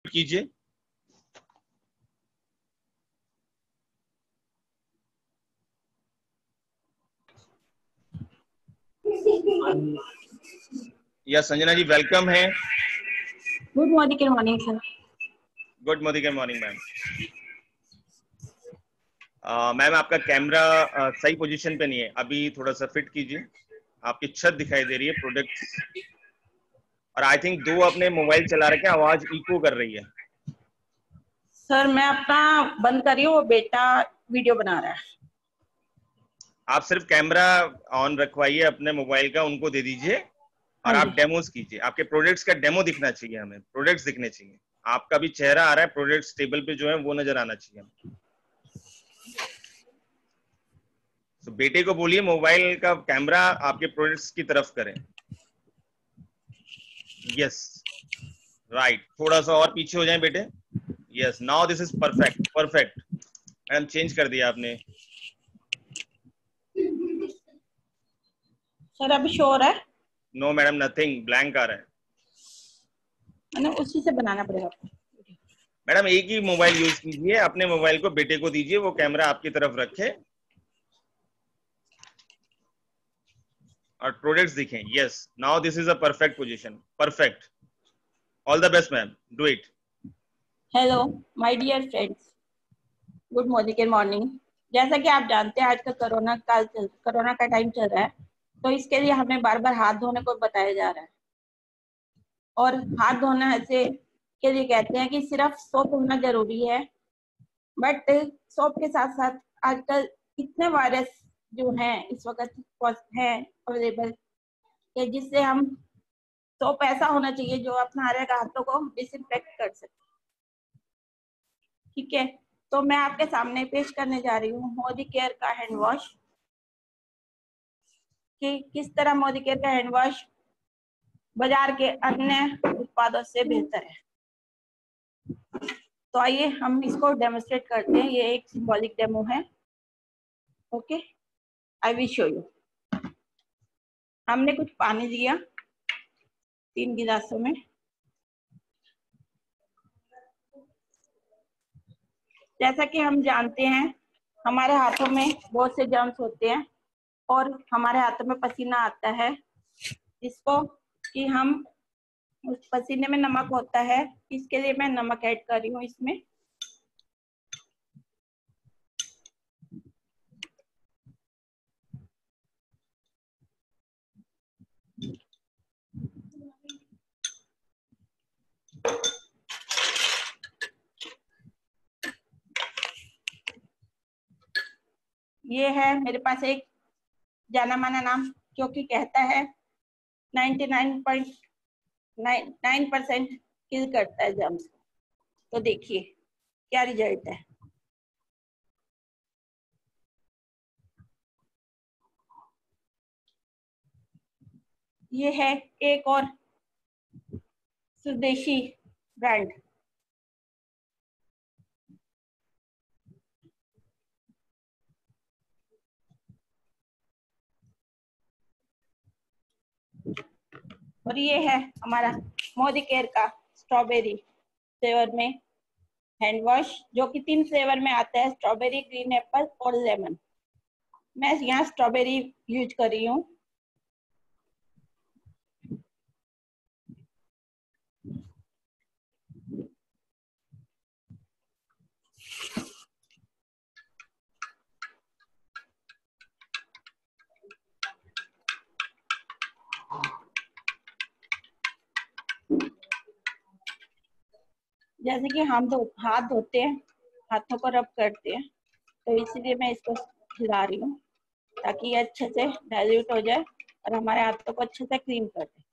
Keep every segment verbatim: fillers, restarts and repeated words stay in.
कीजिए। Yeah Sanjana ji welcome है। Good morning के मॉर्निंग सर। गुड मॉर्निंग के मॉर्निंग मैम। मैम आपका कैमरा uh, सही पोजीशन पे नहीं है, अभी थोड़ा सा फिट कीजिए। आपकी छत दिखाई दे रही है प्रोडक्ट्स, और आई थिंक दो अपने मोबाइल चला रखे हैं, आवाज इको कर रही है। सर मैं अपना बंद कर रही हूँ, वो बेटा वीडियो बना रहा है। आप सिर्फ कैमरा ऑन रखवाइए अपने मोबाइल का, उनको दे दीजिए और हाँ आप जी। डेमोस कीजिए। आपके प्रोडक्ट्स का डेमो दिखना चाहिए, हमें प्रोडक्ट्स दिखने चाहिए। आपका भी चेहरा आ रहा है, प्रोडक्ट्स टेबल पे जो है वो नजर आना चाहिए। तो बेटे को बोलिए मोबाइल का कैमरा आपके प्रोडक्ट्स की तरफ करें। यस राइट, थोड़ा सा और पीछे हो जाएं बेटे। Yes now this is perfect perfect. Madam change कर दिया आपने। सर अभी शोर है? नो मैडम नथिंग, ब्लैंक आ रहा है। मैंने उसी से बनाना पड़ेगा। मैडम एक ही मोबाइल यूज कीजिए, अपने मोबाइल को बेटे को दीजिए, वो कैमरा आपकी तरफ रखे और प्रोडक्ट्स दिखें। Yes now this is a perfect position, perfect. All the best ma'am, do it. Hello my dear friends, good morning के मॉर्निंग। जैसा कि आप जानते हैं आजकल कोरोना काल चल कोरोना का टाइम चल रहा है, तो इसके लिए हमें बार बार हाथ धोने को बताया जा रहा है। और हाथ धोना ऐसे के लिए कहते हैं कि सिर्फ सोप होना जरूरी है, बट सोप के साथ साथ आजकल इतने वायरस जो हैं इस वक्त हैं अवेलेबल, जिससे हम सोप ऐसा होना चाहिए जो अपना हमारे हाथों को डिसइंफेक्ट कर सके। ठीक है, तो मैं आपके सामने पेश करने जा रही हूँ मोदी केयर का हैंड वॉश, कि किस तरह मोदी केयर का हैंड वॉश बाजार के अन्य उत्पादों से बेहतर है। तो आइए हम इसको डेमोन्स्ट्रेट करते हैं। ये एक सिंबॉलिक डेमो है। Okay, I will show you. हमने कुछ पानी दिया तीन गिलासों में। जैसा कि हम जानते हैं हमारे हाथों में बहुत से जर्म्स होते हैं और हमारे हाथों में पसीना आता है, जिसको कि हम उस पसीने में नमक होता है, इसके लिए मैं नमक ऐड कर रही हूँ इसमें। ये है मेरे पास एक जाना माना नाम जो कि कहता है निन्यानवे पॉइंट नाइन परसेंट किल करता है जर्म्स। तो देखिए क्या रिजल्ट है। ये है एक और स्वदेशी ब्रांड। और ये है हमारा मोदी केयर का स्ट्रॉबेरी फ्लेवर में हैंड वॉश, जो कि तीन फ्लेवर में आता है, स्ट्रॉबेरी, ग्रीन एप्पल और लेमन। मैं यहाँ स्ट्रॉबेरी यूज कर रही हूँ। जैसे कि हम धो हाथ धोते हैं, हाथों को रब करते हैं, तो इसलिए मैं इसको हिला रही हूँ ताकि ये अच्छे से डाइल्यूट हो जाए और हमारे हाथों को अच्छे से क्लीन कर दे।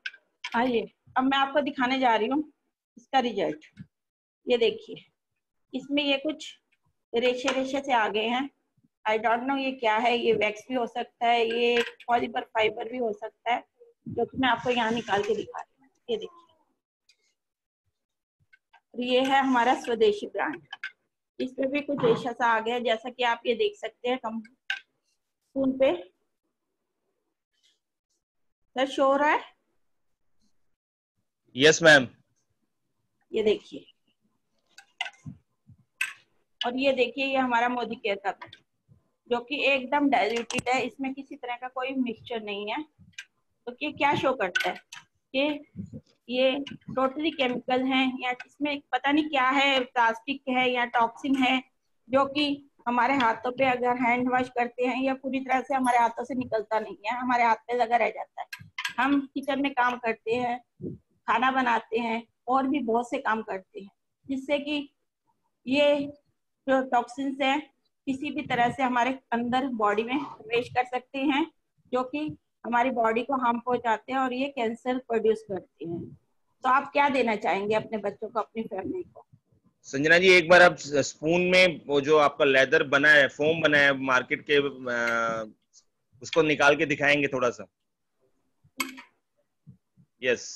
आइए अब मैं आपको दिखाने जा रही हूँ इसका रिजल्ट। ये देखिए, इसमें ये कुछ रेशे रेशे से आ गए हैं। आई डोंट नो ये क्या है, ये वैक्स भी हो सकता है, ये पॉलीमर फाइबर भी हो सकता है, जो कि मैं आपको यहाँ निकाल के दिखा रही हूँ। ये देखिए, ये है हमारा स्वदेशी ब्रांड। इसमें भी कुछ रेशा सा आ गया, जैसा कि आप ये देख सकते हैं कम स्पून पे। सर शो हो रहा है? Yes ma'am. ये देखिए, और ये देखिए, ये हमारा मोदी केयर का है, जो कि एकदम डाइल्यूटेड है, इसमें किसी तरह का कोई मिक्सचर नहीं है। तो ये क्या शो करता है कि ये टोटली केमिकल हैं, या इसमें पता नहीं क्या है, प्लास्टिक है या टॉक्सिन है, जो कि हमारे हाथों पे अगर हैंड वॉश करते हैं या पूरी तरह से हमारे हाथों से निकलता नहीं है, हमारे हाथ पे लगा रह जाता है। हम किचन में काम करते हैं, खाना बनाते हैं, और भी बहुत से काम करते हैं, जिससे कि ये जो टॉक्सिन्स है किसी भी तरह से हमारे अंदर बॉडी में प्रवेश कर सकते हैं, जो कि हमारी बॉडी को हार्म पहुंचाते हैं, और ये कैंसर प्रोड्यूस करते हैं। तो आप क्या देना चाहेंगे अपने बच्चों को, अपनी फैमिली को? संजना जी, एक बार आप स्पून में वो जो आपका लेदर बना है, फोम बना है मार्केट के, आ, उसको निकाल के दिखाएंगे थोड़ा सा? यस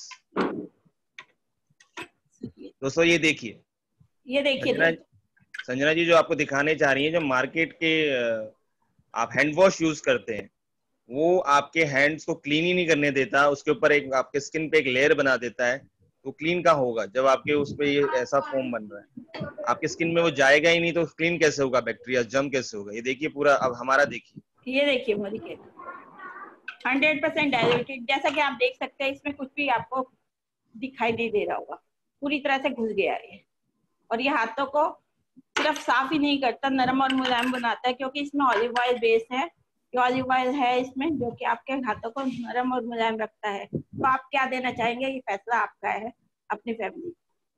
दोस्तों, ये देखिए, ये देखिए संजना संजना जी जो आपको दिखाने चाह रही है, जो मार्केट के आप हैंड वॉश यूज करते हैं, वो आपके हैंड्स को क्लीन ही नहीं करने देता, उसके ऊपर एक आपके स्किन पे एक लेयर बना देता है। तो क्लीन का होगा जब आपके उस पे ये ऐसा फोम बन रहा है, आपके स्किन में वो जाएगा ही नहीं, तो क्लीन कैसे होगा? बैक्टीरिया जम कैसे होगा? ये देखिए पूरा, अब हमारा देखिए, ये देखिए मोदी के हंड्रेड परसेंट डाइल्यूटेड, जैसा कि आप देख सकते हैं, इसमें कुछ भी आपको दिखाई नहीं दे रहा होगा, पूरी तरह से घुस गया है। और ये हाथों को सिर्फ साफ ही नहीं करता, नरम और मुलायम बनाता है, क्योंकि इसमें ऑलिव ऑयल बेस है। ये ऑलिव ऑयल है इसमें, जो कि आपके हाथों को नरम और मुलायम रखता है। तो आप क्या देना चाहेंगे? ये फैसला आपका है, अपनी family.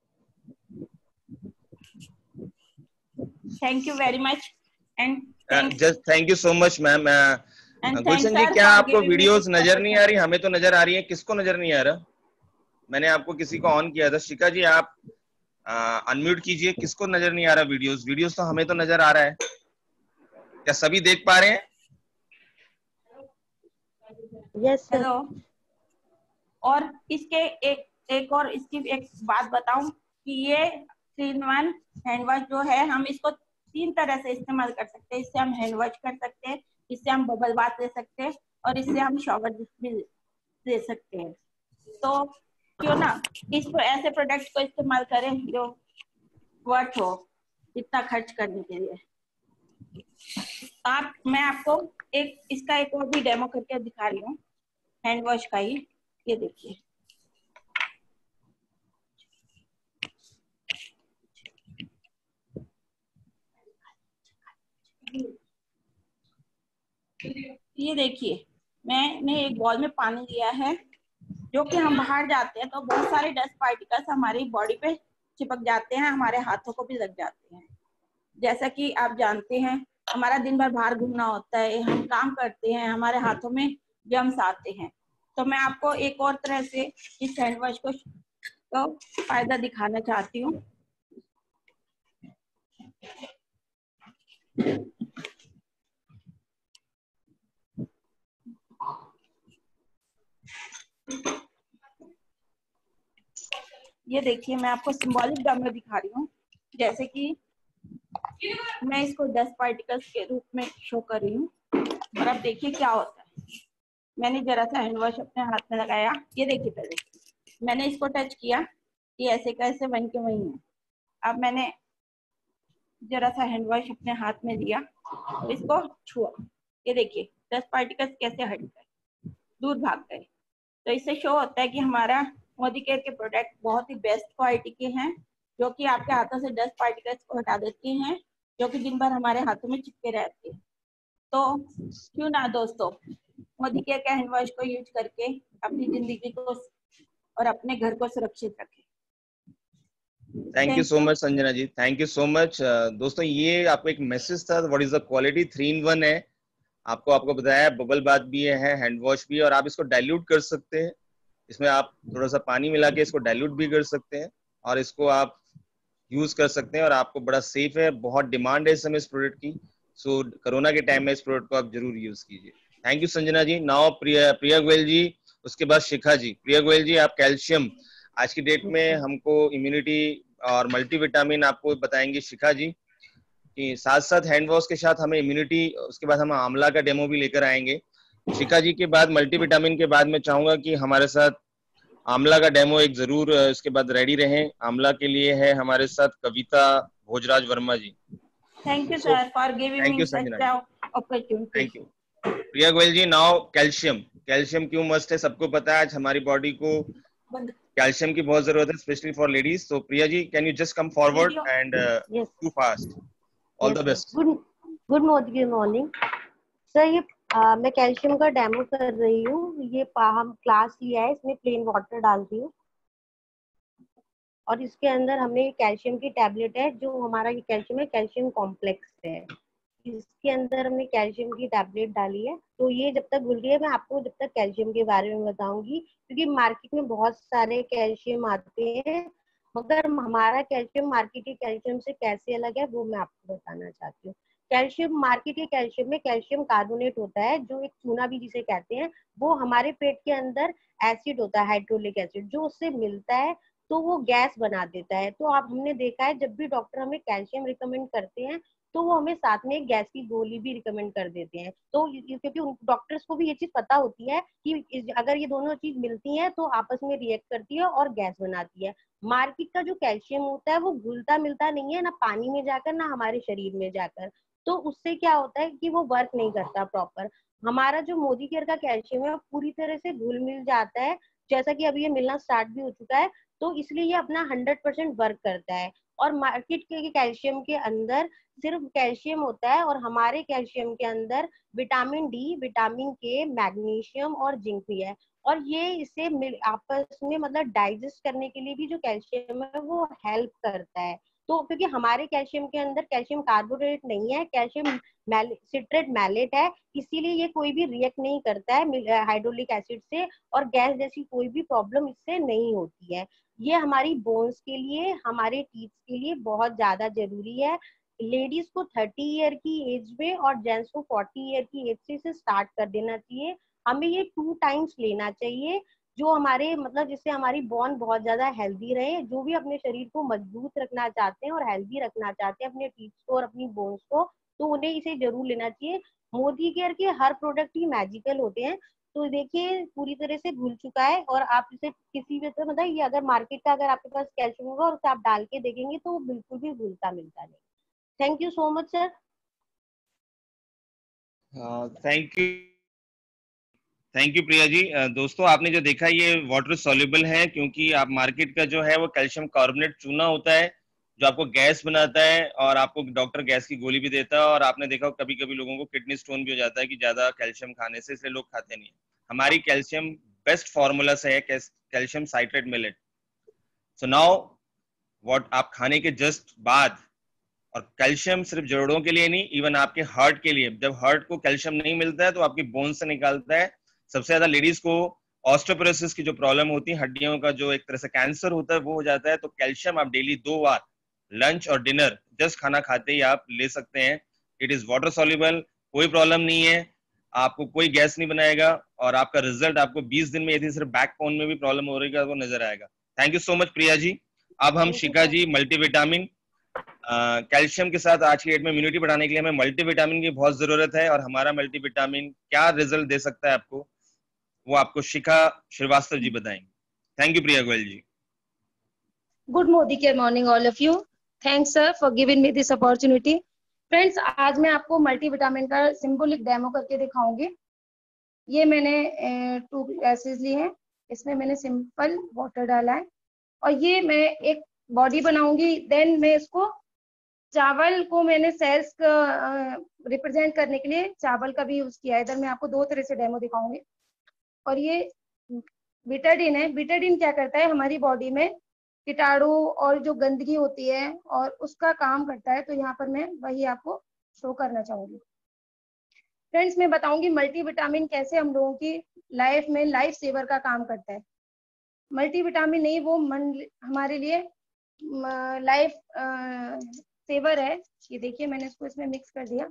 Thank you very much and just thank you so much ma'am. Gulshan ji, क्या आपको वीडियोस नजर नहीं आ रही? हमें तो नजर आ रही है, किसको नजर नहीं आ रहा? मैंने आपको किसी को ऑन किया था। शिका जी, आप अनम्यूट कीजिए, किसको नजर नहीं आ रहा वीडियोस? वीडियोस तो हमें तो नजर आ रहा है, क्या सभी देख पा रहे हैं? Yes hello. और इसके एक एक और इसकी एक बात बताऊं कि ये three in one hand wash जो है, हम इसको तीन तरह से इस्तेमाल कर सकते हैं। इससे हम हैंड वॉश कर सकते हैं, इससे हम बबल बाथ ले सकते हैं, और इससे हम शॉवर भी ले सकते हैं। तो क्यों ना इस ऐसे प्रोडक्ट को इस्तेमाल करें जो वर्थ हो इतना खर्च करने के लिए। आप मैं आपको एक इसका एक और भी डेमो करके दिखा रही हूँ, हैंड वॉश का ही। ये देखिए, ये देखिए, मैंने एक बॉल में पानी लिया है, जो कि हम बाहर जाते हैं तो बहुत सारे डस्ट पार्टिकल्स हमारी बॉडी पे चिपक जाते हैं, हमारे हाथों को भी लग जाते हैं। जैसा कि आप जानते हैं, हमारा दिन भर बाहर घूमना होता है, हम काम करते हैं, हमारे हाथों में जम्स आते हैं। तो मैं आपको एक और तरह से इस हैंड वॉश को तो फायदा दिखाना चाहती हूँ। ये देखिए, मैं आपको सिंबॉलिक डेमो दिखा रही हूँ, जैसे कि मैं इसको डस्ट पार्टिकल्स के रूप में शो कर रही हूँ, और अब देखिए क्या होता है। मैंने जरा सा हैंड वॉश अपने हाथ में लगाया, ये देखिए, पहले मैंने इसको टच किया, ये ऐसे कैसे वहीं के वहीं है। अब मैंने जरा सा हैंड वॉश अपने हाथ में लिया और इसको छुआ, ये देखिए डस्ट पार्टिकल्स कैसे हट गए, दूर भाग गए। तो इससे शो होता है कि हमारा मोदी केयर के प्रोडक्ट बहुत ही बेस्ट क्वालिटी के हैं, जो कि आपके हाथों से डस्ट पार्टिकल्स को हटा देते हैं, जो कि दिन भर हमारे हाथों में चिपके रहते हैं। तो क्यों ना दोस्तों मोदी केयर के हैंड वॉश को यूज करके अपनी जिंदगी को और अपने घर को सुरक्षित रखें। Thank you so much Sanjana ji, thank you so much. दोस्तों, ये आपको एक मैसेज था, what is the quality. Three in one है, आपको आपको बताया, बबल बाथ भी है, हैंड वॉश भी है, और आप इसको डाइल्यूट कर सकते हैं। इसमें आप थोड़ा सा पानी मिला के इसको डाइल्यूट भी कर सकते हैं, और इसको आप यूज कर सकते हैं और आपको बड़ा सेफ है। बहुत डिमांड है इस समय इस प्रोडक्ट की, सो कोरोना के टाइम में इस प्रोडक्ट को आप जरूर यूज कीजिए। Thank you Sanjana ji. Now Priya Priya Goyal ji, उसके बाद शिखा जी। प्रिया गोयल जी, आप कैल्शियम आज की डेट में हमको इम्यूनिटी और मल्टीविटामिन आपको बताएंगे शिखा जी, कि साथ साथ हैंड वॉश के साथ हमें इम्यूनिटी, उसके बाद हम आंवला का डेमो भी लेकर आएंगे। शिखा जी के बाद मल्टीविटामिन के बाद मैं चाहूंगा कि हमारे साथ आंवला का डेमो एक जरूर इसके बाद रेडी रहे। आंवला के लिए है हमारे साथ Kavita Bhojraj Verma ji. Thank you so sir for giving thank me you such Sanjana ji, opportunity. Thank you. Priya Goyal ji, now calcium. Calcium क्यों मस्ट है, सबको पता है। आज हमारी बॉडी को कैल्शियम की बहुत जरूरत है, स्पेशली फॉर लेडीज। तो Priya ji, can you just come forward and yes to fast. All yes the sir. Best. Good good morning sir. ये आ, मैं कैल्शियम का डेमो कर रही हूँ। ये पा- हम क्लास लिया है, इसमें प्लेन वाटर डाल रही हूँ और इसके अंदर हमने कैल्शियम की टैबलेट है, जो हमारा ये कैल्शियम है, कैल्शियम कॉम्प्लेक्स है। इसके अंदर हमने कैल्शियम की टैबलेट डाली है। तो ये जब तक घुल रही है, मैं आपको जब तक कैल्शियम के बारे में बताऊंगी, क्योंकि मार्केट में बहुत सारे कैल्शियम आते हैं, मगर हमारा कैल्शियम मार्केट के कैल्शियम से कैसे अलग है वो मैं आपको बताना चाहती हूँ। कैल्शियम मार्केट के कैल्शियम में कैल्शियम कार्बोनेट होता है, जो एक चूना भी जिसे कहते हैं, वो हमारे पेट के अंदर एसिड होता है, हाइड्रोलिक एसिड, जो उससे मिलता है तो वो गैस बना देता है। तो आप हमने देखा है जब भी डॉक्टर हमें कैल्शियम रिकमेंड करते हैं तो वो हमें साथ में एक गैस की गोली भी रिकमेंड कर देते हैं। तो क्योंकि उन डॉक्टर्स को भी ये चीज पता होती है कि अगर ये दोनों चीज मिलती हैं तो आपस में रिएक्ट करती है और गैस बनाती है। मार्केट का जो कैल्शियम होता है वो घुलता मिलता नहीं है, ना पानी में जाकर ना हमारे शरीर में जाकर। तो उससे क्या होता है कि वो वर्क नहीं करता प्रॉपर। हमारा जो मोदी केयर का कैल्शियम है वो पूरी तरह से घुल मिल जाता है, जैसा कि अभी ये मिलना स्टार्ट भी हो चुका है। तो इसलिए ये अपना हंड्रेड परसेंट वर्क करता है। और मार्केट के कैल्शियम के अंदर सिर्फ कैल्शियम होता है, और हमारे कैल्शियम के अंदर vitamin D, vitamin K, magnesium और जिंक भी है। और ये इसे आपस में मतलब डाइजेस्ट करने के लिए भी जो कैल्शियम है वो हेल्प करता है। तो क्योंकि हमारे कैल्शियम के अंदर कैल्शियम कार्बोनेट नहीं है, कैल्शियम सिट्रेट मैलेट है, इसीलिए ये कोई भी रिएक्ट नहीं करता है हाइड्रोलिक एसिड से, और गैस जैसी कोई भी प्रॉब्लम इससे नहीं होती है। ये हमारी बोन्स के लिए, हमारे टीथ के लिए बहुत ज्यादा जरूरी है। लेडीज को थर्टी ईयर की एज में और जेंट्स को फोर्टी ईयर की एज से इसे स्टार्ट कर देना चाहिए। हमें ये टू टाइम्स लेना चाहिए, जो हमारे मतलब जिससे हमारी बोन बहुत ज्यादा हेल्दी रहे। जो भी अपने शरीर को मजबूत रखना चाहते हैं और हेल्दी रखना चाहते हैं अपने टीथ को और अपनी बोन्स को, तो उन्हें इसे जरूर लेना चाहिए। मोदी केयर के हर प्रोडक्ट ही मैजिकल होते हैं। तो देखिए पूरी तरह से घुल चुका है, और आप इसे किसी भी तरह मतलब ये अगर मार्केट का अगर आपके पास कैल्शियम होगा और उसे आप डाल के देखेंगे तो वो बिल्कुल भी घुलता मिलता नहीं। Thank you so much sir. Thank you thank you Priya ji. uh, दोस्तों, आपने जो देखा ये वाटर सॉल्युबल है, क्योंकि आप मार्केट का जो है वो कैल्शियम कार्बोनेट चूना होता है, जो आपको गैस बनाता है और आपको डॉक्टर गैस की गोली भी देता है। और आपने देखा कभी कभी लोगों को किडनी स्टोन भी हो जाता है कि ज्यादा कैल्शियम खाने से, इसलिए लोग खाते नहीं है। हमारी कैल्शियम बेस्ट फॉर्मूला से है calcium citrate millet. So now what आप खाने के जस्ट बाद, और कैल्शियम सिर्फ जोड़ों के लिए नहीं, इवन आपके हार्ट के लिए, जब हार्ट को कैल्शियम नहीं मिलता है तो आपकी बोन से निकालता है। सबसे ज्यादा लेडीज को ऑस्टियोपोरोसिस की जो प्रॉब्लम होती है, हड्डियों का जो एक तरह से कैंसर होता है, वो हो जाता है। तो कैल्शियम आप डेली दो बार, लंच और डिनर, जस्ट खाना खाते ही आप ले सकते हैं। इट इज वाटर सॉल्युबल, कोई प्रॉब्लम नहीं है, आपको कोई गैस नहीं बनाएगा, और आपका रिजल्ट आपको बीस दिन में, यदि सिर्फ बैक बोन में भी प्रॉब्लम हो रही है वो नजर आएगा। Thank you so much Priya ji. अब हम शिखा जी, मल्टीविटामिन कैल्शियम के साथ आज की डेट में इम्यूनिटी बढ़ाने के लिए हमें मल्टीविटामिन की बहुत जरूरत है, और हमारा मल्टीविटामिन क्या रिजल्ट दे सकता है आपको, वो आपको शिखा श्रीवास्तव जी बताएंगे। Thank you Priya Goyal ji. Good Modi care morning all of you. Thanks sir for giving me this opportunity. Friends, आज मैं आपको मल्टीविटामिन का सिंबॉलिक डेमो करके दिखाऊंगी। ये मैंने टू ग्लासेस लिए हैं, इसमें मैंने सिंपल वाटर डाला है, और ये मैं एक बॉडी बनाऊंगी। देन मैं इसको, चावल को मैंने सेल्स का रिप्रेजेंट करने के लिए चावल का भी यूज किया है। इधर मैं आपको दो तरह से डेमो दिखाऊंगी। और ये बीटाडीन है। बीटाडीन क्या करता है, हमारी बॉडी में कीटाणु और जो गंदगी होती है और उसका काम करता है। तो यहाँ पर मैं वही आपको शो करना चाहूंगी। फ्रेंड्स, मैं बताऊंगी मल्टीविटामिन कैसे हम लोगों की लाइफ में लाइफ सेवर का काम करता है। मल्टीविटामिन नहीं, वो मन हमारे लिए लाइफ सेवर है। ये देखिए मैंने इसको इसमें मिक्स कर दिया।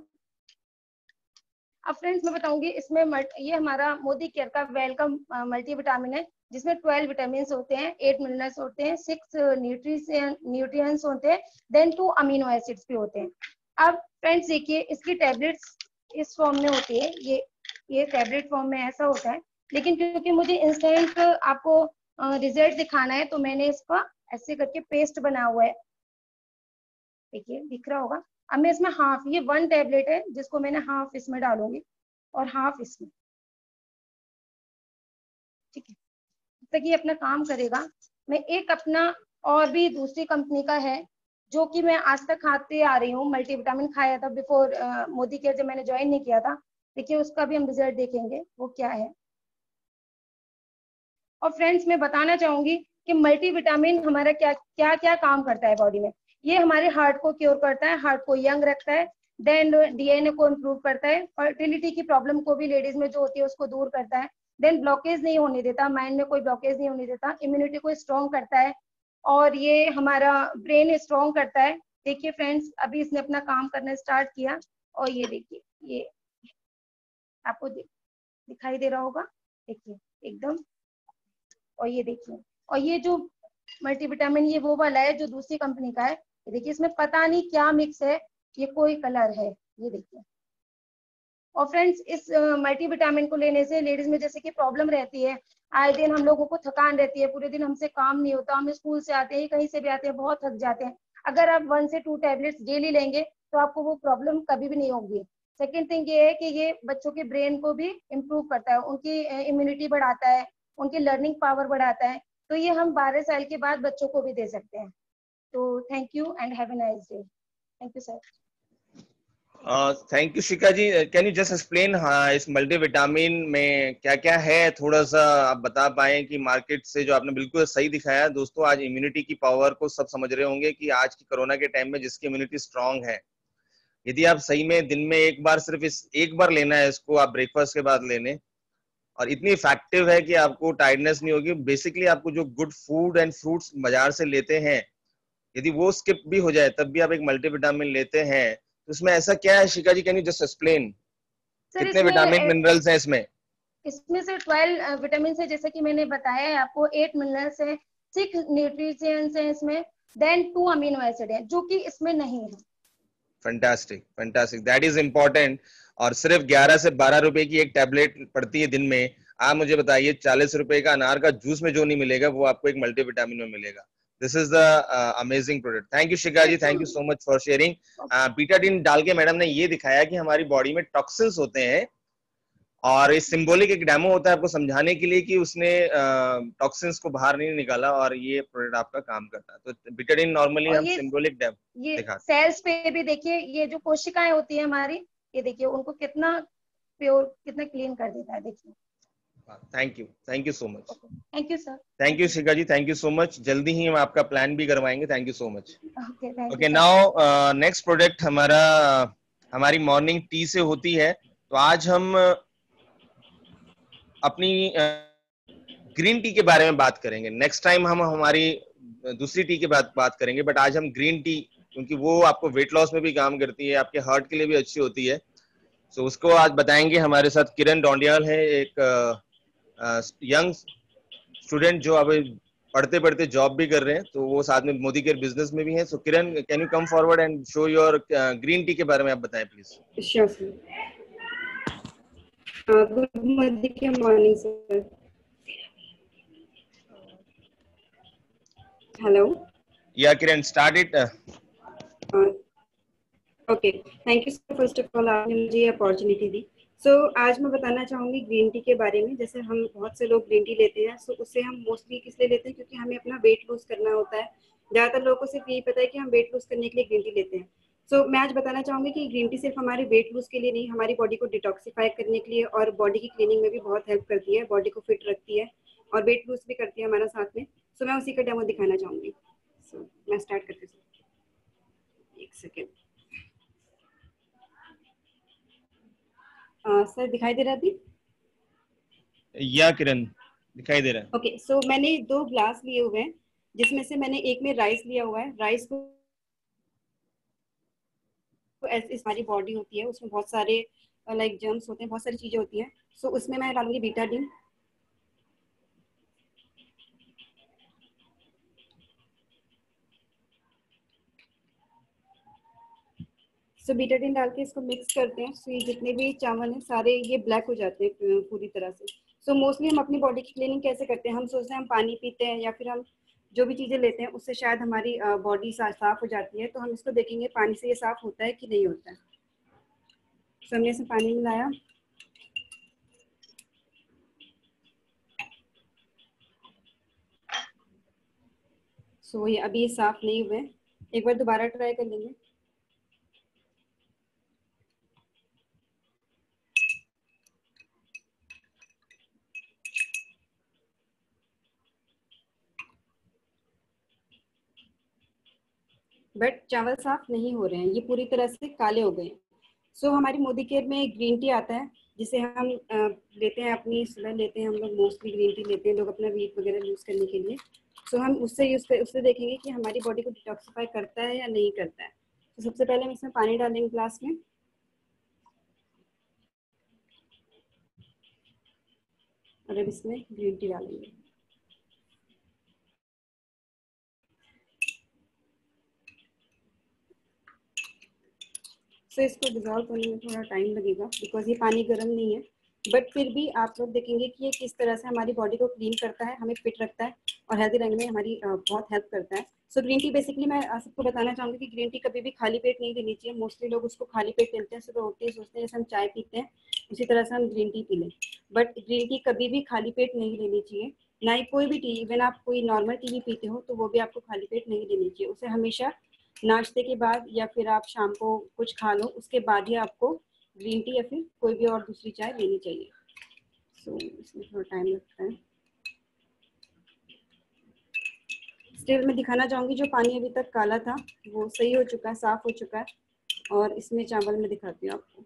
अब फ्रेंड्स मैं बताऊंगी इसमें ये हमारा मोदी केयर का वेलकम मल्टी विटामिन है, जिसमें ट्वेल्व विटामिन होते हैं, एट मिनरल्स होते हैं, सिक्स न्यूट्रिएंट्स होते हैं, देन टू अमीनो एसिड्स भी होते हैं। अब फ्रेंड्स देखिए इसकी टैबलेट्स इस फॉर्म में होती है, ये ये टैबलेट फॉर्म में ऐसा होता है, लेकिन क्योंकि मुझे इंस्टेंट आपको रिजल्ट दिखाना है तो मैंने इसका ऐसे करके पेस्ट बना हुआ है, देखिए दिख रहा होगा। अब मैं इसमें हाफ, ये वन टैबलेट है जिसको मैंने हाफ इसमें डालूंगी और हाफ इसमें, ठीक है, तक ये अपना काम करेगा। मैं एक अपना और भी दूसरी कंपनी का है जो कि मैं आज तक खाते आ रही हूँ, मल्टीविटामिन खाया था बिफोर मोदी केयर, जब मैंने ज्वाइन नहीं किया था। देखिए उसका भी हम रिजल्ट देखेंगे वो क्या है। और फ्रेंड्स मैं बताना चाहूंगी कि मल्टीविटामिन हमारा क्या क्या क्या काम करता है बॉडी में। ये हमारे हार्ट को क्योर करता है, हार्ट को यंग रखता है, देन डीएनए को इम्प्रूव करता है, फर्टिलिटी की प्रॉब्लम को भी लेडीज में जो होती है उसको दूर करता है, देन ब्लॉकेज नहीं होने देता, माइंड में कोई ब्लॉकेज नहीं होने देता, इम्यूनिटी को स्ट्रॉन्ग करता है, और ये हमारा ब्रेन स्ट्रॉन्ग करता है। देखिए फ्रेंड्स अभी इसने अपना काम करना स्टार्ट किया, और ये देखिए ये आपको दिखाई दे रहा होगा, देखिए एकदम। और ये देखिए, और ये जो मल्टीविटामिन ये वो वाला है जो दूसरी कंपनी का है, ये देखिए इसमें पता नहीं क्या मिक्स है, ये कोई कलर है, ये देखिए। और फ्रेंड्स इस मल्टीविटामिन को लेने से लेडीज में जैसे कि प्रॉब्लम रहती है, आए दिन हम लोगों को थकान रहती है, पूरे दिन हमसे काम नहीं होता, हम स्कूल से आते हैं कहीं से भी आते हैं बहुत थक जाते हैं, अगर आप वन से टू टैबलेट्स डेली लेंगे तो आपको वो प्रॉब्लम कभी भी नहीं होगी। सेकेंड थिंग ये है कि ये बच्चों के ब्रेन को भी इम्प्रूव करता है, उनकी इम्यूनिटी बढ़ाता है, उनकी लर्निंग पावर बढ़ाता है, तो ये हम बारह साल के बाद बच्चों को भी दे सकते हैं। तो thank you and have a nice day. Thank you sir. Thank you Shikha ji, can you just explain हाँ इस मल्टीविटामिन में क्या क्या है, थोड़ा सा आप बता पाए कि मार्केट से जो आपने बिल्कुल सही दिखाया। दोस्तों आज इम्यूनिटी की पावर को सब समझ रहे होंगे कि आज की कोरोना के टाइम में जिसकी इम्यूनिटी स्ट्रांग है, यदि आप सही में दिन में एक बार, सिर्फ इस एक बार लेना है इसको, आप ब्रेकफास्ट के बाद लेने, और इतनी इफेक्टिव है कि आपको टायर्डनेस नहीं होगी। बेसिकली आपको जो गुड फूड एंड फ्रूट्स बाजार से लेते हैं, यदि वो स्किप भी हो जाए तब भी आप एक मल्टीविटामिन लेते हैं, तो इसमें ऐसा क्या है Shikha ji, can you just explain कितने विटामिन मिनरल्स हैं इसमें? इसमें से ट्वेल्व विटामिन है, जैसे कि मैंने बताया है आपको, एट मिनरल्स है, सिक्स न्यूट्रिएंट्स हैं इसमें, देन टू अमीनो एसिड है जो कि इसमें नहीं है। Fantastic fantastic, that is important. और सिर्फ ग्यारह से बारह रुपए की एक टैबलेट पड़ती है दिन में। आप मुझे बताइए चालीस रुपए का अनार का जूस में जो नहीं मिलेगा वो आपको एक मल्टीविटामिन में मिलेगा। This is the amazing product. Thank you Shikha ji, thank you so much for sharing. Betadine डाल के मैडम ने ये दिखाया कि हमारी बॉडी में टॉक्सिन्स होते हैं, और इस सिंबॉलिक एक डेमो होता है आपको समझाने के लिए कि उसने टॉक्सिन्स को बाहर नहीं निकाला, और ये प्रोडक्ट आपका काम करता है। तो बीटाडीन नॉर्मली हम सिंबॉलिक डेमो ये दिखाते सेल्स पे भी देखिए, ये जो कोशिकाएं होती है हमारी, ये देखिए उनको कितना प्योर, कितना क्लीन कर देता है, देखिए। Thank you, thank you so much. Thank you sir. Thank you Shikha ji, thank you so much. जल्दी ही हम आपका प्लान भी करवाएंगे। Thank you so much. Okay, now next product हमारा हमारी मॉर्निंग टी से होती है। तो आज हम अपनी ग्रीन टी के बारे में बात करेंगे। नेक्स्ट टाइम हम हमारी दूसरी टी के बात बात करेंगे, बट आज हम ग्रीन टी, क्योंकि वो आपको वेट लॉस में भी काम करती है, आपके हार्ट के लिए भी अच्छी होती है, सो so, उसको आज बताएंगे। हमारे साथ किरण डोंडियाल है, एक यंग स्टूडेंट जो अभी पढ़ते पढ़ते जॉब भी कर रहे हैं, तो वो साथ में मोदी केयर बिजनेस में भी हैं। So Kiran, can you come forward and show your green tea के बारे में आप बताएं please. Sure sir. Good morning sir. Hello. Yeah Kiran, start it. Okay, thank you sir, first of all आपने मुझे ये अपॉर्चुनिटी दी। सो so, आज मैं बताना चाहूँगी ग्रीन टी के बारे में। जैसे हम बहुत से लोग ग्रीन टी लेते हैं, सो so, उससे हम मोस्टली किस लिए लेते हैं, क्योंकि हमें अपना वेट लूज करना होता है। ज़्यादातर लोगों को सिर्फ यही पता है कि हम वेट लूज करने के लिए ग्रीन टी लेते हैं। सो so, मैं आज बताना चाहूँगी कि ग्रीन टी सिर्फ हमारे वेट लूज के लिए नहीं, हमारी बॉडी को डिटॉक्सीफाई करने के लिए और बॉडी की क्लीनिंग में भी बहुत हेल्प करती है, बॉडी को फिट रखती है और वेट लूज भी करती है हमारा साथ में। सो so, मैं उसी का डेमो दिखाना चाहूँगी। सो so, मैं स्टार्ट करती हूँ, एक सेकेंड। सर दिखाई दे रहा है अभी? या किरण, दिखाई दे रहा है। ओके, सो मैंने दो ग्लास लिए हुए हैं। जिसमें से मैंने एक में राइस लिया हुआ है। राइस को ऐसे हमारी बॉडी होती है, उसमें बहुत सारे लाइक जर्म्स होते हैं, बहुत सारी चीजें होती हैं। सो so, उसमें मैं डालूंगी बीटाडीन। सो बीटाडीन डाल के इसको मिक्स करते हैं। सो so, ये जितने भी चावल हैं सारे ये ब्लैक हो जाते हैं पूरी तरह से। सो so, मोस्टली हम अपनी बॉडी की क्लीनिंग कैसे करते हैं, हम सोचते हैं हम पानी पीते हैं या फिर हम जो भी चीज़ें लेते हैं उससे शायद हमारी बॉडी साफ हो जाती है। तो हम इसको देखेंगे पानी से ये साफ होता है कि नहीं होता है। सो so, हमने इसमें पानी मिलाया। सो so, ये अभी ये साफ नहीं हुए, एक बार दोबारा ट्राई कर लेंगे। बट चावल साफ नहीं हो रहे हैं, ये पूरी तरह से काले हो गए। सो so, हमारी मोदी केयर में ग्रीन टी आता है जिसे हम आ, लेते हैं, अपनी सुबह लेते हैं हम लोग, मोस्टली ग्रीन टी लेते हैं लोग अपना वीट वगैरह यूज़ करने के लिए। सो so, हम उससे यूज़ कर उससे देखेंगे कि हमारी बॉडी को डिटॉक्सिफाई करता है या नहीं करता है। तो so, सबसे पहले हम इसमें पानी डालेंगे ग्लास में। और अब इसमें ग्रीन टी डालेंगे। सो so, इसको डिजॉल्व होने में थोड़ा टाइम लगेगा बिकॉज ये पानी गर्म नहीं है। बट फिर भी आप लोग देखेंगे कि ये किस तरह से हमारी बॉडी को क्लीन करता है, हमें फिट रखता है और हेल्दी रहने में हमारी बहुत हेल्प करता है। सो ग्रीन टी बेसिकली मैं सबको बताना चाहूँगी कि ग्रीन टी कभी भी खाली पेट नहीं लेनी चाहिए। मोस्टली लोग उसको खाली पेट लेते हैं, सुबह उठते ही सोचते हैं जैसे हम चाय पीते हैं उसी तरह से हम ग्रीन टी पी लें। बट ग्रीन टी कभी भी खाली पेट नहीं लेनी चाहिए, ना ही कोई भी टी। इवन आप कोई नॉर्मल टी भी पीते हो तो वो भी आपको खाली पेट नहीं लेनी चाहिए। उसे हमेशा नाश्ते के बाद या फिर आप शाम को कुछ खा लो उसके बाद ही आपको ग्रीन टी या फिर कोई भी और दूसरी चाय लेनी चाहिए। सो so, इसमें थोड़ा टाइम लगता है। स्टिल मैं दिखाना चाहूँगी जो पानी अभी तक काला था वो सही हो चुका है, साफ हो चुका है। और इसमें चावल में दिखाती हूँ आपको,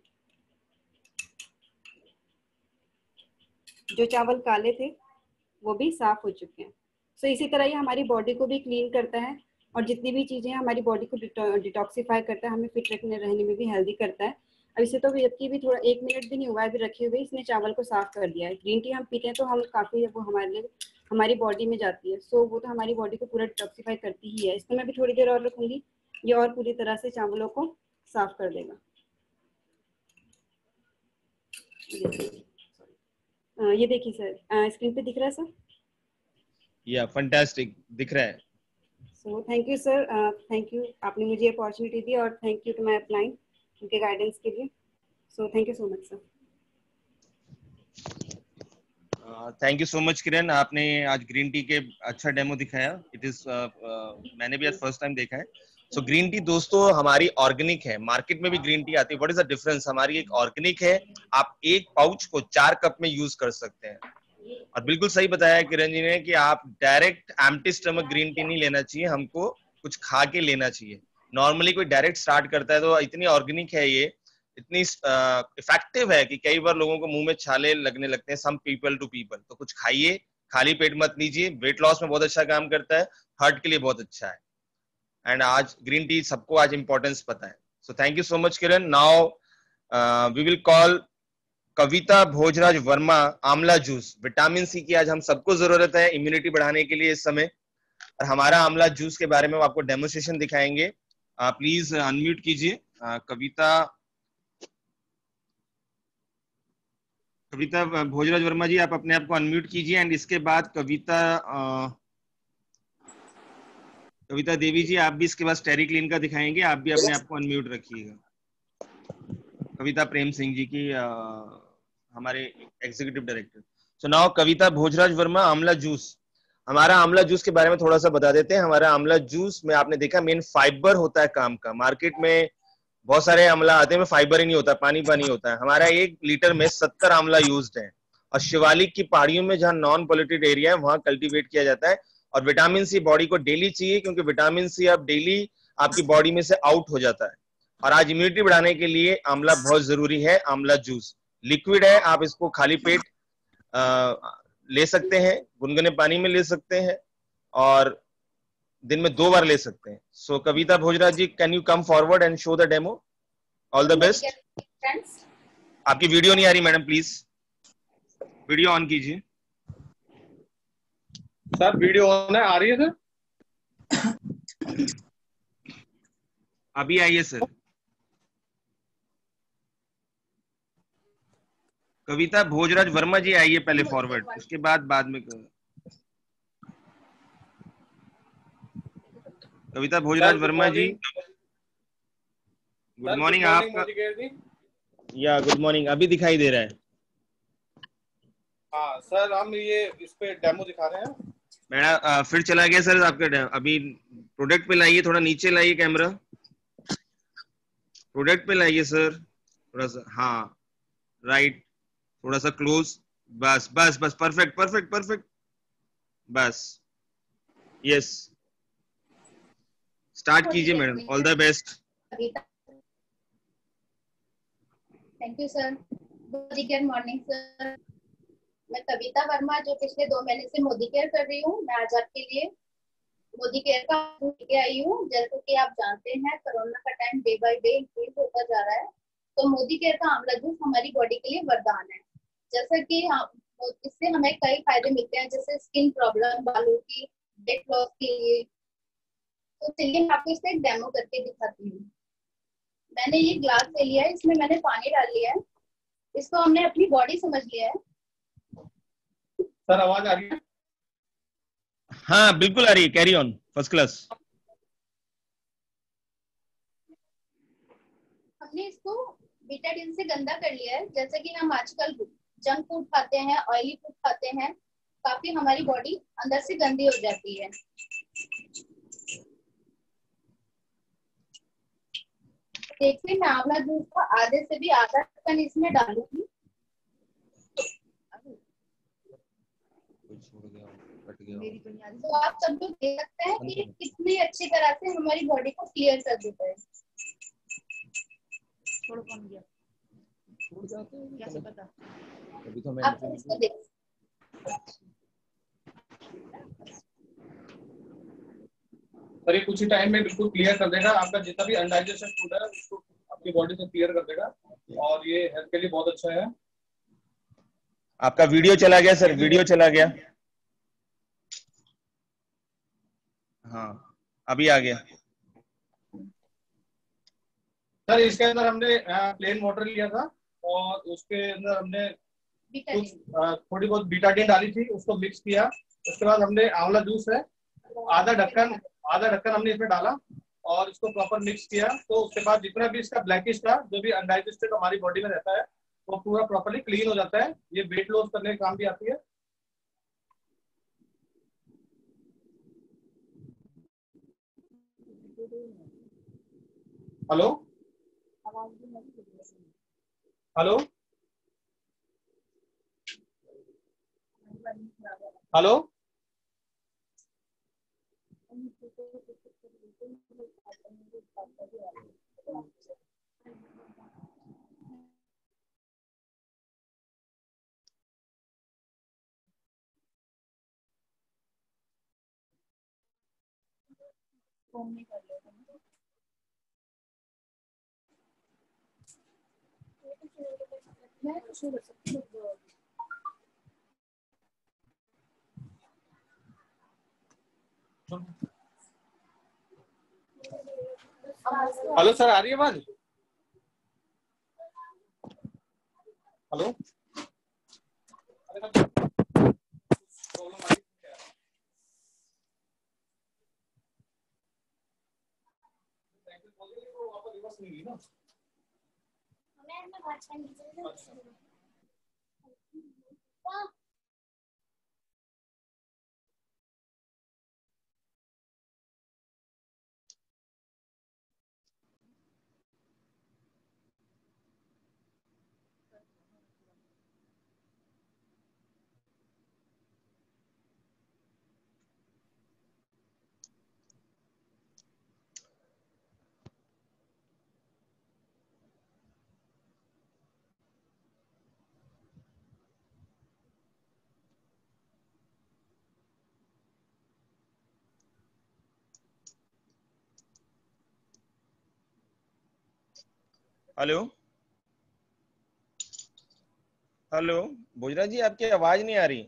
जो चावल काले थे वो भी साफ हो चुके हैं। सो so, इसी तरह ये हमारी बॉडी को भी क्लीन करता है और जितनी भी चीज़ें हमारी बॉडी को डिटॉक्सिफाई करता है, हमें फिट रखने रहने में भी हेल्दी करता है। अब इसे तो जबकि भी थोड़ा एक मिनट भी नहीं हुआ है अभी रखे हुए, इसने चावल को साफ कर दिया है। ग्रीन टी हम पीते हैं तो हम काफ़ी वो हमारे लिए हमारी बॉडी में जाती है। सो so, वो तो हमारी बॉडी को पूरा डिटॉक्सिफाई करती ही है। इसको मैं भी थोड़ी देर और रखूँगी, ये और पूरी तरह से चावलों को साफ कर देगा। आ, ये देखिए सर, स्क्रीन पे दिख रहा है सर? या फैंटास्टिक दिख रहा है। So thank you sir, thank you, आपने मुझे अपॉर्चुनिटी दी और thank you to my upline उनके गाइडेंस के लिए। So thank you so much sir. Thank you so much Kiran, आपने आज ग्रीन टी के अच्छा डेमो दिखाया। इट इज uh, uh, मैंने भी आज फर्स्ट टाइम देखा है। सो ग्रीन टी दोस्तों हमारी ऑर्गेनिक है, मार्केट में भी ग्रीन टी आती है। What is the difference? हमारी एक ऑर्गेनिक है, आप एक पाउच को चार कप में यूज कर सकते हैं। और बिल्कुल सही बताया किरण जी ने कि आप direct empty stomach green tea नहीं लेना चाहिए, हमको कुछ खा के लेना चाहिए। नॉर्मली कोई डायरेक्ट स्टार्ट करता है तो इतनी ऑर्गेनिक है ये, इतनी इफेक्टिव है कि कई बार लोगों को मुंह में छाले लगने लगते हैं, सम पीपल टू पीपल। तो कुछ खाइए, खाली पेट मत लीजिए। वेट लॉस में बहुत अच्छा काम करता है, हार्ट के लिए बहुत अच्छा है। एंड आज ग्रीन टी सबको आज इंपॉर्टेंस पता है। So thank you so much Kiran. Now we will call Kavita Bhojraj Verma. Amla juice, vitamin C की आज हम सबको जरूरत है इम्यूनिटी बढ़ाने के लिए इस समय। और हमारा आंवला जूस के बारे में वो आपको डेमोन्स्ट्रेशन दिखाएंगे। प्लीज अनम्यूट कीजिए कविता कविता भोजराज वर्मा जी, आप अपने आप को अनम्यूट कीजिए। एंड इसके बाद कविता आ, कविता देवी जी, आप भी इसके बाद स्टेरी क्लीन का दिखाएंगे, आप भी अपने आप को अनम्यूट रखिएगा। कविता प्रेम सिंह जी की आ, हमारे executive director. So now Kavita Bhojraj Verma, amla juice. हमारा आंवला जूस के बारे में थोड़ा सा बता देते हैं। हमारा आंवला जूस में आपने देखा मेन फाइबर होता है काम का। मार्केट में बहुत सारे आंवला आते हैं, फाइबर ही नहीं होता, पानी पानी होता है। हमारा एक लीटर में सत्तर आंवला यूज्ड है और शिवालिक की पहाड़ियों में जहां नॉन पॉल्यूटेड एरिया है वहां कल्टीवेट किया जाता है। और विटामिन सी बॉडी को डेली चाहिए, क्योंकि विटामिन सी अब डेली आपकी बॉडी में से आउट हो जाता है। और आज इम्यूनिटी बढ़ाने के लिए आंवला बहुत जरूरी है। आंवला जूस लिक्विड है, आप इसको खाली पेट आ, ले सकते हैं, गुनगुने पानी में ले सकते हैं। और दिन में दो बार ले सकते हैं. So Kavita Bhojraj ji, can you come forward and show the demo? All the best. आपकी वीडियो नहीं आ रही मैडम, प्लीज वीडियो ऑन कीजिए. सर वीडियो ऑन है, आ रही है सर? अभी आइए सर. कविता भोजराज वर्मा जी आइए पहले फॉरवर्ड, उसके बाद बाद में कविता भोजराज वर्मा जी. Good morning. आपका या गुड मॉर्निंग. अभी दिखाई दे रहा है. हाँ सर, हम ये इस पे डेमो दिखा रहे हैं. मैडम फिर चला गया सर आपका. अभी प्रोडक्ट पे लाइए, थोड़ा नीचे लाइए कैमरा. प्रोडक्ट पे लाइए सर थोड़ा सा. हाँ राइट, थोड़ा सा क्लोज. बस बस बस, परफेक्ट परफेक्ट परफेक्ट. बस यस, स्टार्ट कीजिए madam. All the best. Thank you sir. Good morning sir. मैं कविता वर्मा, जो पिछले दो महीने से मोदी केयर कर रही हूँ. मैं आज आपके लिए मोदी केयर का लेके आई हूँ. जैसे कि आप जानते हैं, कोरोना का time day by day increase होता जा रहा है, तो मोदी केयर का आंवला जूस हमारी बॉडी के लिए वरदान है. जैसा कि हम, इससे हमें कई फायदे मिलते हैं, जैसे स्किन प्रॉब्लम, बालों की, वेट लॉस के लिए. तो चलिए मैं आपको इससे एक डेमो करके दिखाती हूँ. मैंने ये ग्लास ले लिया है, इसमें मैंने पानी डाल लिया है. इसको हमने अपनी बॉडी समझ लिया है. सर आवाज आ रही है? हाँ बिल्कुल आ रही है. Carry on, first class. हमने इसको बीटाडीन से गंदा कर लिया है. जैसे कि हम आजकल जंक फूड खाते हैं, ऑयली फूड खाते हैं, काफी हमारी बॉडी अंदर से गंदी हो जाती है. देखिए, मैं आंवला जूस का आधे से भी आधा ढक्कन इसमें डालूंगी. तो आप सब लोग देख सकते हैं कि कितनी अच्छी तरह से हमारी बॉडी को क्लियर कर देता है. छोड़ कौन गया? छोड़ जाते हैं, कैसे पता? अभी तो मैं आप इसको देख. सर ये कुछ ही टाइम में बिल्कुल क्लियर कर देगा. आपका जितना भी अनडाइजेस्टेड फूड है उसको आपकी बॉडी से क्लियर कर देगा, और ये हेल्थ के लिए बहुत अच्छा है. आपका वीडियो चला गया सर, वीडियो चला गया. हाँ अभी आ गया. सर इसके अंदर हमने प्लेन वाटर लिया था, और उसके अंदर हमने कुछ थोड़ी बहुत बीटाडीन डाली थी, उसको मिक्स किया. उसके बाद हमने आंवला जूस है, आधा ढक्कन आधा ढक्कन हमने इसमें डाला, और इसको प्रॉपर मिक्स किया. तो उसके बाद जितना भी इसका ब्लैकिश था, जो भी अनडाइजेस्टेड हमारी बॉडी में रहता है, वो पूरा प्रॉपर्ली क्लीन हो जाता है. ये वेट लॉस करने का काम भी आती है. Hello hello hello hello sir, आ रही है आवाज? हेलो प्रॉब्लम आ रही है ना? हेलो हेलो भोजराज जी, आपकी आवाज नहीं आ रही।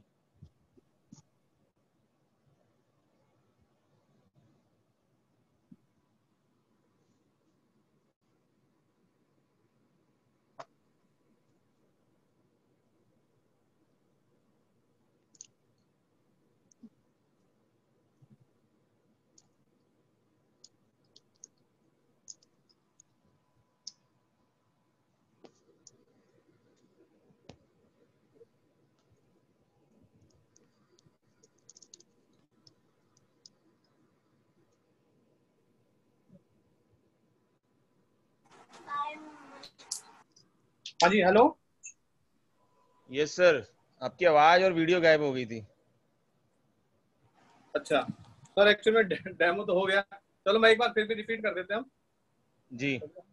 हाँ जी, हेलो। यस सर, आपकी आवाज और वीडियो गायब हो गई थी। अच्छा सर, एक्चुअली में डेमो तो हो गया। चलो मैं एक बार फिर भी रिपीट कर देते हैं हम जी।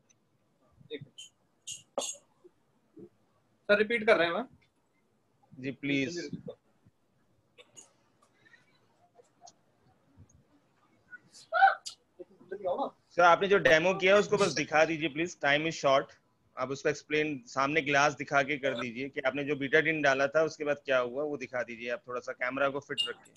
सर रिपीट कर रहे हैं मैं। जी प्लीज। सर आपने जो डेमो किया उसको बस दिखा दीजिए प्लीज, टाइम इज शॉर्ट। आप उसको एक्सप्लेन सामने ग्लास दिखा के कर दीजिए कि आपने जो बीटाडीन डाला था उसके बाद क्या हुआ, वो दिखा दीजिए। आप थोड़ा सा कैमरा को फिट रखिए।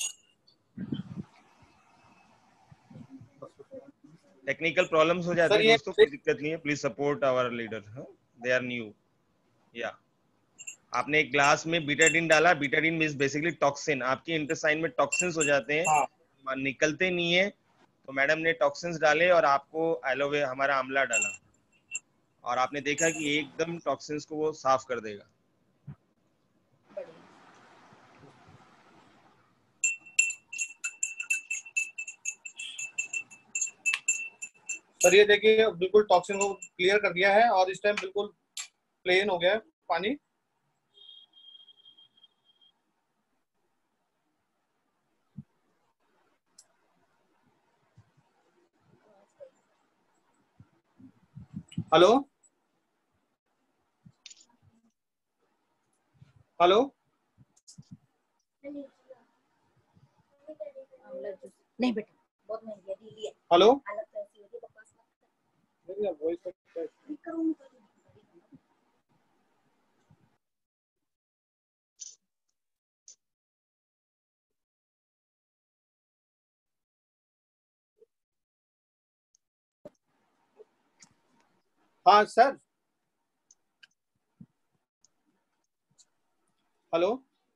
टेक्निकल प्रॉब्लम्स हो जाती सर है ये दोस्तों, कोई दिक्कत नहीं है। Please support our leader, they are new. Yeah आपने एक ग्लास में बीटाडीन डाला। Betadine means basically toxin. आपके इंटेस्टाइन में टॉक्सिन्स हो जाते हैं, हाँ। निकलते नहीं है। तो मैडम ने टॉक्सिन्स डाले और आपको एलोवेरा हमारा आंवला डाला, और आपने देखा कि एकदम टॉक्सिन्स को वो साफ कर देगा। सर ये देखिए बिल्कुल टॉक्सिन को क्लियर कर दिया है और इस टाइम बिल्कुल प्लेन हो गया है पानी। हेलो हेलो नहीं बेटा, बहुत महंगी है, दीदी है। हेलो अलग पैसे होगी, बकवास मत मेरी वॉइस कर। करूँ हाँ सर। हेलो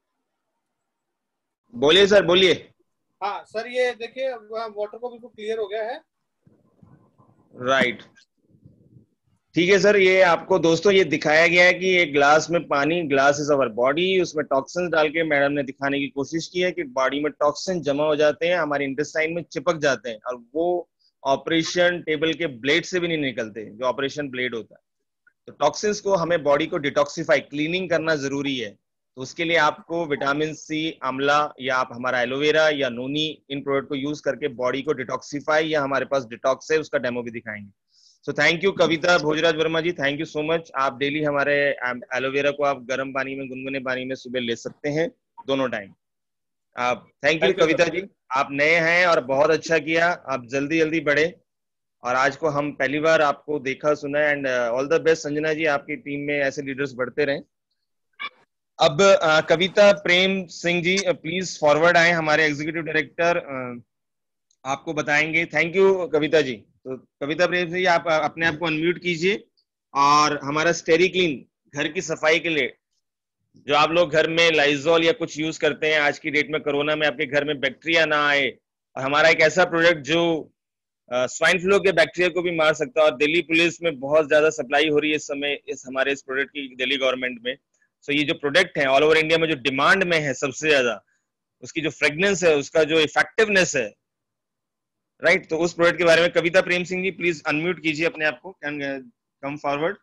बोलिए सर, बोलिए। हाँ सर, ये देखिए वाटर को बिल्कुल क्लियर हो गया है। Right right. ठीक है सर, ये आपको दोस्तों ये दिखाया गया है कि एक ग्लास में पानी, ग्लास इज अवर बॉडी, उसमें टॉक्सिन डाल के मैडम ने दिखाने की कोशिश की है कि बॉडी में टॉक्सिन जमा हो जाते हैं, हमारे इंटेस्टाइन में चिपक जाते हैं, और वो ऑपरेशन टेबल के ब्लेड से भी नहीं निकलते, जो ऑपरेशन ब्लेड होता है। तो टॉक्सिन्स को हमें बॉडी को डिटॉक्सिफाई, क्लीनिंग करना जरूरी है। तो उसके लिए आपको विटामिन सी, आंवला, या आप हमारा एलोवेरा या नोनी, इन प्रोडक्ट को यूज करके बॉडी को डिटॉक्सिफाई, या हमारे पास डिटॉक्स है उसका डेमो भी दिखाएंगे। So thank you Kavita Bhojraj Verma ji, thank you so much. आप डेली हमारे एलोवेरा को आप गर्म पानी में, गुनगुने पानी में सुबह ले सकते हैं, दोनों टाइम। आप थैंक यू कविता जी, आप नए हैं और बहुत अच्छा किया। आप जल्दी जल्दी बढ़े, और आज को हम पहली बार आपको देखा सुना, and all the best Sanjana ji, आपकी टीम में ऐसे लीडर्स बढ़ते रहें। अब uh, Kavita Prem Singh ji please forward आए, हमारे एग्जीक्यूटिव डायरेक्टर uh, आपको बताएंगे। Thank you Kavita ji. तो कविता प्रेम सिंह जी, आप अपने आप को अनम्यूट कीजिए, और हमारा स्टेरी क्लीन घर की सफाई के लिए, जो आप लोग घर में लाइजॉल या कुछ यूज करते हैं, आज की डेट में कोरोना में आपके घर में बैक्टीरिया ना आए, और हमारा एक ऐसा प्रोडक्ट जो स्वाइन फ्लू के बैक्टीरिया को भी मार सकता है। और दिल्ली पुलिस में बहुत ज्यादा सप्लाई हो रही है इस समय इस हमारे इस प्रोडक्ट की, दिल्ली गवर्नमेंट में। सो so, ये जो प्रोडक्ट है ऑल ओवर इंडिया में जो डिमांड में है सबसे ज्यादा, उसकी जो फ्रेग्रेंस है, उसका जो इफेक्टिवनेस है, राइट right? तो उस प्रोडक्ट के बारे में कविता प्रेम सिंह जी प्लीज अनम्यूट कीजिए अपने आप को, can come forward.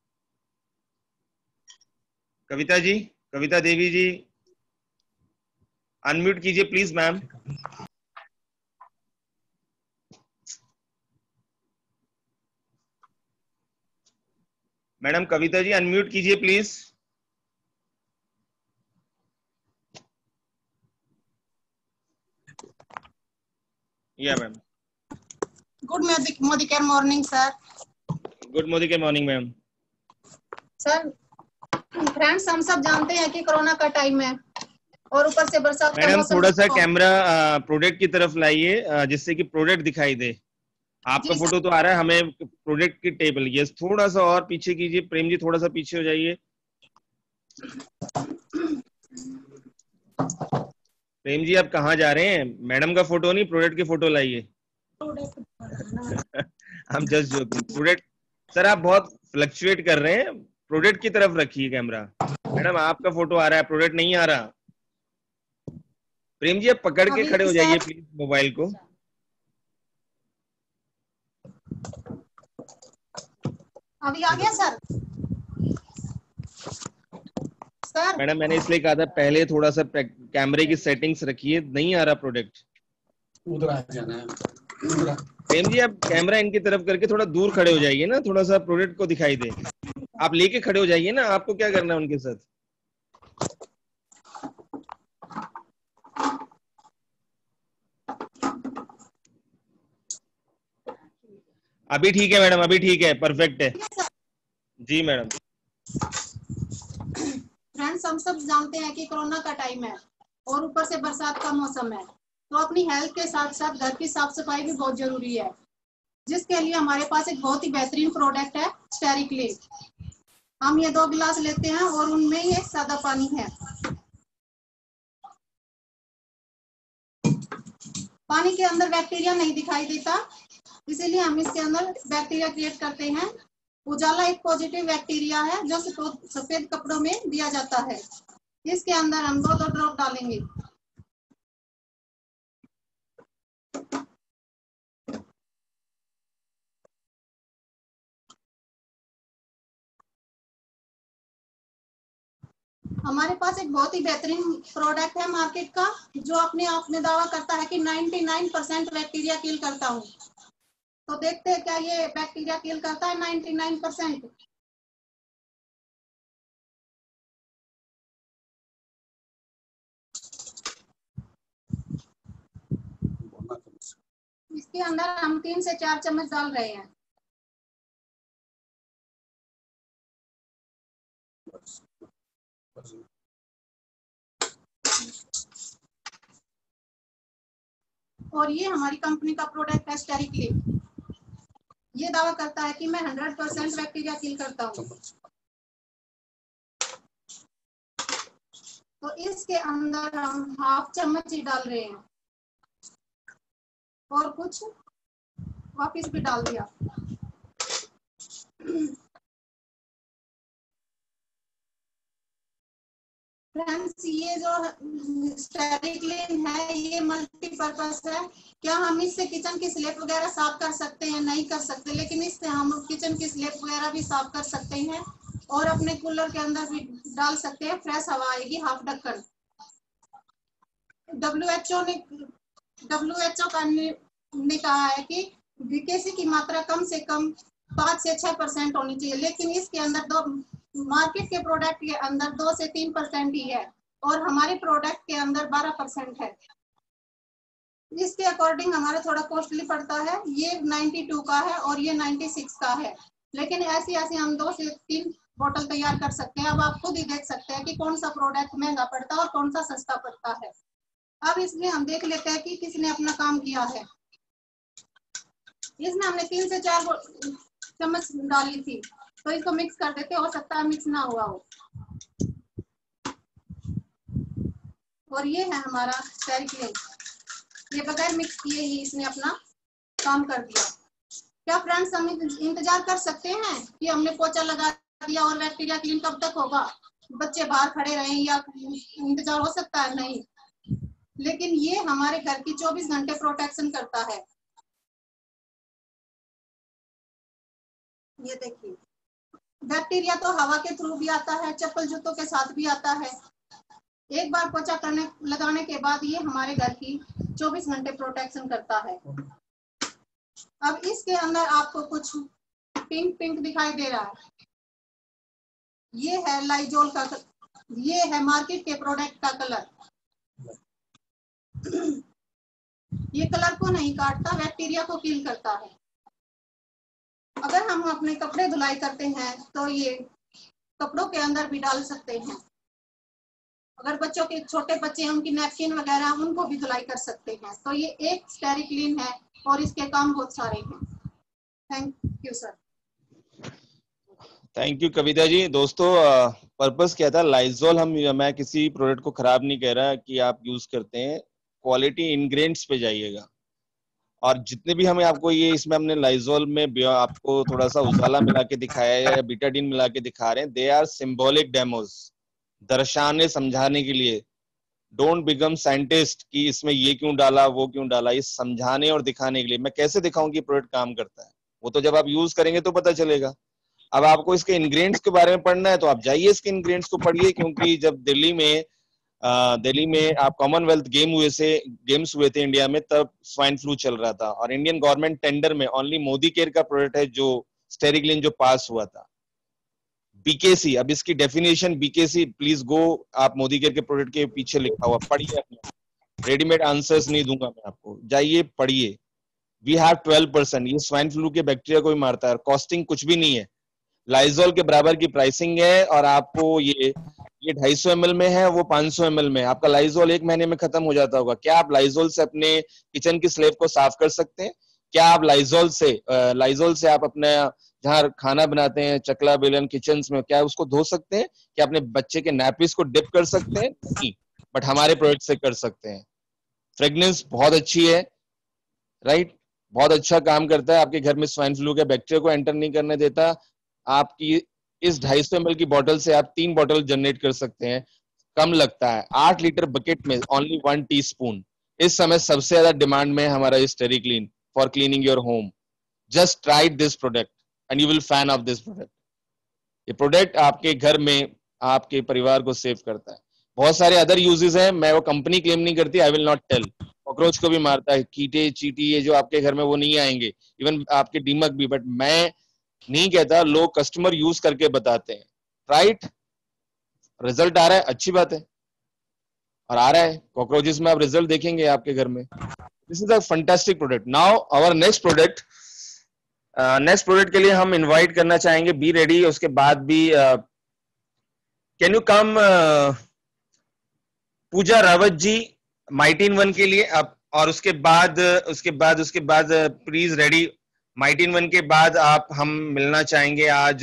Kavita ji, Kavita Devi ji, unmute कीजिए please ma'am. Madam Kavita ji unmute कीजिए please. Yeah ma'am. Good Modi care morning sir. Good Modi care morning ma'am. Sir friends, हम सब जानते हैं कि कोरोना का टाइम है और ऊपर से बरसात का मैडम मौसम। थोड़ा सा कैमरा प्रोडक्ट की तरफ लाइए जिससे कि प्रोडक्ट दिखाई दे। आपका फोटो तो आ रहा है, हमें प्रोडक्ट की टेबल। यस, थोड़ा सा और पीछे कीजिए प्रेम जी, थोड़ा सा पीछे हो जाइए। प्रेम जी आप कहाँ जा रहे हैं? मैडम का फोटो नहीं, प्रोडक्ट की फोटो लाइए। हम जस्ट जोकिंग। प्रोडक्ट सर आप बहुत फ्लक्चुएट कर रहे हैं, प्रोडक्ट की तरफ रखिए कैमरा। मैडम आपका फोटो आ रहा है, प्रोडक्ट नहीं आ रहा। प्रेम जी आप पकड़ के खड़े हो जाइए प्लीज मोबाइल को। अभी आ गया सर? सर मैडम मैंने इसलिए कहा था पहले थोड़ा सा कैमरे की सेटिंग्स रखिए, नहीं आ रहा प्रोडक्ट। उधर आ जाना है। प्रेम जी आप कैमरा इनकी तरफ करके थोड़ा दूर खड़े हो जाइए ना, थोड़ा सा प्रोडक्ट को दिखाई दे। आप लेके खड़े हो जाइए ना, आपको क्या करना है उनके साथ। अभी ठीक है मैडम, अभी ठीक है, परफेक्ट है जी मैडम। फ्रेंड्स, हम सब जानते हैं कि कोरोना का टाइम है और ऊपर से बरसात का मौसम है, तो अपनी हेल्थ के साथ साथ घर की साफ सफाई भी बहुत जरूरी है, जिसके लिए हमारे पास एक बहुत ही बेहतरीन प्रोडक्ट है स्टेरिक्लीन। हम ये दो गिलास लेते हैं और उनमें ही एक सादा पानी है। पानी के अंदर बैक्टीरिया नहीं दिखाई देता, इसीलिए हम इसके अंदर बैक्टीरिया क्रिएट करते हैं। उजाला एक पॉजिटिव बैक्टीरिया है जो सफेद कपड़ों में दिया जाता है। इसके अंदर हम दो दो ड्रॉप डालेंगे। हमारे पास एक बहुत ही बेहतरीन प्रोडक्ट है मार्केट का, जो अपने आप में दावा करता है कि निन्यानवे परसेंट बैक्टीरिया किल करता हूँ। तो देखते हैं क्या ये बैक्टीरिया किल करता है निन्यानवे परसेंट। इसके अंदर हम तीन से चार चम्मच डाल रहे हैं। और ये हमारी कंपनी का प्रोडक्ट है स्टेरिक्लीन। ये दावा करता है कि मैं हंड्रेड परसेंट बैक्टीरिया किल करता हूँ। तो इसके अंदर हम हाफ चम्मच ही डाल रहे हैं और कुछ वापिस भी डाल दिया। फ्रेंड्स, ये जो स्टेरिक्लीन है ये मल्टीपर्पज है। क्या हम इससे किचन की स्लेब वगैरह साफ कर सकते हैं? नहीं कर सकते, लेकिन इससे हम किचन की स्लेब वगैरह भी साफ कर सकते हैं और अपने कूलर के अंदर भी डाल सकते हैं। फ्रेश हवा आएगी हाफ ढक्कन। डब्ल्यू एच ओ ने डब्ल्यू एच ओ का ने कहा है कि वीकेसी की मात्रा कम से कम पाँच से छह परसेंट होनी चाहिए, लेकिन इसके अंदर दो मार्केट के प्रोडक्ट के अंदर दो से तीन परसेंट ही है और हमारे प्रोडक्ट के अंदर बारह परसेंट है। इसके अकॉर्डिंग हमारा थोड़ा कॉस्टली पड़ता है। ये बानवे का है और ये छियानवे का है, लेकिन ऐसी ऐसी हम दो से तीन बोतल तैयार कर सकते हैं। अब आप खुद ही देख सकते हैं कि कौन सा प्रोडक्ट महंगा पड़ता है और कौन सा सस्ता पड़ता है। अब इसमें हम देख लेते हैं कि किसने अपना काम किया है। इसमें हमने तीन से चार चम्मच डाली थी, तो इसको मिक्स कर देते, हो सकता है मिक्स ना हुआ हो। और ये है हमारा स्टेरिक्लीन, ये बगैर मिक्स किए ही इसने अपना काम कर दिया। क्या फ्रेंड्स हम इंतजार कर सकते हैं कि हमने पोछा लगा दिया और बैक्टीरिया क्लीन कब तक होगा? बच्चे बाहर खड़े रहें या इंतजार हो सकता है? नहीं, लेकिन ये हमारे घर की चौबीस घंटे प्रोटेक्शन करता है। ये देखिए, बैक्टीरिया तो हवा के थ्रू भी आता है, चप्पल जूतों के साथ भी आता है। एक बार पोछा करने लगाने के बाद ये हमारे घर की चौबीस घंटे प्रोटेक्शन करता है। अब इसके अंदर आपको कुछ पिंक पिंक दिखाई दे रहा है, ये है लाइजोल का, ये है मार्केट के प्रोडक्ट का कलर। ये कलर को नहीं काटता, बैक्टीरिया को किल करता है। अगर हम अपने कपड़े धुलाई करते हैं तो ये कपड़ों के अंदर भी डाल सकते हैं। अगर बच्चों के छोटे बच्चे हैं उनकी नैपकिन वगैरह उनको भी धुलाई कर सकते हैं। तो ये एक स्टेरिक्लीन है और इसके काम बहुत सारे हैं। Thank you sir. Thank you Kavita ji. दोस्तों पर्पस क्या था, लाइजोल हम मैं किसी प्रोडक्ट को खराब नहीं कह रहा कि आप यूज करते हैं, क्वालिटी इंग्रेडिएंट्स पे जाइएगा। और जितने भी हमें आपको ये इसमें हमने लाइजोल में आपको थोड़ा सा उजाला मिला के दिखाया है या बीटाडीन मिला के दिखा रहे हैं, दे आर सिंबॉलिक डेमोज, दर्शाने समझाने के लिए। डोंट बिकम साइंटिस्ट कि इसमें ये क्यों डाला वो क्यों डाला, ये समझाने और दिखाने के लिए। मैं कैसे दिखाऊं कि प्रोडक्ट काम करता है, वो तो जब आप यूज करेंगे तो पता चलेगा। अब आपको इसके इंग्रेडिएंट्स के बारे में पढ़ना है तो आप जाइए इसके इंग्रेडिएंट्स को पढ़िए, क्योंकि जब दिल्ली में दिल्ली में आप कॉमनवेल्थ गेम हुए से गेम्स हुए थे इंडिया में, तब स्वाइन फ्लू चल रहा था और इंडियन गवर्नमेंट टेंडर में ओनली मोदी केयर का प्रोडक्ट है जो स्टेरिक्लीन जो पास हुआ था, बीकेसी। अब इसकी डेफिनेशन बीकेसी, प्लीज गो, आप मोदी केयर के प्रोडक्ट के पीछे लिखा हुआ पढ़िए। रेडीमेड आंसर्स नहीं दूंगा मैं आपको, जाइए पढ़िए। वी हैव ट्वेल्व परसेंट, ये स्वाइन फ्लू के बैक्टीरिया को भी मारता है। कॉस्टिंग कुछ भी नहीं है, लाइजोल के बराबर की प्राइसिंग है। और आपको ये ये ढाई सौ एम एल में है, वो पांच सौ एम एल में। आपका लाइजोल एक महीने में खत्म हो जाता होगा। क्या आप लाइजोल से अपने किचन की स्लेब को साफ कर सकते हैं? क्या आप लाइजोल से लाइजोल से आप अपने जहाँ खाना बनाते हैं चकला बेलन किचन में, क्या उसको धो सकते हैं? क्या अपने बच्चे के नैपिस को डिप कर सकते हैं? नहीं, बट हमारे प्रोडक्ट से कर सकते हैं। फ्रेग्रेंस बहुत अच्छी है, राइट, बहुत अच्छा काम करता है, आपके घर में स्वाइन फ्लू के बैक्टीरिया को एंटर नहीं करने देता। आपकी इस ढाई सौ एम एल की बोतल से आप तीन बोतल जनरेट कर सकते हैं, कम लगता है। आठ लीटर बकेट में ओनली वन टीस्पून। इस समय सबसे ज्यादा डिमांड में हमारा Stericlean for cleaning your home. Just try this product and you will fan of this product. ये प्रोडक्ट आपके घर में आपके परिवार को सेव करता है। बहुत सारे अदर यूजेस हैं, मैं वो कंपनी क्लेम नहीं करती, I will not tell. Cockroach को भी मारता है, कीटे चीटी ये जो आपके घर में वो नहीं आएंगे, इवन आपके दीमक भी, बट मैं नहीं कहता, लोग कस्टमर यूज करके बताते हैं। राइट, रिजल्ट आ रहा है, अच्छी बात है, और आ रहा है। कॉकरोचेस में आप रिजल्ट देखेंगे आपके घर में। This is a fantastic product. Now our next product, next product के लिए हम इनवाइट करना चाहेंगे बी रेडी। उसके बाद भी can you come Pooja Rawat ji माइटीन वन के लिए आप, और उसके बाद उसके बाद उसके बाद प्लीज रेडी। माइटीन वन के बाद आप हम मिलना चाहेंगे आज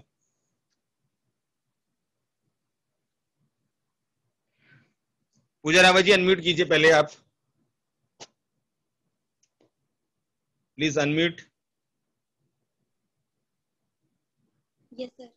पूजा रावत जी, अनम्यूट कीजिए पहले आप, प्लीज अनम्यूट। Yes sir.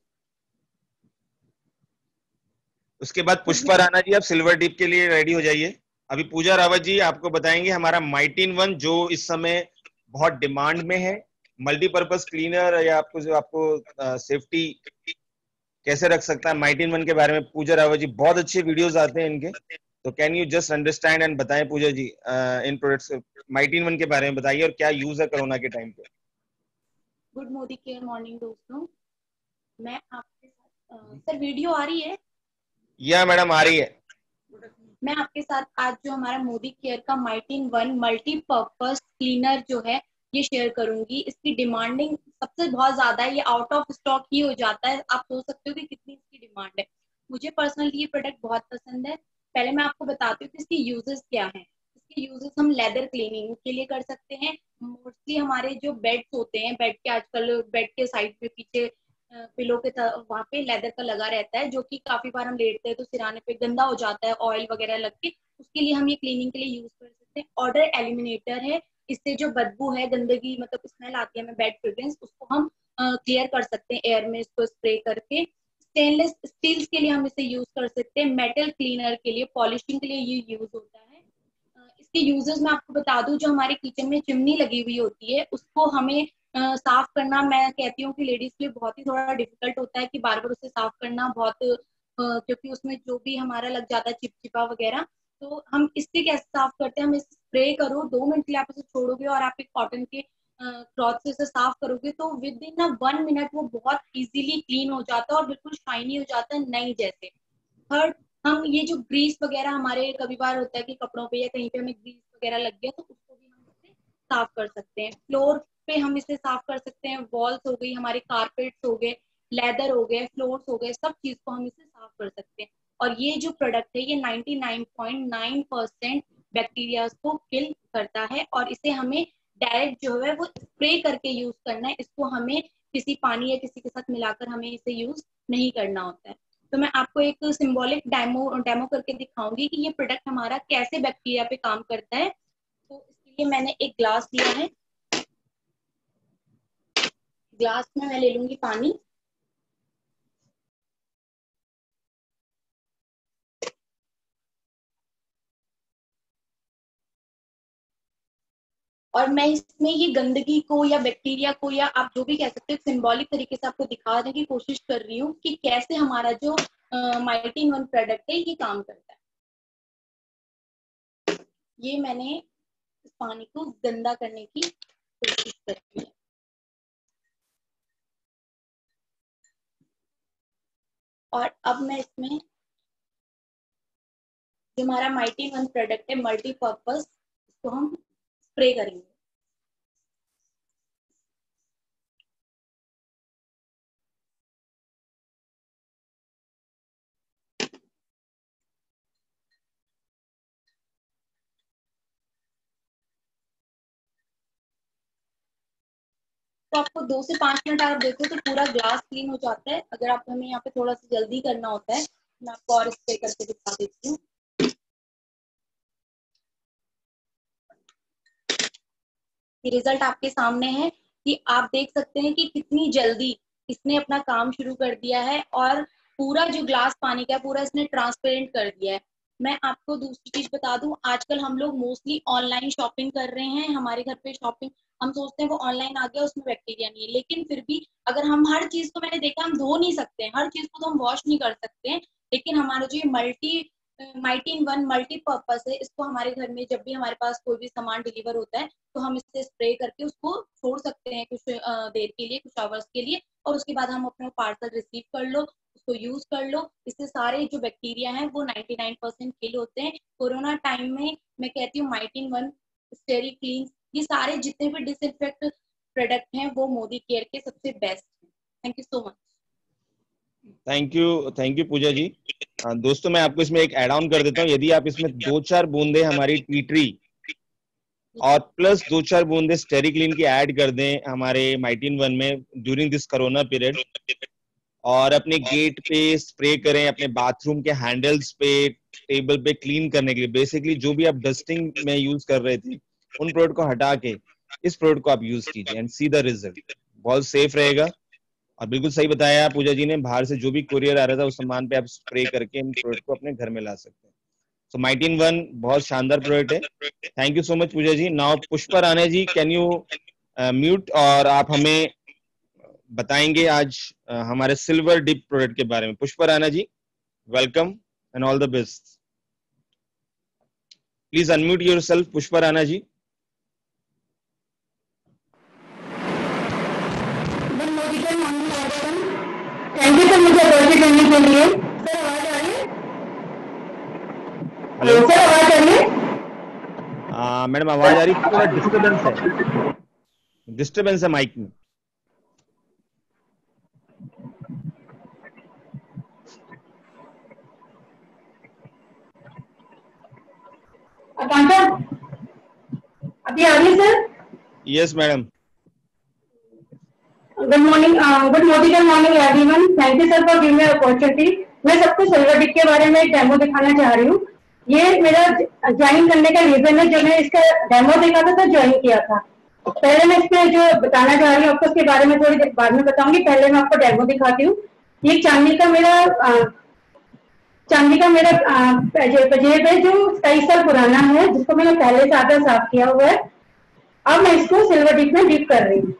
उसके बाद पुष्पा राणा जी, आप सिल्वर टिप के लिए रेडी हो जाइए। अभी पूजा रावत जी आपको बताएंगे हमारा माइटीन वन जो इस समय बहुत डिमांड में है, मल्टीपर्पज क्लीनर, या आपको जो आपको सेफ्टी कैसे रख सकता है, माइटीन वन के बारे में पूजा रावत जी, बहुत अच्छे वीडियोस आते हैं इनके। तो can you just understand and बताएं पूजा जी इन प्रोडक्ट्स माइटीन वन के बारे में बताइए और क्या यूज है कोरोना के टाइम पे। गुड मोदी केयर मॉर्निंग दोस्तों, मैं आपके साथ, सर वीडियो आ रही है? या मैडम आ रही है। मैं आपके साथ आज जो हमारा मोदी केयर का माइटीन वन मल्टीपर्पज क्लीनर जो है ये शेयर करूंगी। इसकी डिमांडिंग सबसे बहुत ज्यादा है, ये आउट ऑफ स्टॉक ही हो जाता है। आप सोच सकते हो कि कितनी इसकी डिमांड है। मुझे पर्सनली ये प्रोडक्ट बहुत पसंद है। पहले मैं आपको बताती हूँ कि इसके यूजेस क्या हैं। इसके यूजेस हम लेदर क्लीनिंग के लिए कर सकते हैं। मोस्टली हमारे जो बेड्स होते हैं, बेड के आजकल बेड के साइड पे पीछे पिलो के वहां पे लेदर का लगा रहता है, जो कि काफी बार हम लेटते हैं तो सिराने पे गंदा हो जाता है ऑयल वगैरह लग के। उसके लिए हम ये क्लीनिंग के लिए यूज कर सकते हैं। ऑर्डर एलिमिनेटर है, इससे जो बदबू है, गंदगी मतलब स्मेल आती है हमें बेड फ्रेग्रेंस, उसको हम क्लियर कर सकते हैं एयर में इसको स्प्रे करके। स्टेनलेस स्टील्स के लिए हम इसे यूज कर सकते हैं। मेटल क्लीनर के लिए, पॉलिशिंग के लिए ये यूज होता है। इसके यूजेस मैं आपको बता दूं, जो हमारे किचन में चिमनी लगी हुई होती है उसको हमें Uh, साफ करना, मैं कहती हूँ कि लेडीज के लिए बहुत ही थोड़ा डिफिकल्ट होता है कि बार बार उसे साफ करना बहुत, uh, क्योंकि उसमें जो भी हमारा लग जाता है चिपचिपा वगैरह। तो हम इससे कैसे साफ करते हैं, हम इसे स्प्रे करो, दो मिनट के लिए आप इसे छोड़ोगे और आप एक कॉटन के क्लॉथ uh, से इसे साफ करोगे तो विद इन ना वन मिनट वो बहुत इजीली क्लीन हो जाता है और बिल्कुल शाइनी हो जाता है, नई जैसे। थर्ड, हम ये जो ग्रीस वगैरह हमारे कभी बार होता है कि कपड़ों पे या कहीं पे हमें ग्रीस वगैरह लग गया तो उसको भी हम इससे साफ कर सकते हैं। फ्लोर पे हम इसे साफ कर सकते हैं। वॉल्स हो गई, हमारे कारपेट्स हो गए, लेदर हो गए, फ्लोर्स हो गए, सब चीज को हम इससे साफ कर सकते हैं। और ये जो प्रोडक्ट है ये निन्यानवे पॉइंट नौ परसेंट बैक्टीरिया को किल करता है और इसे हमें डायरेक्ट जो है वो स्प्रे करके यूज करना है। इसको हमें किसी पानी या किसी के साथ मिलाकर हमें इसे यूज नहीं करना होता है। तो मैं आपको एक सिंबॉलिक डेमो डेमो करके दिखाऊंगी कि ये प्रोडक्ट हमारा कैसे बैक्टीरिया पे काम करता है। तो इसके लिए मैंने एक ग्लास लिया है, ग्लास में मैं ले लूंगी पानी, और मैं इसमें ये गंदगी को या बैक्टीरिया को या आप जो भी कह सकते हो सिंबॉलिक तरीके से आपको दिखाने की कोशिश कर रही हूँ कि कैसे हमारा जो माइटिन वन प्रोडक्ट है ये काम करता है। ये मैंने इस पानी को गंदा करने की कोशिश करी है। और अब मैं इसमें जो हमारा माइटिन वन प्रोडक्ट है मल्टीपर्पज, इसको हम स्प्रे करेंगे। तो आपको दो से पांच मिनट आप देखो तो पूरा ग्लास क्लीन हो जाता है। अगर आप हमें यहाँ पे थोड़ा सा जल्दी करना होता है, मैं आपको और स्प्रे करके दिखा देती हूँ। ये रिजल्ट आपके सामने है कि आप देख सकते हैं कि कितनी जल्दी इसने अपना काम शुरू कर दिया है और पूरा जो ग्लास पानी का पूरा इसने ट्रांसपेरेंट कर दिया है। मैं आपको दूसरी चीज बता दूं, आजकल हम लोग मोस्टली ऑनलाइन शॉपिंग कर रहे हैं। हमारे घर पे शॉपिंग हम सोचते हैं वो ऑनलाइन आ गया उसमें बैक्टीरिया नहीं है, लेकिन फिर भी अगर हम हर चीज को, मैंने देखा हम धो नहीं सकते हैं, हर चीज को तो हम वॉश नहीं कर सकते हैं, लेकिन हमारा जो ये मल्टी माइटिन वन मल्टीपर्पज है, इसको हमारे घर में जब भी हमारे पास कोई भी सामान डिलीवर होता है तो हम इससे स्प्रे करके उसको छोड़ सकते हैं कुछ देर के लिए, कुछ आवर्स के लिए, और उसके बाद हम अपना पार्सल रिसीव कर लो, उसको यूज कर लो। इससे सारे जो बैक्टीरिया हैं वो निन्यानवे परसेंट किल होते हैं। कोरोना टाइम में मैं कहती हूँ माइटिन वन, स्टेरी क्लीन, ये सारे जितने भी डिसइंफेक्ट प्रोडक्ट हैं वो मोदी केयर के सबसे बेस्ट हैं। Thank you so much. Thank you, thank you Pooja ji. आ, दोस्तों मैं आपको इसमें एक ऐड ऑन कर देता हूँ। यदि आप इसमें दो चार बूंदे हमारी टी ट्री और प्लस दो चार बूंदे स्टेरी क्लीन की ऐड कर दें हमारे माइटिन वन में ड्यूरिंग दिस कोरोना पीरियड, और अपने गेट पे स्प्रे करें, अपने बाथरूम के हैंडल्स पे, टेबल पे क्लीन करने के लिए, बेसिकली जो भी आप डस्टिंग में यूज कर रहे थे उन प्रोडक्ट को हटा के इस प्रोडक्ट को आप यूज कीजिए एंड सी द रिजल्ट। बहुत सेफ रहेगा। और बिल्कुल सही बताया पूजा जी ने, बाहर से जो भी कुरियर आ रहा था उस सामान पे आप स्प्रे करके इन प्रोडक्ट को अपने घर में ला सकते हैं। सो माइटिन वन बहुत शानदार प्रोडक्ट है। Thank you so much Pooja ji. Now Pushpa Rana ji, can you mute और आप हमें बताएंगे आज uh, हमारे सिल्वर डिप प्रोडक्ट के बारे में। Pushpa Rana ji, welcome and all the best. Please unmute yourself Pushpa Rana ji. Thank you sir मुझे अपॉर्चुनिटी देने के लिए। सर आवाज आ रही है? हेलो सर, आवाज आ रही है? मैडम आवाज आ रही है, थोड़ा डिस्टर्बेंस है, डिस्टर्बेंस है माइक में। आकांक्षा अभी आ रही है sir? Yes madam. Good morning, good morning morning everyone. Thank you sir for giving me opportunity. मैं सबको सिल्वर डिप के बारे में एक डेमो दिखाना चाह रही हूँ। ये मेरा ज्वाइन करने का रीजन है, जब मैं इसका डेमो देखा था तो ज्वाइन किया था। पहले मैं इसमें जो बताना चाह रही हूँ आपको उसके बारे में थोड़ी देर बाद में बताऊंगी, पहले मैं आपको डेमो दिखाती हूँ। ये चांदी का मेरा आ, चांदी का मेरा पजेब है जो कई साल पुराना है, जिसको मैंने पहले से आधा साफ किया हुआ है। अब मैं इसको सिल्वर डिप में डिप कर रही हूँ।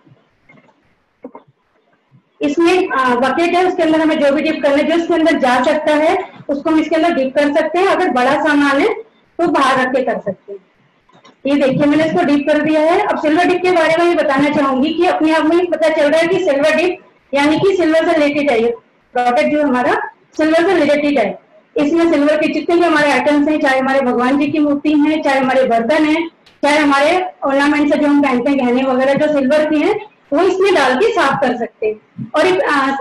इसमें बकेट है, उसके अंदर हमें जो भी डिप करना है, जो इसके अंदर जा सकता है उसको हम इसके अंदर डिप कर सकते हैं। अगर बड़ा सामान है तो बाहर रख के कर सकते हैं। ये देखिए मैंने इसको डिप कर दिया है। अब सिल्वर डिप के बारे में ये बताना चाहूंगी कि अपने आप में पता चल रहा है कि सिल्वर डिप यानी कि सिल्वर से रिलेटेड है। ये प्रोडक्ट जो हमारा सिल्वर से रिलेटेड है। इसमें सिल्वर के जितने भी हमारे आइटम्स हैं, चाहे हमारे भगवान जी की मूर्ति है, चाहे हमारे बर्तन है, चाहे हमारे ऑर्नामेंट्स जो हम पहनते हैं, गहने वगैरह जो सिल्वर के हैं, वो इसमें डाल के साफ कर सकते हैं। और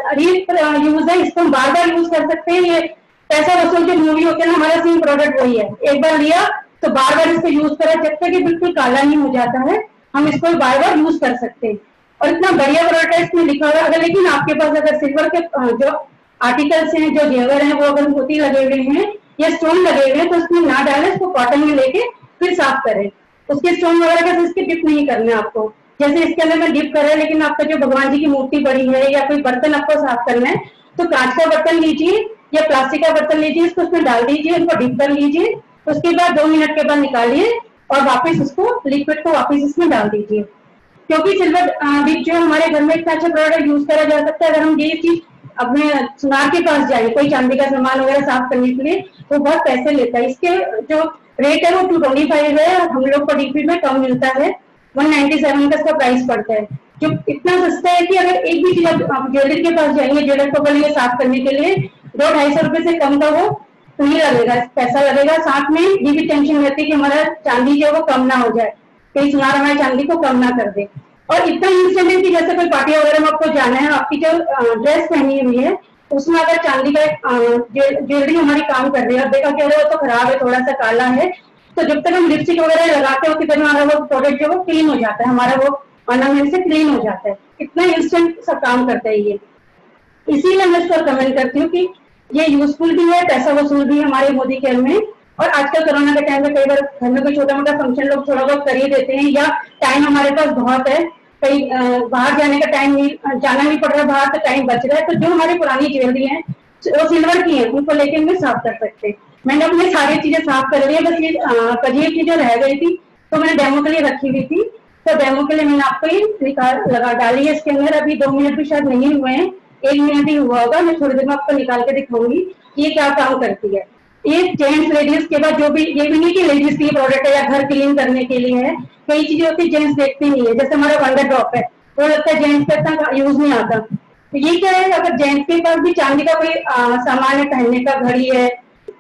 एक यूज है, इसको हम बार बार यूज कर सकते हैं। ये पैसा वसूल जो मूवी होते हैं ना, हमारा सेम प्रोडक्ट वही है, एक बार लिया तो बार बार इसको यूज करा, जब तक ये बिल्कुल काला नहीं हो जाता है हम इसको बार बार यूज कर सकते हैं। और इतना बढ़िया प्रोडक्ट है, इसमें लिखा हुआ है। अगर लेकिन आपके पास अगर सिल्वर के जो आर्टिकल्स हैं, जो जेवर हैं, वो अगर मोती लगे हुए हैं या स्टोन लगे हुए हैं तो उसमें ना डालें, इसको कॉटन में लेके फिर साफ करें। उसके स्टोन वगैरह का इसके डिप नहीं करना है आपको। जैसे इसके अंदर में डिप कर रहे हैं, लेकिन आपका जो भगवान जी की मूर्ति बड़ी है या कोई बर्तन आपको साफ करना है तो कांच का बर्तन लीजिए या प्लास्टिक का बर्तन लीजिए, इसको उसमें डाल दीजिए, इनको डिप कर लीजिए, उसके बाद दो मिनट के बाद निकालिए और वापस उसको लिक्विड को वापस इसमें डाल दीजिए। क्योंकि सिल्वर डिप जो हमारे घर में इतना अच्छा प्रोडक्ट यूज करा जा सकता है। अगर हम ये चीज अपने सुनार के पास जाए कोई चांदी का सामान वगैरह साफ करने के लिए तो बहुत पैसे लेता है। इसके जो रेट है वो टू ट्वेंटी फाइव है, हम लोग को डीपी में कम मिलता है, वन नाइन्टी सेवन का इसका प्राइस पड़ता है, जो इतना सस्ता है कि अगर एक भी चीज आप ज्वेलरी के पास जाएंगे, ज्वेलर को बोलेंगे साफ करने के लिए, दो ढाई सौ रुपए से कम का वो नहीं लगेगा, पैसा लगेगा। साथ में ये भी टेंशन रहती है कि हमारा चांदी जो है वो कम ना हो जाए, कहीं सुनार हमारे चांदी को कम ना कर दे। और इतना इंस्टेंट है कि जैसे कोई पार्टी वगैरह में आपको जाना है, आपकी जो ड्रेस पहनी हुई है उसमें अगर चांदी का ज्वेलरी हमारी काम कर रही है और देखा कि अरे वो तो खराब है, थोड़ा सा काला है, तो जब तक हम लिपस्टिक वगैरह लगाते हो कि हमारा वो प्रोडक्ट जो वो क्लीन हो जाता है, हमारा वो ऑर्नामेंट से क्लीन हो जाता है। इतना इंस्टेंट सा काम करता है ये। इसीलिए मैं इसको कमेंट करती हूँ कि ये यूजफुल भी है, पैसा वसूल भी हमारे मोदी केयर में। और आजकल कोरोना के टाइम में कई बार घर में कोई छोटा मोटा फंक्शन लोग थोड़ा बहुत कर ही देते हैं, या टाइम हमारे पास बहुत है, कहीं बाहर जाने का टाइम नहीं, जाना नहीं पड़ रहा बाहर, तो टाइम बच रहा है, तो जो हमारी पुरानी ज्वेलरी है वो सिल्वर की है, उनको लेके हम साफ कर सकते हैं। मैंने अपनी सारी चीजें साफ कर ली है, बस ये कजिए की जो रह गई थी तो मैंने डेमो के लिए रखी हुई थी, तो डेमो के लिए मैंने आपको ये निकाल लगा डाली है। इसके अंदर अभी दो मिनट भी शायद नहीं हुए हैं, एक मिनट ही हुआ होगा। मैं थोड़ी देर में आपको निकाल के दिखाऊंगी ये क्या काम करती है। ये जेंट्स लेडीज के बाद जो भी, ये भी नहीं कि लेडीज के लिए प्रोडक्ट है या घर क्लीन करने के लिए है, कई चीजें होती है जेंट्स देखते नहीं है। जैसे हमारा वंडर ड्रॉप है, तो लगता है जेंट्स का इतना यूज नहीं आता, तो ये क्या है, अगर जेंट्स के पास भी चांदी का कोई सामान है, पहनने का घड़ी है,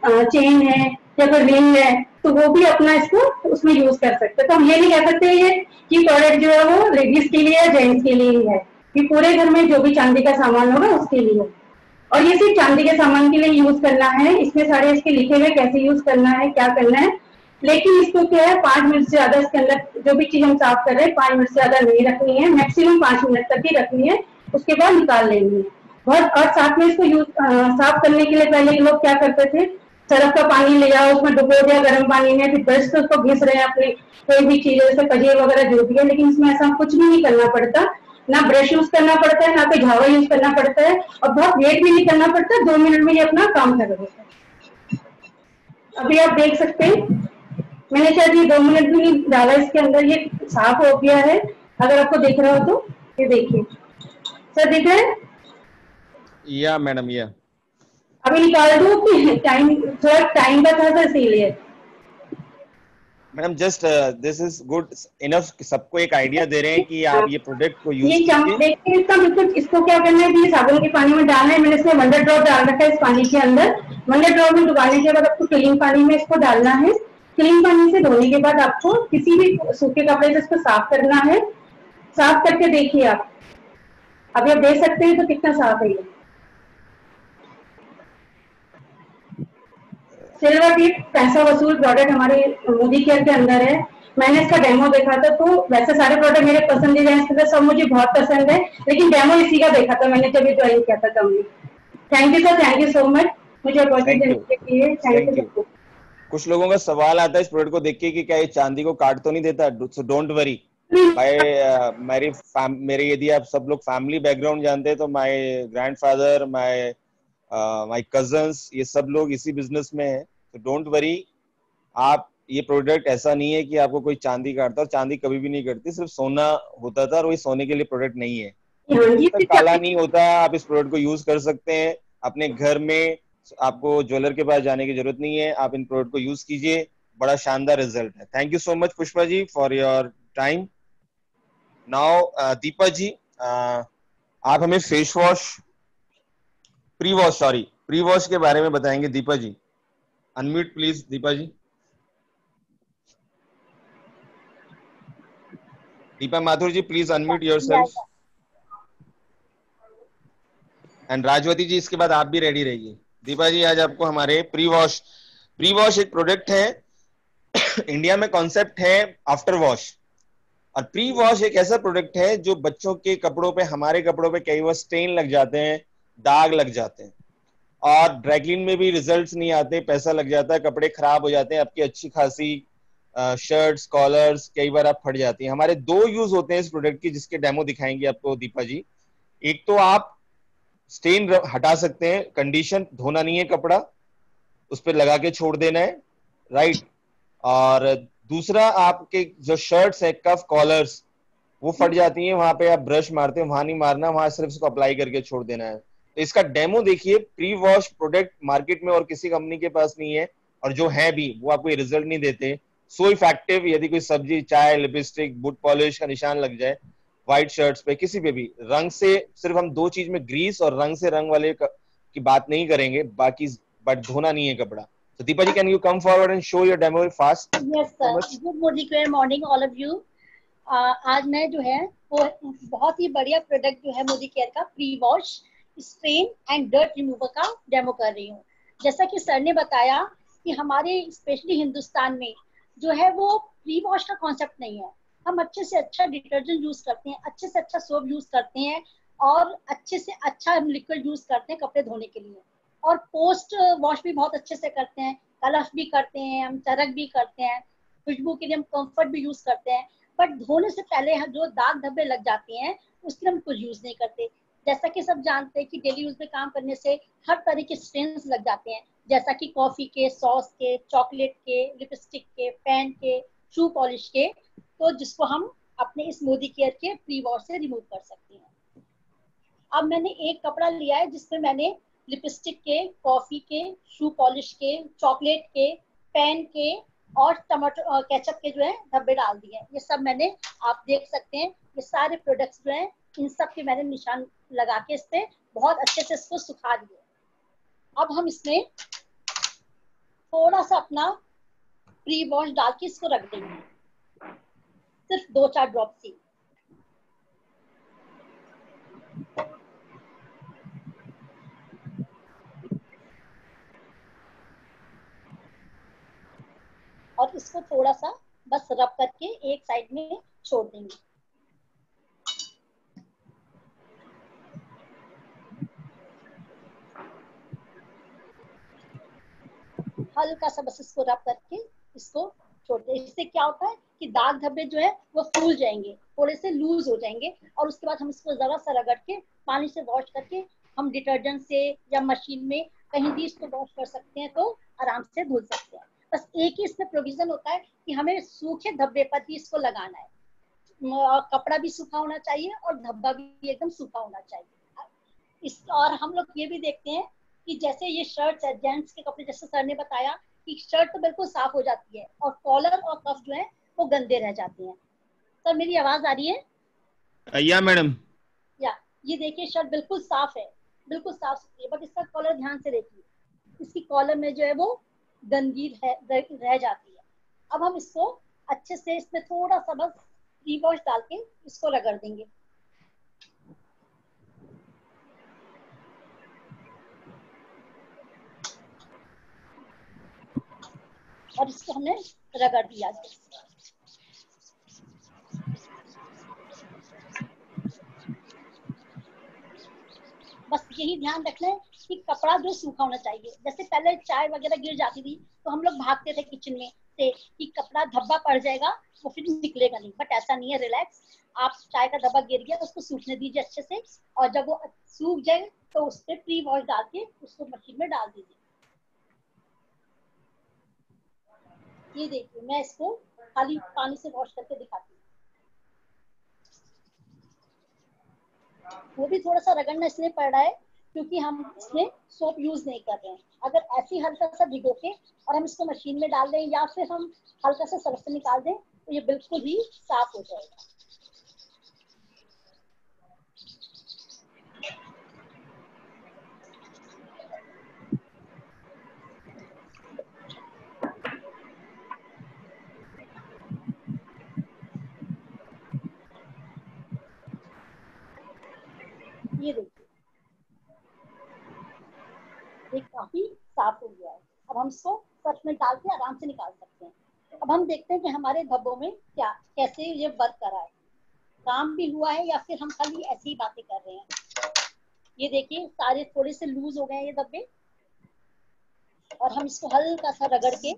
चेन है या कोई रिंग है, तो वो भी अपना इसको उसमें यूज कर सकते हैं। तो हम ये नहीं कह सकते ये कि प्रोडक्ट जो है वो लेडीज के लिए या जेंट्स के लिए ही है, कि पूरे घर में जो भी चांदी का सामान होगा उसके लिए। और ये सिर्फ चांदी के सामान के लिए यूज करना है, इसमें सारे इसके लिखे हुए कैसे यूज करना है, क्या करना है। लेकिन इसको क्या है, पांच मिनट से ज्यादा इसके अंदर जो भी चीज हम साफ कर रहे हैं पांच मिनट से ज्यादा नहीं रखनी है, मैक्सिमम पांच मिनट तक ही रखनी है, उसके बाद निकाल लेनी है बहुत। और साथ में इसको यूज साफ करने के लिए पहले लोग क्या करते थे, सरफ का पानी ले जाओ, उसमें डुबो दिया गर्म पानी में, फिर ब्रश से उसको घिस रहे हैं अपनी कोई भी चीज जैसे कजिए वगैरह जो भी है। लेकिन इसमें ऐसा कुछ भी नहीं करना पड़ता, ना ब्रश यूज करना पड़ता है, ना कोई झावा यूज करना पड़ता है, और बहुत वेट भी नहीं करना पड़ता, दो मिनट में ये अपना काम कर देता है। अभी आप देख सकते हैं मैंने शायद ये दो मिनट भी नहीं डाला इसके अंदर, ये साफ हो गया है। अगर आपको दिख रहा हो तो ये देखिए, सर दिख रहा है? या मैडम या अभी निकाल दूं कि टाइम थोड़ा टाइम का था सर, इसीलिए madam just this is good enough, सबको एक आइडिया दे रहे हैं कि आप ये प्रोडक्ट को यूज ये कीजिए। देखिए इसका बिल्कुल, इसको क्या करना है कि साबुन के पानी में डालना है। मैंने इसमें वंडर ड्रॉप डाल रखा है इस पानी के अंदर। वंडर ड्रॉप में डुबाने के बाद आपको क्लीन पानी में इसको डालना है। क्लीन पानी से धोने के बाद आपको किसी भी सूखे कपड़े से इसको साफ करना है। साफ करके देखिए आप, अभी आप देख सकते हैं तो कितना साफ है ये। सिल्वर टिप पैसा वसूल प्रोडक्ट हमारे मोदी केयर के अंदर है। मैंने इसका डेमो देखा था, तो वैसे सारे प्रोडक्ट मेरे पसंदीदा हैं, इसके सब मुझे बहुत पसंद है, लेकिन डेमो इसी का देखा था मैंने जब ये ज्वाइन किया था company. Thank you sir, thank you so much मुझे अपॉर्चुनिटी देने के लिए, थैंक यू। कुछ लोगों का सवाल आता है इस प्रोडक्ट को देख के कि क्या ये चांदी को काट तो नहीं देता, सो डोंट वरी भाई। मेरी मेरे यदि आप सब लोग फैमिली बैकग्राउंड जानते हैं तो my grandfather, my my cousins, ये सब लोग इसी बिजनेस में है, तो डोंट वरी। आप ये प्रोडक्ट ऐसा नहीं है कि आपको कोई चांदी काटता, और चांदी कभी भी नहीं करती, सिर्फ सोना होता था, और वही सोने के लिए प्रोडक्ट नहीं है, तो काला नहीं होता। आप इस प्रोडक्ट को यूज कर सकते हैं अपने घर में, आपको ज्वेलर के पास जाने की जरूरत नहीं है, आप इन प्रोडक्ट को यूज कीजिए, बड़ा शानदार रिजल्ट है। Thank you so much Pushpa ji for your time. Now Deepa ji, uh, आप हमें face wash pre wash sorry pre wash के बारे में बताएंगे। Deepa ji unmute please. Deepa ji, Deepa Mathur ji please unmute yourself. And Rajwati ji इसके बाद आप भी रेडी रहिए। दीपा जी आज आपको हमारे प्री वॉश, प्री वॉश एक प्रोडक्ट है इंडिया में कॉन्सेप्ट है आफ्टर वॉश, और प्री वॉश एक ऐसा प्रोडक्ट है जो बच्चों के कपड़ों पे, हमारे कपड़ों पे कई बार स्टेन लग जाते हैं, दाग लग जाते हैं, और ड्राइक्लीन में भी रिजल्ट्स नहीं आते, पैसा लग जाता है, कपड़े खराब हो जाते हैं, आपकी अच्छी खासी शर्ट्स कॉलर्स कई बार आप फट जाती हैं। हमारे दो यूज होते हैं इस प्रोडक्ट की जिसके डेमो दिखाएंगे आपको दीपा जी। एक तो आप स्टेन हटा सकते हैं, कंडीशन धोना नहीं है कपड़ा, उस पर लगा के छोड़ देना है, राइट। और दूसरा आपके जो शर्ट्स है कफ कॉलर्स वो फट जाती हैं, वहां पे आप ब्रश मारते हैं, वहां नहीं मारना, वहां सिर्फ इसको अप्लाई करके छोड़ देना है। तो इसका डेमो देखिए। प्री वॉश प्रोडक्ट मार्केट में और किसी कंपनी के पास नहीं है, और जो है भी वो आपको रिजल्ट नहीं देते। सो इफेक्टिव, यदि कोई सब्जी, चाय, लिपस्टिक, बूट पॉलिश का निशान लग जाए व्हाइट शर्ट्स पे, किसी पे भी रंग से, सिर्फ हम दो चीज में ग्रीस और रंग से रंग वाले की बात नहीं करेंगे, बाकी बट धोना नहीं है कपड़ा। So Deepa ji, can you come forward and show your demo fast? Yes sir. Good morning, morning all of you. uh, आज मैं जो है वो बहुत ही बढ़िया प्रोडक्ट जो है मोदी केयर का pre wash stain and dirt remover का डेमो कर रही हूँ। जैसा कि सर ने बताया कि हमारे स्पेशली हिंदुस्तान में जो है वो प्री वॉश का कॉन्सेप्ट नहीं है। हम अच्छे से अच्छा डिटर्जेंट यूज करते हैं, अच्छे से अच्छा सोप यूज करते हैं, और अच्छे से अच्छा हम लिक्विड यूज करते हैं कपड़े धोने के लिए, और पोस्ट वॉश भी बहुत अच्छे से करते हैं, कलश भी करते हैं, हम चरक भी करते हैं, खुशबू के लिए हम कंफर्ट भी यूज करते हैं। बट धोने से पहले जो दाग धब्बे लग जाते हैं उसके लिए हम कुछ यूज नहीं करते। जैसा कि सब जानते हैं कि डेली यूज में काम करने से हर तरह के स्टेन्स लग जाते हैं, जैसा कि कॉफी के, सॉस के, चॉकलेट के, लिपस्टिक के, पेन के, शू पॉलिश के, तो जिसको हम अपने इस मोदी केयर के प्री वॉश से रिमूव कर सकते हैं। अब मैंने एक कपड़ा लिया है जिसमें मैंने लिपस्टिक के, कॉफी के, शू पॉलिश के, चॉकलेट के, पेन के और टमाटो केचप के जो है धब्बे डाल दिए हैं। ये सब मैंने, आप देख सकते हैं, ये सारे प्रोडक्ट्स जो हैं इन सब के मैंने निशान लगा के इस पे बहुत अच्छे से इसको सुखा दिए। अब हम इसमें थोड़ा सा अपना प्री वॉश डाल के इसको रख देंगे, सिर्फ दो चार ड्रॉप सी। और इसको थोड़ा सा बस रब करके एक साइड में छोड़ देंगे। हल्का सा बस इसको रब करके इसको छोड़ दें। इससे क्या होता है कि दाग धब्बे जो है वो फूल जाएंगे, थोड़े से लूज हो जाएंगे, और उसके बाद हम इसको जरा सा रगड़ के पानी से वॉश करके हम डिटर्जेंट से या मशीन में कहीं भी इसको वॉश कर सकते हैं, तो आराम से धुल सकते हैं। बस एक ही इसमें प्रोविजन होता है कि हमें सूखे धब्बे पर ही इसको लगाना है, कपड़ा भी सूखा होना चाहिए और धब्बा भी एकदम सूखा होना चाहिए। इस और हम लोग ये भी देखते हैं कि जैसे ये शर्ट्स है, जेंट्स के कपड़े, जैसे सर ने बताया कि शर्ट तो बिल्कुल साफ हो जाती है और कॉलर और कफ जो है वो गंदे रह जाते हैं। सर मेरी आवाज आ रही है? या मैडम। या ये देखिए शर्ट बिल्कुल साफ है, बिल्कुल साफ सुथरी है, बट इसका कॉलर ध्यान से देखिए, इसकी कॉलर में जो है वो गंदगी रह, रह जाती है। अब हम इसको अच्छे से इसमें थोड़ा सा बस प्री वॉश डाल के इसको रगड़ देंगे। और इसको हमने रगड़ दिया। बस यही ध्यान रखना है कि कपड़ा जो सूखा होना चाहिए। जैसे पहले चाय वगैरह गिर जाती थी तो हम लोग भागते थे किचन में से कि कपड़ा धब्बा पड़ जाएगा वो फिर निकलेगा नहीं, बट ऐसा नहीं है। रिलैक्स, आप चाय का धब्बा गिर गया उसको सूखने दीजिए अच्छे से, और जब वो सूख जाए तो उस पर प्री वॉश डाल के उसको मशीन में डाल दीजिए। ये देखिए मैं इसको खाली पानी से वॉश करके दिखाती हूँ। वो भी थोड़ा सा रगड़ना इसलिए पड़ रहा है क्योंकि हम इसमें सोप यूज नहीं कर रहे हैं। अगर ऐसे हल्का सा भिगो के और हम इसको मशीन में डाल दें या फिर हम हल्का सा सर्फ से निकाल दें तो ये बिल्कुल ही साफ हो जाएगा। ये देखिए ये काफी साफ हो गया है। अब हम इसको सर्फ में डाल के आराम से निकाल सकते हैं। अब हम देखते हैं कि हमारे धब्बों में क्या कैसे ये वर्क कर रहा है, काम भी हुआ है या फिर हम खाली ऐसी ही बातें कर रहे हैं। ये देखिए सारे थोड़े से लूज हो गए हैं ये धब्बे, और हम इसको हल्का सा रगड़ के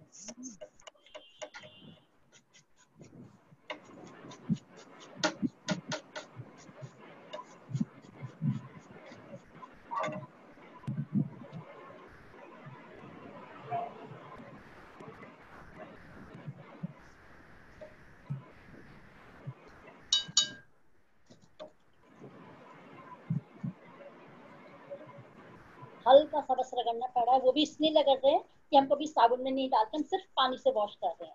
हल्का सा बस रगड़ना पड़ रहा है। वो भी इसलिए रगड़ रहे हैं कि हम कभी साबुन में नहीं डालते, हम सिर्फ पानी से वॉश कर रहे हैं।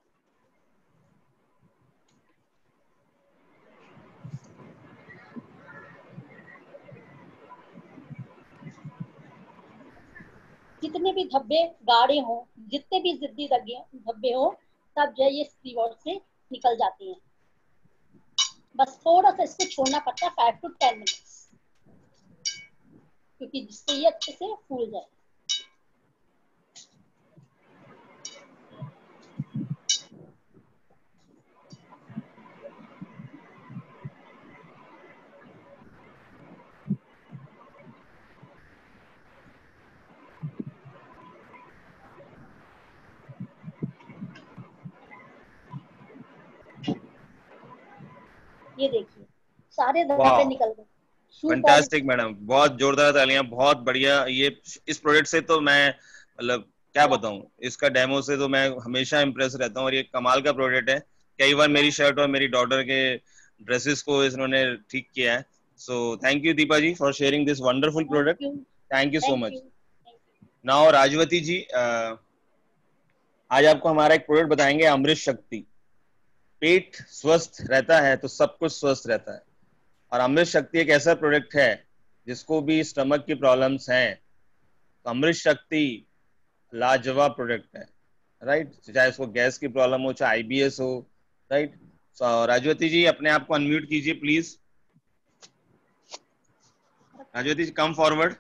जितने भी धब्बे गाढ़े हों, जितने भी जिद्दी धब्बे हो, सब जो है ये स्प्री वॉश से निकल जाती हैं। बस थोड़ा सा इसको छोड़ना पड़ता है, फाइव टू टेन मिनट्स, क्योंकि जिससे ये अच्छे से फूल जाए। ये देखिए सारे धब्बे निकल गए। फैंटास्टिक मैडम, बहुत जोरदार तालियां, बहुत बढ़िया। ये इस प्रोडक्ट से तो मैं मतलब क्या बताऊं, इसका डेमो से तो मैं हमेशा इम्प्रेस रहता हूँ, और ये कमाल का प्रोडक्ट है। कई बार मेरी शर्ट और मेरी डॉटर के ड्रेसेस को इन्होंने ठीक किया है। So thank you Deepa ji for sharing this wonderful product. Thank you so much. Now Rajwati ji, आज आपको हमारा एक प्रोडक्ट बताएंगे, अमृत शक्ति। पेट स्वस्थ रहता है तो सब कुछ स्वस्थ रहता है, और अमृत शक्ति एक ऐसा प्रोडक्ट है जिसको भी स्टमक की प्रॉब्लम्स हैं, तो अमृत शक्ति लाजवाब प्रोडक्ट है, राइट। चाहे उसको गैस की प्रॉब्लम हो, चाहे आईबीएस हो, राइट। सो राजवती जी अपने आप को अनम्यूट कीजिए please. Rajwati ji come forward.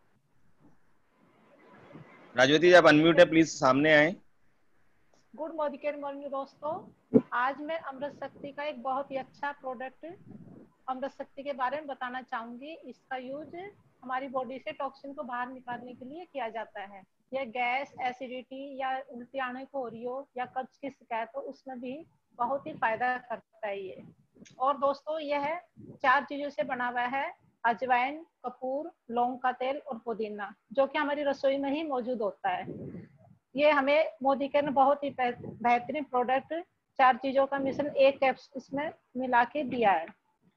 Rajwati ji आप अनम्यूट है, प्लीज सामने आए। गुड मॉर्निंग मॉर्निंग दोस्तों, आज मैं अमृत शक्ति का एक बहुत ही अच्छा प्रोडक्ट अमृत शक्ति के बारे में बताना चाहूंगी। इसका यूज हमारी बॉडी से टॉक्सिन को बाहर निकालने के लिए किया जाता है। यह गैस, एसिडिटी या उल्टी आने को हो रही हो या कब्ज की शिकायत हो, उसमें भी बहुत ही फायदा करता है ये। और दोस्तों यह चार चीजों से बना हुआ है, अजवाइन, कपूर, लौंग का तेल और पुदीना, जो कि हमारी रसोई में ही मौजूद होता है। ये हमें मोदी के ने बहुत ही बेहतरीन प्रोडक्ट, चार चीजों का मिश्रण एक कैप्सूल इसमें मिला के दिया है।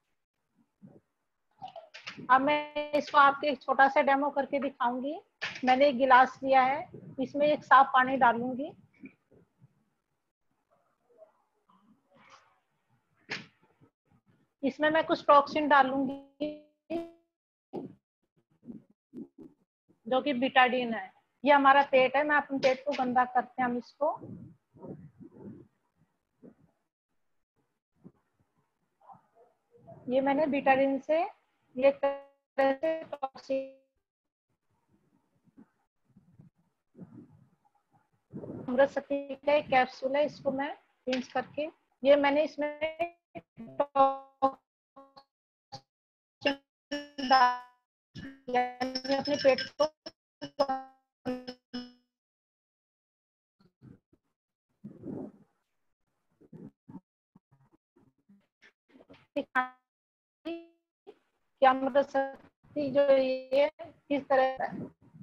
अब मैं इसको आपके एक छोटा सा डेमो करके दिखाऊंगी। मैंने एक गिलास लिया है, इसमें एक साफ पानी डालूंगी। इसमें मैं कुछ टॉक्सिन डालूंगी जो कि बिटाडीन है। ये हमारा पेट है, मैं अपने पेट को गंदा करते हैं हम इसको। ये मैंने बिटाडीन से ये तरह से टॉक्सिन अमृत शक्ति का एक कैप्सूल है, इसको मैं रिंस करके ये मैंने इसमें अपने पेट को कि अमृत शक्ति जो ये किस तरह है।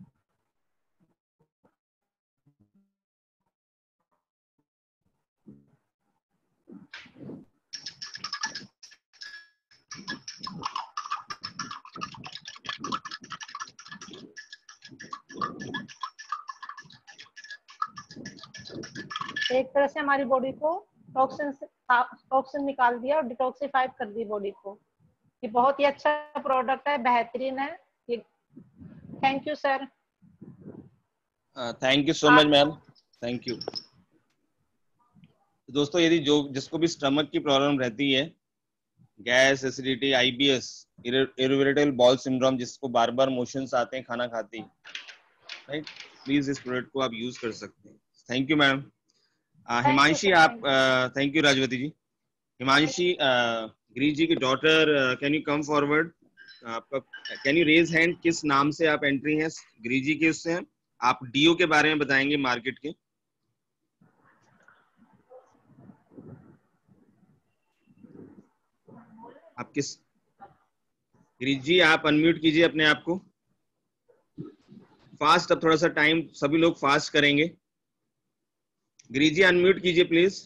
एक तरह से हमारी बॉडी को टॉक्सिन टॉक्सिन निकाल दिया और डिटॉक्सिफाई कर दी बॉडी को। ये बहुत ही अच्छा प्रोडक्ट है, बेहतरीन है ये। Thank you sir. Thank you so much ma'am, thank you. दोस्तों यदि जो जिसको भी स्टमक की प्रॉब्लम रहती है, gas, acidity, IBS, irritable bowel syndrome, जिसको बार बार मोशंस आते हैं खाना खाते ही, राइट, प्लीज इस प्रोडक्ट को आप यूज कर सकते हैं। Thank you ma'am. हिमांशी, आप थैंक यू राजवती जी। हिमांशी, गिरीश जी की daughter, can you come forward? आपका कैन यू रेज हैंड, किस नाम से आप एंट्री हैं गिरीश जी के? उससे आप डीओ के बारे में बताएंगे मार्केट के। आप किस? गिरीश जी आप अनम्यूट कीजिए अपने आप को। फास्ट, अब थोड़ा सा टाइम सभी लोग फास्ट करेंगे। गिरीश जी अनम्यूट कीजिए प्लीज।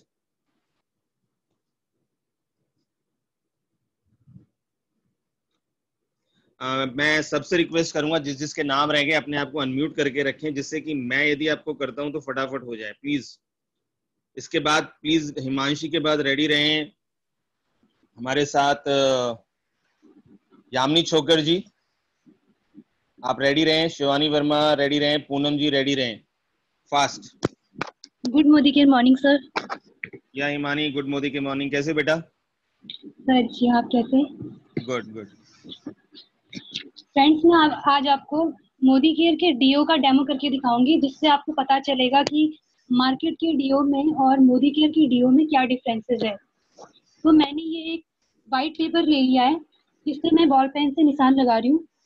Uh, मैं सबसे रिक्वेस्ट करूंगा जिस जिसके नाम रह गए अपने आप को अनम्यूट करके रखें, जिससे कि मैं यदि आपको करता हूं तो फटाफट हो जाए प्लीज। इसके बाद प्लीज हिमांशी के बाद रेडी रहें हमारे साथ यामिनी छोकर जी, आप रेडी रहें। शिवानी वर्मा रेडी रहें। पूनम जी रेडी रहें। Fast. Good Modicare morning sir. या Himani, good Modicare morning. कैसे बेटा? सर जी, आप कैसे? Good good. फ्रेंड्स, मैं आज आपको मोदी केयर के डीओ का डेमो करके दिखाऊंगी, जिससे आपको पता चलेगा कि मार्केट के डीओ में और मोदी केयर के डीओ में क्या डिफरेंसेस है। तो मैंने ये एक वाइट पेपर ले लिया है, जिससे मैं बॉल पेन से निशान लगा रही हूँ।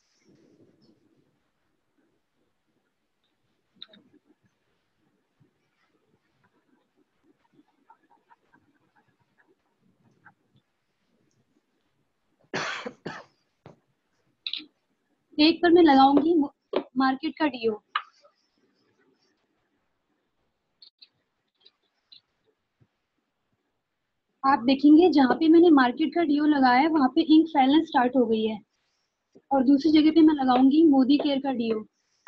एक पर मैं लगाऊंगी मार्केट का डीओ। आप देखेंगे जहाँ पे मैंने मार्केट का डीओ लगाया है वहाँ पे इंक फैलना स्टार्ट हो गई है, और दूसरी जगह पे मैं लगाऊंगी मोदी केयर का डीओ।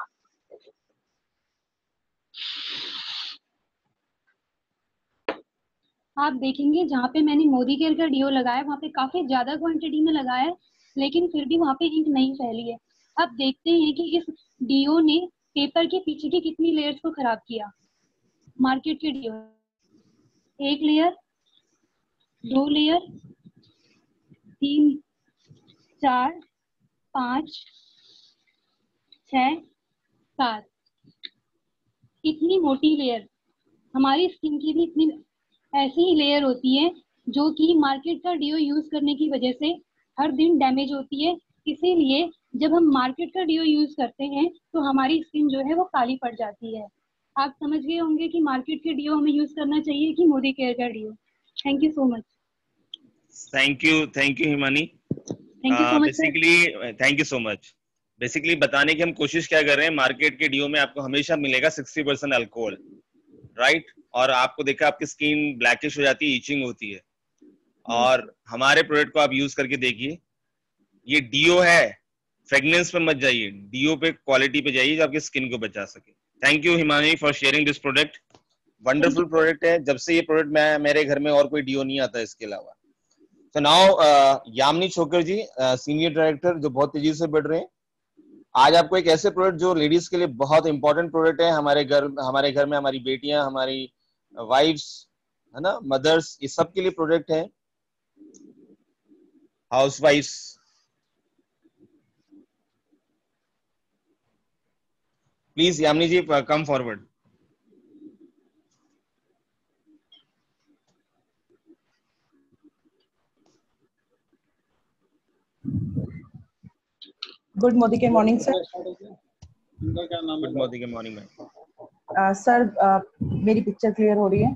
आप देखेंगे जहाँ पे मैंने मोदी केयर का डीओ लगाया वहाँ पे काफी ज्यादा क्वांटिटी में लगाया है, लेकिन फिर भी वहाँ पे इंक नहीं फैली है। अब देखते हैं कि इस डीओ ने पेपर के पीछे की कितनी लेयर्स को खराब किया। मार्केट के डीओ, एक लेयर, दो लेयर, तीन, चार, पाँच, छः, सात, इतनी मोटी लेयर। हमारी स्किन की भी इतनी ऐसी ही लेयर होती है जो कि मार्केट का डीओ यूज करने की वजह से हर दिन डैमेज होती है। इसीलिए जब हम मार्केट का डीओ यूज करते हैं तो हमारी स्किन जो है वो काली पड़ जाती है। आप समझ गए होंगे कि मार्केट के डीओ हमें यूज करना चाहिए कि मोदी केयर का deo. Thank you so much. Thank you, thank you Himani. Thank you so much. Basically thank you so much. Basically बताने की हम कोशिश क्या कर रहे हैं, मार्केट के डीओ में आपको हमेशा मिलेगा सिक्सटी परसेंट अल्कोहल, राइट, और आपको देखा आपकी स्किन ब्लैकिश हो जाती है, इचिंग होती है। और हमारे प्रोडक्ट को आप यूज करके देखिए, ये डीओ है, फ्रेग्रेंस पे मत जाइए, डीओ पे, क्वालिटी पे जाइए जो आपकी स्किन को बचा सके। Thank you Himani for sharing this product. Wonderful product है। जब से ये प्रोडक्ट मैं मेरे घर में और कोई डीओ नहीं आता इसके अलावा। So now Yamini Chhokar ji, senior director, जो बहुत तेजी से बढ़ रहे हैं, आज आपको एक ऐसे प्रोडक्ट जो लेडीज के लिए बहुत इंपॉर्टेंट प्रोडक्ट है, हमारे घर हमारे घर में हमारी बेटियां, हमारी वाइफ्स, है ना, मदर्स, ये सब के लिए प्रोडक्ट है, house wives. Please Yamini ji come forward. Good Modicare morning sir. Good Modicare morning ma'am. Sir मेरी पिक्चर क्लियर हो रही है?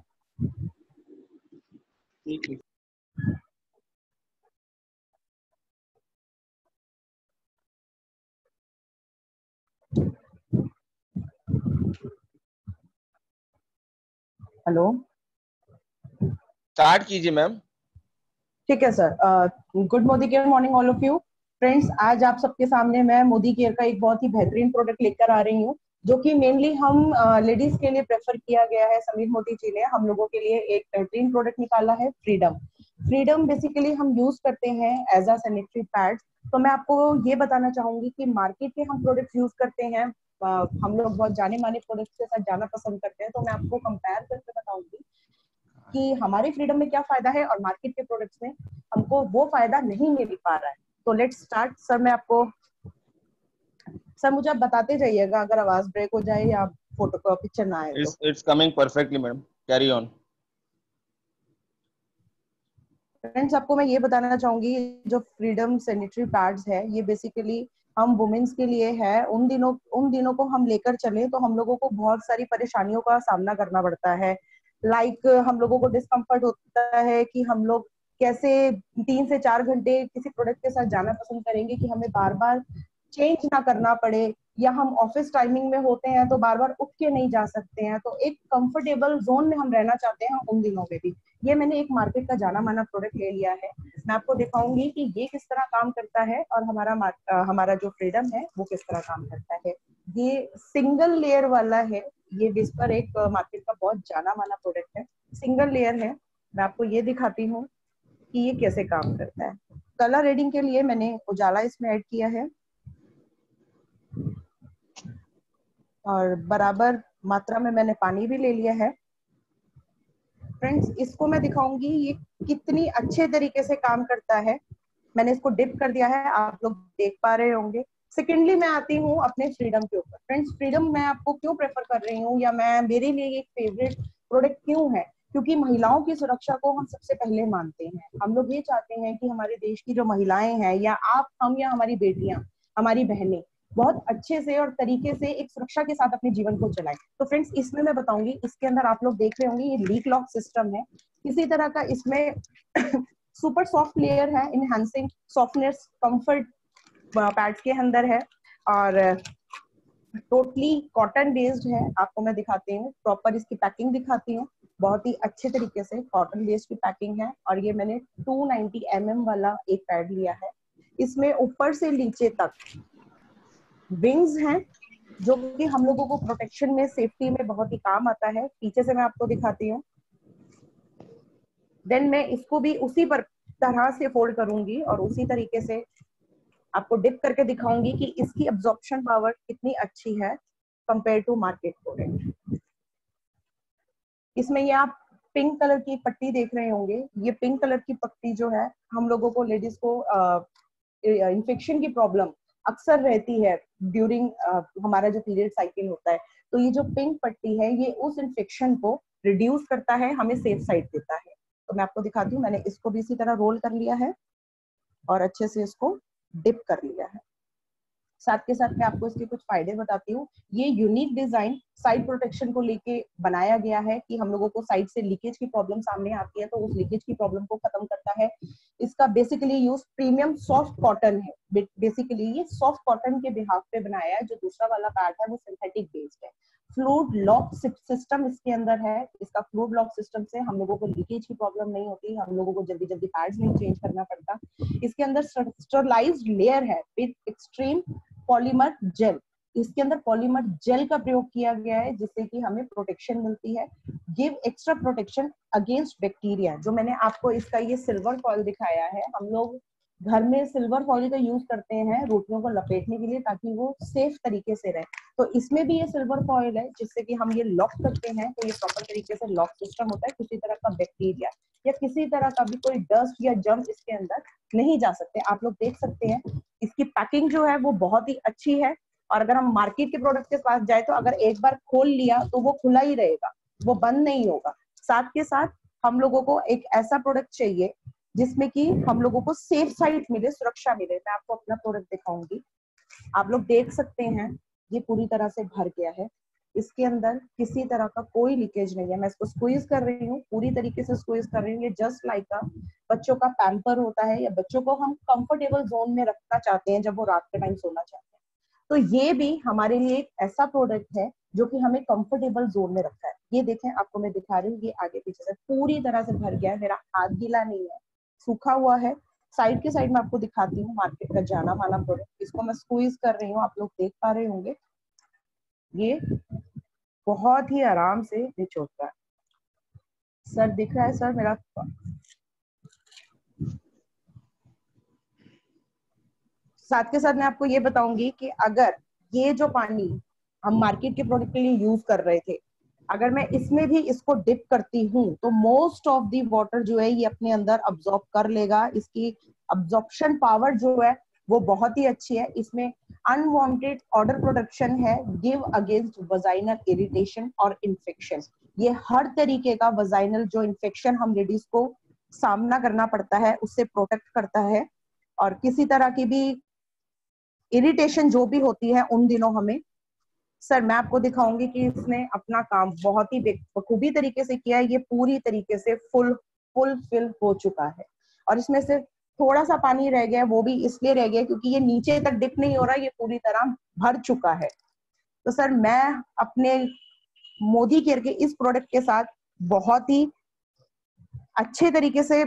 हेलो, स्टार्ट कीजिए मैम। ठीक है sir. Good Modi care morning all of you friends. आज आप सबके सामने मैं मोदी केयर का एक बहुत ही बेहतरीन प्रोडक्ट लेकर आ रही हूँ, जो कि मेनली हम लेडीज uh, के लिए प्रेफर किया गया है। समीर मोदी जी ने हम लोगों के लिए एक बेहतरीन प्रोडक्ट निकाला है, फ्रीडम। फ्रीडम बेसिकली हम यूज करते हैं एज अ सैनिटरी पैड। तो मैं आपको ये बताना चाहूंगी कि मार्केट के हम प्रोडक्ट यूज करते हैं, uh, हम लोग बहुत जाने माने प्रोडक्ट के साथ जाना पसंद करते हैं। तो मैं आपको कंपेयर करके बताऊंगी कि हमारे फ्रीडम में क्या फायदा है और मार्केट के प्रोडक्ट्स में हमको वो फायदा नहीं मिल पा रहा है। तो लेट्स स्टार्ट। सर मैं आपको सर मुझे आप बताते जाइएगा अगर आवाज ब्रेक हो जाए या फोटो पिक्चर ना आए तो। It's it's coming perfectly madam, carry on. Friends आपको मैं ये बताना चाहूंगी, जो फ्रीडम सैनिटरी पैड्स है ये बेसिकली हम वुमेन्स के लिए है। उन दिनों उन दिनों को हम लेकर चले तो हम लोगों को बहुत सारी परेशानियों का सामना करना पड़ता है। लाइक like, हम लोगों को डिस्कम्फर्ट होता है कि हम लोग कैसे तीन से चार घंटे किसी प्रोडक्ट के साथ जाना पसंद करेंगे कि हमें बार बार चेंज ना करना पड़े, या हम ऑफिस टाइमिंग में होते हैं तो बार बार उठ के नहीं जा सकते हैं, तो एक कंफर्टेबल जोन में हम रहना चाहते हैं उन दिनों में भी। ये मैंने एक मार्केट का जाना माना प्रोडक्ट ले लिया है। मैं आपको दिखाऊंगी कि ये किस तरह काम करता है और हमारा हमारा जो फ्रीडम है वो किस तरह काम करता है। ये सिंगल लेयर वाला है, ये विस्पर एक मार्केट का बहुत जाना माना प्रोडक्ट है, सिंगल लेयर है। मैं आपको ये दिखाती हूँ कि ये कैसे काम करता है। कलर रेडिंग के लिए मैंने उजाला इसमें ऐड किया है और बराबर मात्रा में मैंने पानी भी ले लिया है। फ्रेंड्स इसको मैं दिखाऊंगी ये कितनी अच्छे तरीके से काम करता है। मैंने इसको डिप कर दिया है, आप लोग देख पा रहे होंगे। सेकेंडली मैं आती हूँ अपने फ्रीडम के ऊपर। फ्रेंड्स फ्रीडम मैं आपको क्यों प्रेफर कर रही हूँ, या मैं मेरे लिए एक फेवरेट प्रोडक्ट क्यों है, क्योंकि महिलाओं की सुरक्षा को हम सबसे पहले मानते हैं। हम लोग ये चाहते हैं कि हमारे देश की जो महिलाएं हैं, या आप, हम, या हमारी बेटियां, हमारी बहनें बहुत अच्छे से और तरीके से एक सुरक्षा के साथ अपने जीवन को चलाएं। तो फ्रेंड्स इसमें मैं बताऊंगी, इसके अंदर आप लोग देख रहे होंगे ये लीक लॉक सिस्टम है। किसी तरह का इसमें सुपर सॉफ्ट लेयर है, इनहैंसिंग सॉफ्टनेस कंफर्ट पैड्स के अंदर है, और टोटली कॉटन बेस्ड है। आपको मैं दिखाती हूँ, प्रॉपर इसकी पैकिंग दिखाती हूँ। बहुत ही अच्छे तरीके से कॉटन बेस्ड की पैकिंग है, और ये मैंने टू नाइंटी एम एम वाला एक पैड लिया है। इसमें ऊपर से नीचे तक विंग्स हैं, जो कि हम लोगों को प्रोटेक्शन में, सेफ्टी में बहुत ही काम आता है। पीछे से मैं आपको दिखाती हूँ। देन मैं इसको भी उसी पर तरह से फोल्ड करूंगी और उसी तरीके से आपको डिप करके दिखाऊंगी कि इसकी अब्जॉर्प्शन पावर कितनी अच्छी है कंपेयर टू मार्केट प्रोडक्ट। इसमें ये आप पिंक कलर की पट्टी देख रहे होंगे। ये पिंक कलर की पट्टी जो है, हम लोगों को, लेडीज को इन्फेक्शन की प्रॉब्लम अक्सर रहती है ड्यूरिंग uh, हमारा जो पीरियड साइकिल होता है। तो ये जो पिंक पट्टी है ये उस इन्फेक्शन को रिड्यूस करता है, हमें सेफ साइड देता है। तो मैं आपको दिखाती हूँ, मैंने इसको भी इसी तरह रोल कर लिया है और अच्छे से इसको डिप कर लिया है। साथ के साथ मैं आपको इसके कुछ फायदे बताती हूँ। ये यूनिक डिजाइन साइड प्रोटेक्शन को लेके बनाया गया है कि हम लोगों को साइड से लीकेज की प्रॉब्लम सामने आती है तो उस लीकेज की प्रॉब्लम को खत्म करता है। इसका basically use premium soft cotton है। बेसिकली ये सॉफ्ट कॉटन के बिहाफ पे बनाया है। जो दूसरा वाला पैड है वो सिंथेटिक बेस्ड है। फ्लूइड लॉक सिस्टम इसके अंदर है। इसका फ्लूइड लॉक सिस्टम से हम लोगों को लीकेज की प्रॉब्लम नहीं होती, हम लोगों को जल्दी जल्दी पैड्स नहीं चेंज करना पड़ता। इसके अंदर स्टरलाइज्ड लेयर है विद एक्सट्रीम पॉलीमर जेल। इसके अंदर पॉलीमर जेल का प्रयोग किया गया है जिससे कि हमें प्रोटेक्शन मिलती है, give extra protection against bacteria. जो मैंने आपको इसका ये सिल्वर फॉइल दिखाया है, हम लोग घर में सिल्वर फॉइल का यूज करते हैं रोटियों को लपेटने के लिए ताकि वो सेफ तरीके से रहे। तो इसमें भी ये सिल्वर फॉइल है जिससे कि हम ये लॉक करते हैं तो ये प्रॉपर तरीके से लॉक सिस्टम होता है। किसी तरह का बैक्टीरिया या किसी तरह का भी कोई डस्ट या जर्म्स इसके अंदर नहीं जा सकते। आप लोग देख सकते हैं इसकी पैकिंग जो है वो बहुत ही अच्छी है। और अगर हम मार्केट के प्रोडक्ट के पास जाए तो अगर एक बार खोल लिया तो वो खुला ही रहेगा, वो बंद नहीं होगा। साथ के साथ हम लोगों को एक ऐसा प्रोडक्ट चाहिए जिसमें कि हम लोगों को सेफ साइड मिले, सुरक्षा मिले। मैं आपको अपना प्रोडक्ट दिखाऊंगी, आप लोग देख सकते हैं ये पूरी तरह से भर गया है। इसके अंदर किसी तरह का कोई लीकेज नहीं है। मैं इसको स्क्वीज कर रही हूँ, पूरी तरीके से स्क्वीज कर रही हूँ। ये जस्ट लाइक अ बच्चों का पैम्पर होता है या बच्चों को हम कंफर्टेबल जोन में रखना चाहते हैं जब वो रात के टाइम सोना चाहते हैं। तो ये भी हमारे लिए एक ऐसा प्रोडक्ट है जो कि हमें कंफर्टेबल जोन में रखता है। ये देखें, आपको मैं दिखा रही हूँ, ये आगे पीछे से पूरी तरह से भर गया है। मेरा हाथ गीला नहीं है, सूखा हुआ है। साइड के साइड में आपको दिखाती हूँ मार्केट का जाना माना प्रोडक्ट। इसको मैं स्क्वीज कर रही हूँ, आप लोग देख पा रहे होंगे ये बहुत ही आराम से निचोड़ता है। सर दिख रहा है सर मेरा? साथ के साथ मैं आपको ये बताऊंगी कि अगर ये जो पानी हम मार्केट के प्रोडक्ट के लिए यूज कर रहे थे, अगर मैं इसमें भी इसको डिप करती हूँ तो मोस्ट ऑफ दी वाटर जो है ये अपने अंदर अब्सॉर्ब कर लेगा। इसकी अब्सॉर्प्शन पावर जो है वो बहुत ही अच्छी है। इसमें अनवांटेड ऑर्डर प्रोडक्शन है, गिव अगेंस्ट वजाइनल इरिटेशन और इन्फेक्शन। ये हर तरीके का वजाइनल जो इन्फेक्शन हम लेडीज को सामना करना पड़ता है उससे प्रोटेक्ट करता है, और किसी तरह की भी इरिटेशन जो भी होती है उन दिनों हमें। सर मैं आपको दिखाऊंगी कि इसने अपना काम बहुत ही बखूबी तरीके से किया है। ये पूरी तरीके से फुल फुल फिल हो चुका है, और इसमें से थोड़ा सा पानी रह गया, वो भी इसलिए रह गया क्योंकि ये नीचे तक डिप नहीं हो रहा, ये पूरी तरह भर चुका है। तो सर मैं अपने मोदी केयर के इस प्रोडक्ट के साथ बहुत ही अच्छे तरीके से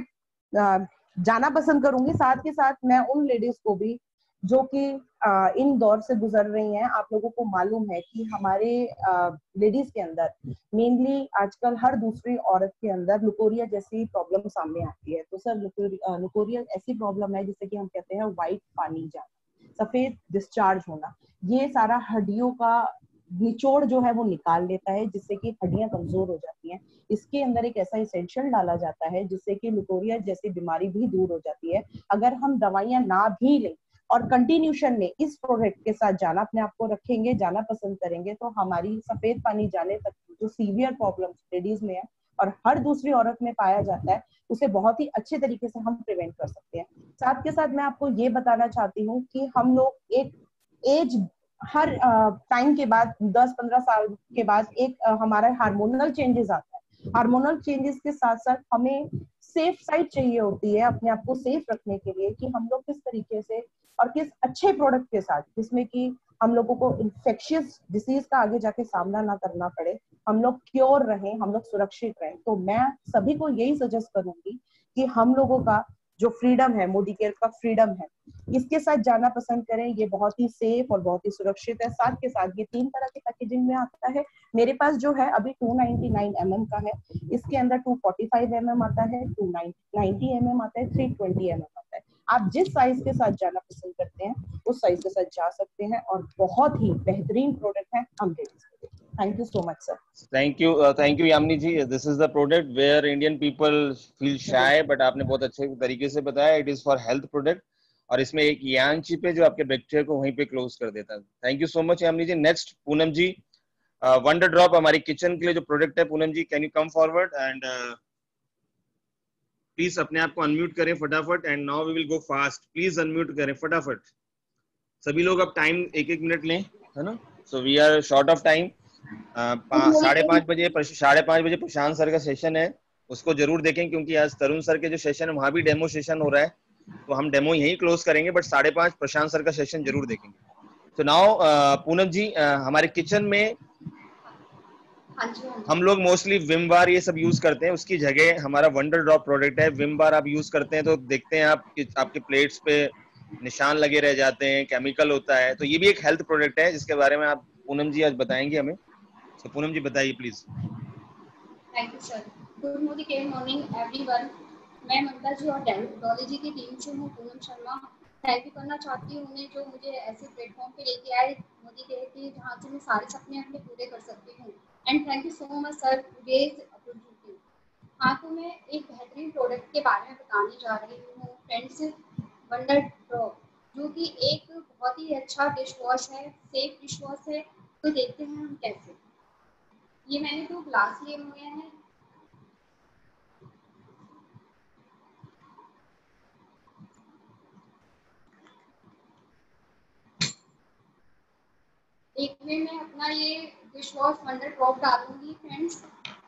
जाना पसंद करूंगी। साथ के साथ मैं उन लेडीज को भी जो कि इन दौर से गुजर रही हैं, आप लोगों को मालूम है कि हमारे लेडीज के अंदर मेनली आजकल हर दूसरी औरत के अंदर लुकोरिया जैसी प्रॉब्लम सामने आती है। तो सर लुकोरिया ऐसी प्रॉब्लम है जिसे कि हम कहते हैं व्हाइट पानी जाना, सफेद डिस्चार्ज होना। ये सारा हड्डियों का निचोड़ जो है वो निकाल लेता है, जिससे कि हड्डियां कमजोर हो जाती हैं। इसके अंदर एक ऐसा इसेंशियल डाला जाता है जिससे कि लुकोरिया जैसी बीमारी भी दूर हो जाती है। अगर हम दवाइयां ना भी लें और कंटिन्यूशन में इस प्रोडक्ट के साथ जाना अपने आप को रखेंगे, जाना पसंद करेंगे, तो हमारी सफेद पानी जाने तक जो सीवियर प्रॉब्लम लेडीज में है और हर दूसरी औरत में पाया जाता है, उसे बहुत ही अच्छे तरीके से हम प्रिवेंट कर सकते हैं। साथ के साथ मैं आपको ये बताना चाहती हूँ कि हम लोग एक एज हर टाइम के बाद दस पंद्रह साल के बाद एक आ, हमारा हार्मोनल चेंजेस आता है। हार्मोनल चेंजेस के साथ साथ हमें सेफ साइड चाहिए होती है अपने आप को सेफ रखने के लिए, कि हम लोग किस तरीके से और किस अच्छे प्रोडक्ट के साथ, जिसमें कि हम लोगों को इन्फेक्शियस डिसीज का आगे जाके सामना ना करना पड़े, हम लोग क्योर रहें, हम लोग सुरक्षित रहें। तो मैं सभी को यही सजेस्ट करूंगी कि हम लोगों का जो फ्रीडम है, मोदी केयर का फ्रीडम है, इसके साथ जाना पसंद करें। ये बहुत ही सेफ और बहुत ही सुरक्षित है। साथ के साथ ये तीन तरह के पैकेजिंग में आता है। मेरे पास जो है अभी two ninety nine m m का है, इसके अंदर two forty five m m आता है, टू नाइंटी एम एम आता है, थ्री ट्वेंटी एम एम आता है। आप जिस साइज के साथ जाना पसंद करते हैं उस साइज के साथ जा सकते हैं, और बहुत ही बेहतरीन प्रोडक्ट है हम लेडीज के लिए। Thank you so much, sir. Thank you, uh, thank you, Yamini ji. This is the product where Indian people feel shy, but आपने बहुत अच्छे तरीके से बताया. It is for health product, और इसमें एक यान चिप है जो आपके बैक्टीरिया को वहीं पे क्लोज कर देता है. Thank you so much, Yamini ji. Next, Poonam ji, wonder drop हमारी किचन के लिए जो प्रोडक्ट है. पूनम जी, can you come forward and uh, please अपने आप को अनम्यूट करें फटाफट. And now we will go fast. Please unmute करें फटाफट. सभी लोग अब टाइम एक एक मिनट लें, है ना? So we are short of time. साढ़े पाँच बजे साढ़े पाँच बजे प्रशांत सर का सेशन है, उसको जरूर देखें, क्योंकि आज तरुण सर के जो सेशन है वहां भी डेमो सेशन हो रहा है, तो हम डेमो यहीं क्लोज करेंगे, बट साढ़े पाँच प्रशांत सर का सेशन जरूर देखेंगे. तो नाउ पूनम जी, uh, हमारे किचन में हम लोग मोस्टली विम बार ये सब यूज करते हैं, उसकी जगह हमारा वंडर ड्रॉप प्रोडक्ट है. विम बार आप यूज करते हैं तो देखते हैं आप कि आपके प्लेट्स पे निशान लगे रह जाते हैं, केमिकल होता है. तो ये भी एक हेल्थ प्रोडक्ट है जिसके बारे में आप पूनम जी आज बताएंगे हमें. तो पूनम जी बताइए please. Thank you sir. Good morning morning everyone. मैं ममता जी और डेमोलॉजी की टीम से हूँ पूनम शर्मा. थैंक यू करना चाहती हूँ उन्हें जो मुझे ऐसे प्लेटफॉर्म पे लेके आए मोदी केयर के, जहाँ से मैं सारे सपने अपने पूरे कर सकती हूँ. And thank you so much sir today's opportunity. हाँ, तो मैं एक बेहतरीन प्रोडक्ट के बारे में बताने जा रही हूँ फ्रेंड्स, वंडर ड्रॉप, जो कि एक बहुत ही अच्छा डिश वॉश है, सेफ डिश वॉश है. तो देखते हैं हम कैसे. ये मैंने दो ग्लास लिए हुए हैं. एक में मैं अपना ये डिश वॉश वंडर ड्रॉप डालूंगी फ्रेंड्स.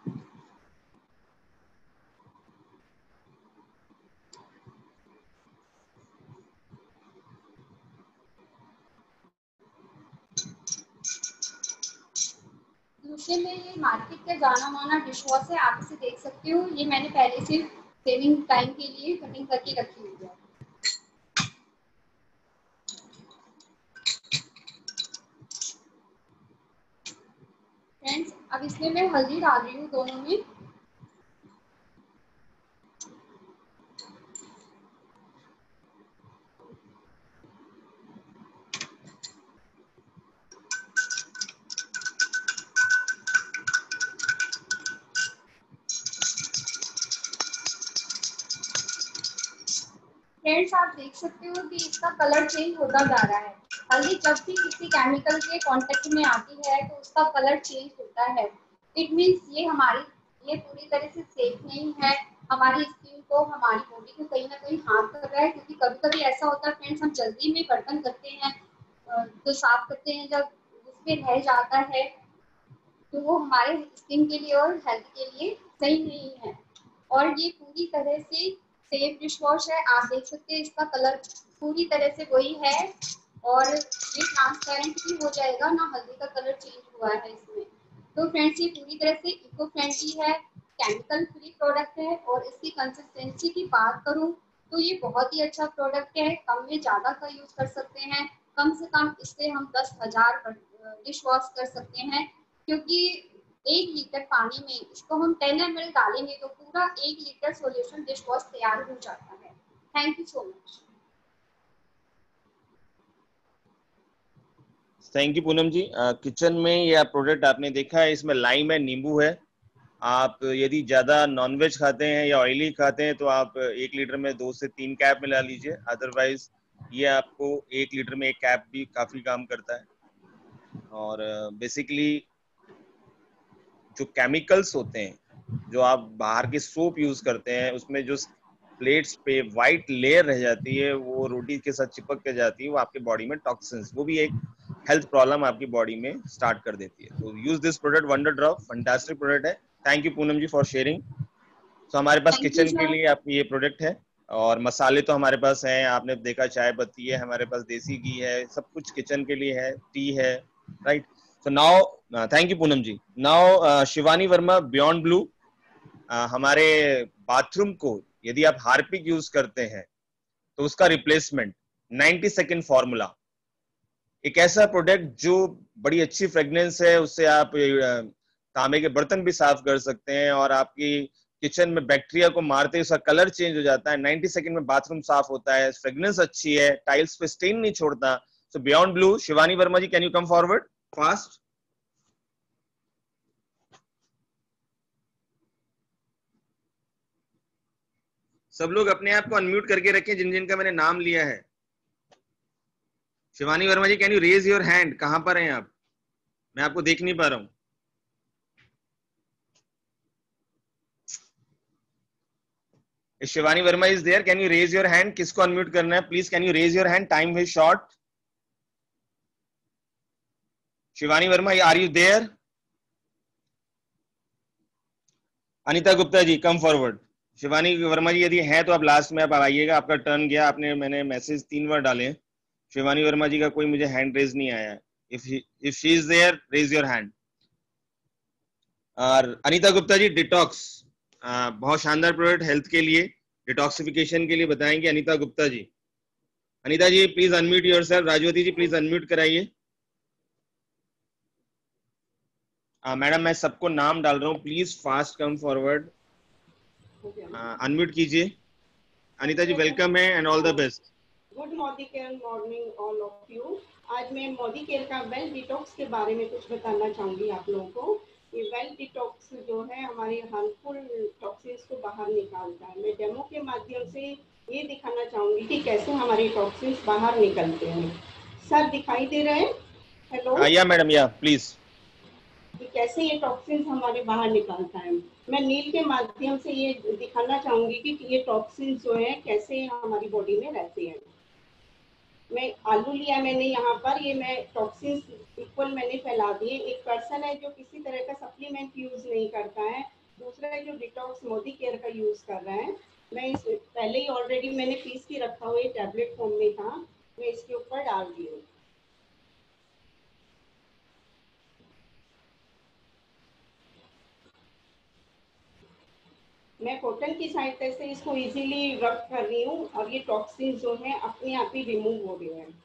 दूसरे में ये मार्केट का जाना माना डिश वॉश है, आप इसे देख सकते हो. ये मैंने पहले से सेविंग टाइम के लिए कटिंग करके रखी हुई है. फ्रेंड्स, अब इसमें मैं हल्दी डाल रही हूँ दोनों में. फ्रेंड्स, आप देख सकते हो कि इसका कलर चेंज होता जा रहा है. हल्दी जब भी किसी केमिकल के कांटेक्ट में आती है तो उसका कलर चेंज होता है। इट मीन्स ये हमारी ये पूरी तरह से सेफ नहीं है, हमारी स्किन को, हमारी बॉडी को कहीं ना कहीं हार्म कर रहा है। क्योंकि कभी कभी ऐसा होता है फ्रेंड्स, हम जल्दी में बर्तन करते हैं तो साफ करते हैं, जब उसमें रह जाता है तो वो हमारे स्किन के लिए और हेल्थ के लिए सही नहीं है। और ये पूरी तरह से सेफ डिश वॉश है, आप देख सकते हैं इसका कलर पूरी तरह से वही है और ये ट्रांसपेरेंट भी हो जाएगा, ना हल्दी का कलर चेंज हुआ है इसमें। तो फ्रेंड्स ये पूरी तरह से इको फ्रेंडली है, केमिकल फ्री प्रोडक्ट है। और इसकी कंसिस्टेंसी की बात करूं तो ये बहुत ही अच्छा प्रोडक्ट है, कम में ज़्यादा का यूज कर सकते हैं। कम से कम इससे हम दस हजार डिश वॉश कर सकते हैं, क्योंकि एक लीटर पानी में इसको हम टेन एम एल डालेंगे तो पूरा एक लीटर सॉल्यूशन डिश वॉश तैयार हो जाता है। Thank you so much. Thank you Poonam ji. Kitchen में यह प्रोडक्ट आपने देखा है, इसमें लाइम है, नींबू है। आप यदि ज्यादा नॉनवेज खाते हैं या ऑयली खाते हैं तो आप एक लीटर में दो से तीन कैप मिला लीजिए, अदरवाइज ये आपको एक लीटर में एक कैप भी काफी काम करता है। और बेसिकली uh, जो केमिकल्स होते हैं, जो आप बाहर के सोप यूज करते हैं, उसमें जो प्लेट्स पे वाइट लेयर रह जाती है, वो रोटी के साथ चिपक के जाती है, वो आपके बॉडी में टॉक्सिन्स, वो भी एक हेल्थ प्रॉब्लम आपकी बॉडी में स्टार्ट कर देती है। तो use this product, wonder drop, fantastic product है। Thank you Poonam ji for sharing. तो हमारे पास किचन के लिए आपकी ये प्रोडक्ट है, और मसाले तो हमारे पास हैं, आपने देखा चाय पत्ती है हमारे पास, देसी घी है, सब कुछ किचन के लिए है, टी है, right. So now thank you Poonam ji. Now Shivani Verma, beyond blue. uh, हमारे बाथरूम को यदि आप हार्पिक यूज करते हैं तो उसका रिप्लेसमेंट नाइंटी सेकेंड फॉर्मूला, एक ऐसा प्रोडक्ट जो बड़ी अच्छी फ्रेग्रेंस है, उससे आप तांबे के बर्तन भी साफ कर सकते हैं और आपकी किचन में बैक्टीरिया को मारते ही उसका कलर चेंज हो जाता है, नाइंटी सेकंड में बाथरूम साफ होता है, फ्रेग्रेंस अच्छी है, टाइल्स पे स्टेन नहीं छोड़ता। So beyond blue, Shivani Verma ji, can you come forward fast. सब लोग अपने आप को अनम्यूट करके रखें जिन जिन का मैंने नाम लिया है। Shivani Verma ji, can you raise your hand, कहां पर हैं आप, मैं आपको देख नहीं पा रहा हूं। Shivani Verma is there, can you raise your hand, किसको अनम्यूट करना है please, can you raise your hand, time is short. Shivani Verma, are you there? Anita Gupta ji, come forward. Shivani Verma ji यदि हैं तो आप लास्ट में आप आइएगा, आपका टर्न गया, आपने मैंने मैसेज तीन बार डाले हैं, शिवानी वर्मा जी का कोई मुझे हैंड रेज नहीं आया है। If if she is there, raise your hand. और अनीता गुप्ता जी, डिटॉक्स, बहुत शानदार प्रोडक्ट हेल्थ के लिए, डिटॉक्सिफिकेशन के लिए बताएंगे Anita Gupta ji. Anita ji please unmute yourself. Rajwati ji please unmute कराइए। मैडम मैं सबको नाम डाल रहा हूँ, please fast come forward, unmute कीजिए। अनीता जी वेलकम है and all the best. Good morning morning all of you. आज मैं मोदी केयर का वेल डिटॉक्स के बारे में कुछ बताना चाहूंगी आप लोगों को। ये वेल डिटॉक्स जो है हमारे हार्मफुल टॉक्सिन्स को बाहर निकालता है। मैं डेमो के माध्यम से ये दिखाना चाहूंगी कि कैसे हमारे टॉक्सिन्स बाहर निकलते हैं। सर दिखाई दे रहे हैं? हेलो। या मैडम, या प्लीज। कि कैसे ये टॉक्सिन्स हमारे बाहर निकालता है। मैं नील के माध्यम से ये दिखाना चाहूंगी कि ये टॉक्सिन्स जो है कैसे हमारी बॉडी में रहते हैं। मैं आलू लिया मैंने यहाँ पर, ये मैं टॉक्सिन्स इक्वल मैंने फैला दिए। एक पर्सन है जो किसी तरह का सप्लीमेंट यूज नहीं करता है, दूसरा है जो डिटॉक्स मोदी केयर का यूज कर रहा है। मैं इस पहले ही ऑलरेडी मैंने पीस के रखा हुआ, ये टैबलेट फॉर्म में था, मैं इसके ऊपर डाल दी हूँ। मैं कॉटन की सहायता से इसको इजीली रब कर रही हूँ और ये टॉक्सिन जो है अपने आप ही रिमूव हो रहे हैं।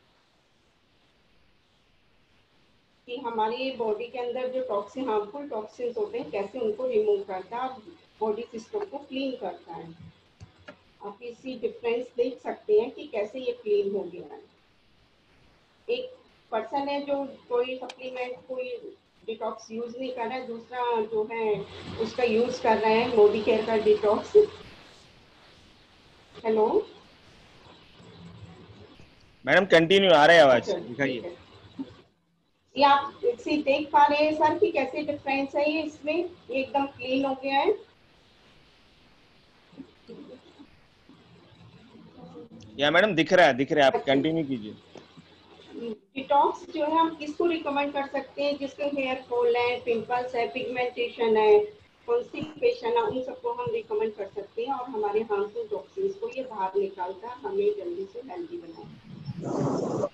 कि हमारी बॉडी के अंदर जो टॉक्सिन हार्मफुल टॉक्सिन होते हैं कैसे उनको रिमूव करता है, बॉडी सिस्टम को क्लीन करता है। आप इसी डिफरेंस देख सकते हैं कि कैसे ये क्लीन हो गया है। एक पर्सन है जो कोई सप्लीमेंट कोई डिटॉक्स यूज नहीं कर रहा है, दूसरा जो है उसका यूज कर रहा है मोदी केयर का डिटॉक्स। हेलो मैडम कंटिन्यू आ रहा है आवाज, अच्छा, दिखाइए। ठीक है। ये आप इसे देख पा रहे हैं सर कि कैसे डिफरेंस है ये इसमें, ये एकदम क्लीन हो गया है। या मैडम दिख रहा है, दिख रहा है, आप कंटिन्यू कीजिए। डिटॉक्स जो है हम किसको रिकमेंड कर सकते हैं, जिसके हेयर फॉल है, पिंपल्स है, पिगमेंटेशन है, कॉन्स्टिपेशन है, उन सबको हम रिकमेंड कर सकते हैं और हमारे हार्मफुल टॉक्सिन्स को ये बाहर निकालता है, हमें जल्दी से हेल्दी बनाता है।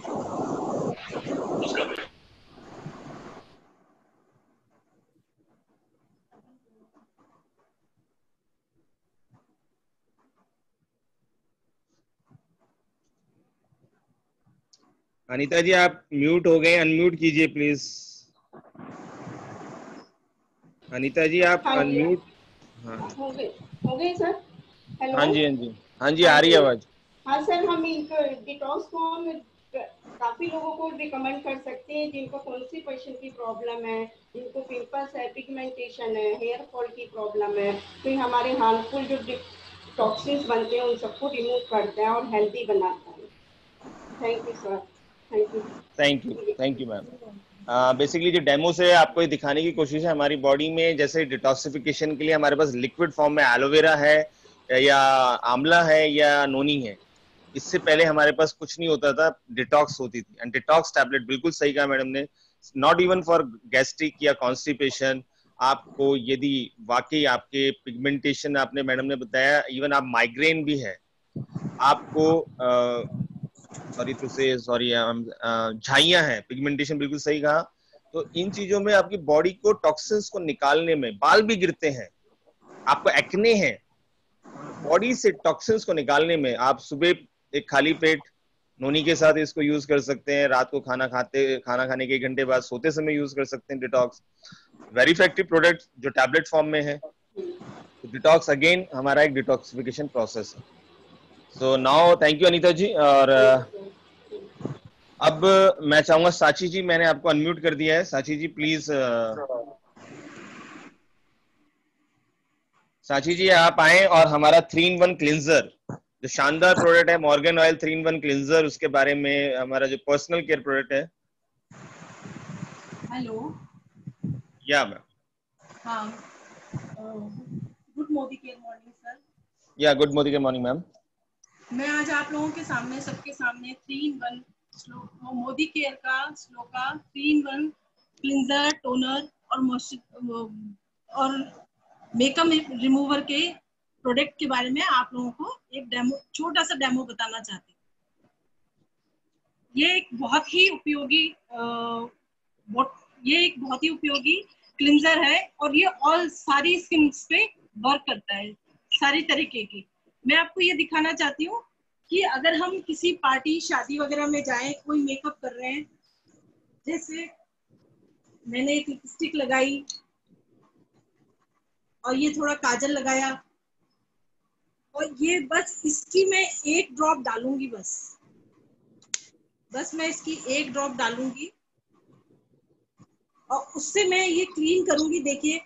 अनीता जी आप म्यूट हो गए, अनम्यूट कीजिए प्लीज। अनीता जी आप हाँ जी, अनम्यूट। हाँ हो गए हो गए सर। हेलो, हाँ जी, हाँ जी, हाँ जी, आ रही है आवाज। हाँ सर, हम डिटॉक्स को हम काफी लोगों को रिकमेंड कर सकते हैं जिनको कॉन्स्टिपेशन की प्रॉब्लम है, जिनको पिंपल्स है, पिगमेंटेशन है, हेयर फॉल की प्रॉब्लम है, तो हमारे हार्मफुल जो टॉक्सिन्स बनते हैं उन सबको रिमूव करता है और हेल्दी बनाता है। Thank you sir, thank you thank you, thank you ma'am. Basically जो डेमो से आपको ये दिखाने की कोशिश है, हमारी बॉडी में जैसे डिटॉक्सिफिकेशन के लिए हमारे पास लिक्विड फॉर्म में एलोवेरा है या आंवला है या नोनी है। इससे पहले हमारे पास कुछ नहीं होता था, डिटॉक्स होती थी। एंड डिटॉक्स टैबलेट, बिल्कुल सही कहा मैडम ने, नॉट इवन फॉर गैस्ट्रिक या कॉन्स्टिपेशन। आपको यदि वाकई आपके पिगमेंटेशन, आपने मैडम ने बताया, इवन आप माइग्रेन भी है आपको, सॉरी टू से सॉरी झाइयां हैं, पिगमेंटेशन, बिल्कुल सही कहा। तो इन चीजों में आपकी बॉडी को टॉक्सिन्स को निकालने में, बाल भी गिरते हैं, आपको एक्ने है, बॉडी से टॉक्सिन्स को निकालने में आप सुबह एक खाली पेट नोनी के साथ इसको यूज कर सकते हैं, रात को खाना खाते खाना खाने के एक घंटे बाद सोते समय यूज कर सकते हैं। डिटॉक्स वेरी इफेक्टिव प्रोडक्ट जो टैबलेट फॉर्म में है। तो डिटॉक्स अगेन हमारा एक डिटॉक्सिफिकेशन प्रोसेस है। So now thank you Anita ji. और अब मैं चाहूंगा साची जी, मैंने आपको अनम्यूट कर दिया है, साची जी प्लीज। साची जी आप आए और हमारा थ्री इन वन क्लिंजर, जो शानदार प्रोडक्ट है Morgan oil three in one cleanser, उसके बारे में, हमारा जो पर्सनल केयर प्रोडक्ट है। Hello, yeah ma'am. हाँ, good Modi care morning sir. Yeah good Modi care morning ma'am. मैं आज आप लोगों के सामने, सबके सामने three in one Modi care का स्लो का three in one cleanser, toner और मॉइस्चर और मेकअप रिमूवर के प्रोडक्ट के बारे में आप लोगों को एक डेमो, छोटा सा डेमो बताना चाहती हूँ। ये एक बहुत ही उपयोगी आ, ये एक बहुत ही उपयोगी क्लिंजर है और ये ऑल सारी स्किन पे वर्क करता है, सारी तरीके की। मैं आपको ये दिखाना चाहती हूँ कि अगर हम किसी पार्टी, शादी वगैरह में जाएं, कोई मेकअप कर रहे हैं, जैसे मैंने एक लिपस्टिक लगाई और ये थोड़ा काजल लगाया और ये बस इसकी मैं एक ड्रॉप डालूंगी, बस बस मैं इसकी एक ड्रॉप डालूंगी और उससे मैं ये क्लीन करूंगी। देखिए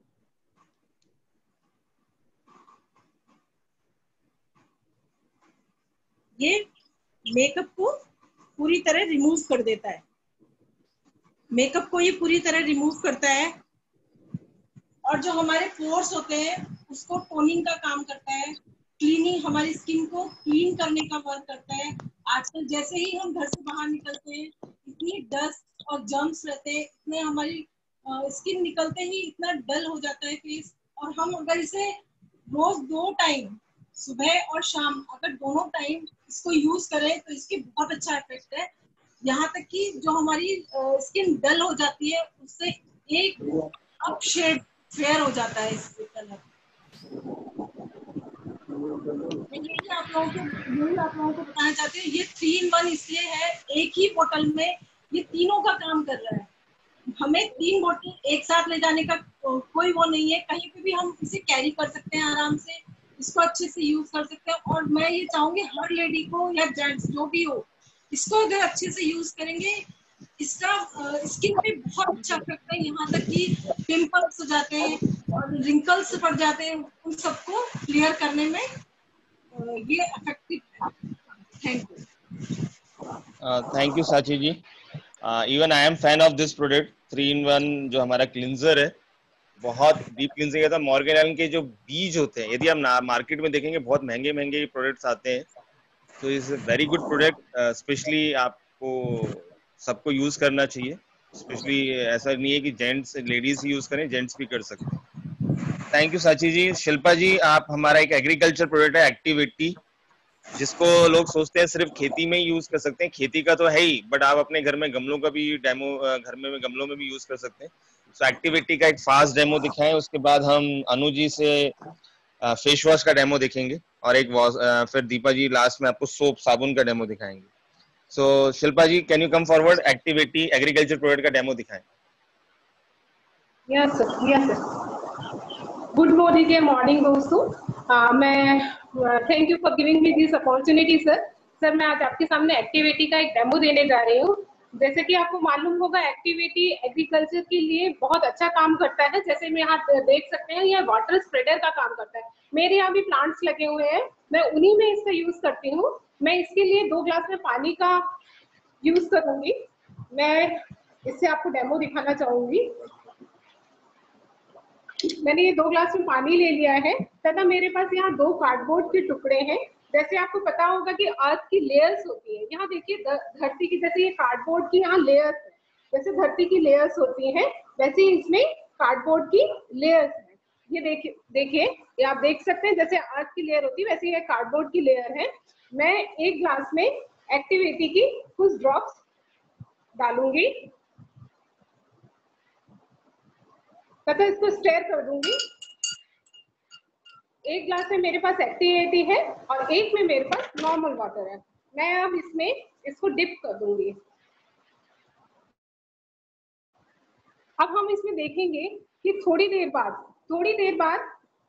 ये मेकअप को पूरी तरह रिमूव कर देता है, मेकअप को ये पूरी तरह रिमूव करता है और जो हमारे पोर्स होते हैं उसको टोनिंग का काम करता है, क्लीनिंग, हमारी स्किन को क्लीन करने का वर्क करता है। आजकल जैसे ही हम घर से बाहर निकलते हैं इतनी डस्ट और जर्म्स रहते हैं, इतने हमारी स्किन निकलते ही इतना डल हो जाता है फेस, और हम अगर इसे रोज दो टाइम, सुबह और शाम, अगर दोनों टाइम इसको यूज करें तो इसकी बहुत अच्छा इफेक्ट है। यहाँ तक कि जो हमारी स्किन डल हो जाती है उससे एक अप शेड फेयर हो जाता है इसके कलर। यही आप लोगों को यही आप लोगों को बताना चाहते हैं। ये थ्री इन वन इसलिए है, एक ही बोतल में ये तीनों का काम कर रहा है। हमें तीन बोतल एक साथ ले जाने का कोई वो नहीं है, कहीं पे भी हम इसे कैरी कर सकते हैं, आराम से इसको अच्छे से यूज कर सकते हैं। और मैं ये चाहूंगी हर लेडी को या जेंट्स जो भी हो, इसको अगर अच्छे से यूज करेंगे, इसका स्किन पे बहुत अच्छा इफेक्ट है। यहाँ तक कि पिंपल्स हो जाते हैं और रिंकल्स पड़ जाते हैं, उन सबको क्लियर करने में ये इफेक्टिव है। Thank you. Thank you Sachi ji. Even I am fan of this product three in one जो हमारा क्लिंजर है, बहुत डीप क्लिंजिंग है। मॉर्गन एलन के जो बीज होते हैं, यदि हम मार्केट में देखेंगे बहुत महंगे महंगे प्रोडक्ट्स आते हैं, तो is a very good product. Specially आपको सबको यूज करना चाहिए, स्पेशली ऐसा नहीं है कि जेंट्स लेडीज ही यूज करें, जेंट्स भी कर सकते हैं। थैंक यू साची जी। शिल्पा जी, आप हमारा एक एग्रीकल्चर प्रोडक्ट है एक्टिव एटी, जिसको लोग सोचते हैं सिर्फ खेती में ही यूज कर सकते हैं। खेती का तो है ही, बट आप अपने घर में गमलों का भी डेमो, घर में गमलों में भी यूज कर सकते हैं। सो एक्टिविटी का एक फास्ट डेमो दिखाएं, उसके बाद हम अनु जी से फेस वॉश का डेमो दिखेंगे, और एक फिर दीपा जी लास्ट में आपको सोप साबुन का डेमो दिखाएंगे। So so, Shilpa ji, can you come forward, activity agriculture product का डेमो दिखाएं। Yes sir, yes sir. Good morning के मॉर्निंग दोस्तों। uh, मैं thank you for giving me this opportunity sir. Sir मैं आज आपके सामने एक्टिविटी का एक डेमो देने जा रही हूँ। जैसे कि आपको मालूम होगा, एक्टिविटी एग्रीकल्चर के लिए बहुत अच्छा काम करता है। जैसे मैं यहाँ देख सकते हैं, यह वाटर स्प्रेडर का काम करता है। मेरे यहाँ भी प्लांट्स लगे हुए हैं, मैं उन्हीं में इसका यूज करती हूँ। मैं इसके लिए दो ग्लास में पानी का यूज करूंगी। मैं इससे आपको डेमो दिखाना चाहूंगी। मैंने ये दो ग्लास में पानी ले लिया है, तथा मेरे पास यहाँ दो कार्डबोर्ड के टुकड़े हैं। जैसे आपको पता होगा कि अर्थ की लेयर्स होती है, यहाँ देखिए धरती की, जैसे ये कार्डबोर्ड की यहाँ लेयर्स है, जैसे धरती की लेयर्स होती हैं, वैसे ही इसमें कार्डबोर्ड की लेयर्स है। ये देखिए देखिए ये आप देख सकते हैं, जैसे अर्थ की लेयर होती है वैसे ये कार्डबोर्ड की लेयर है। मैं एक ग्लास में एक्टिविटी की कुछ ड्रॉप्स डालूंगी तथा इसको स्टेयर कर दूंगी। एक ग्लास में मेरे पास एक्टिविटी है और एक में मेरे पास नॉर्मल वाटर है। मैं अब इसमें इसको डिप कर दूंगी। अब हम इसमें देखेंगे कि थोड़ी देर बाद थोड़ी देर बाद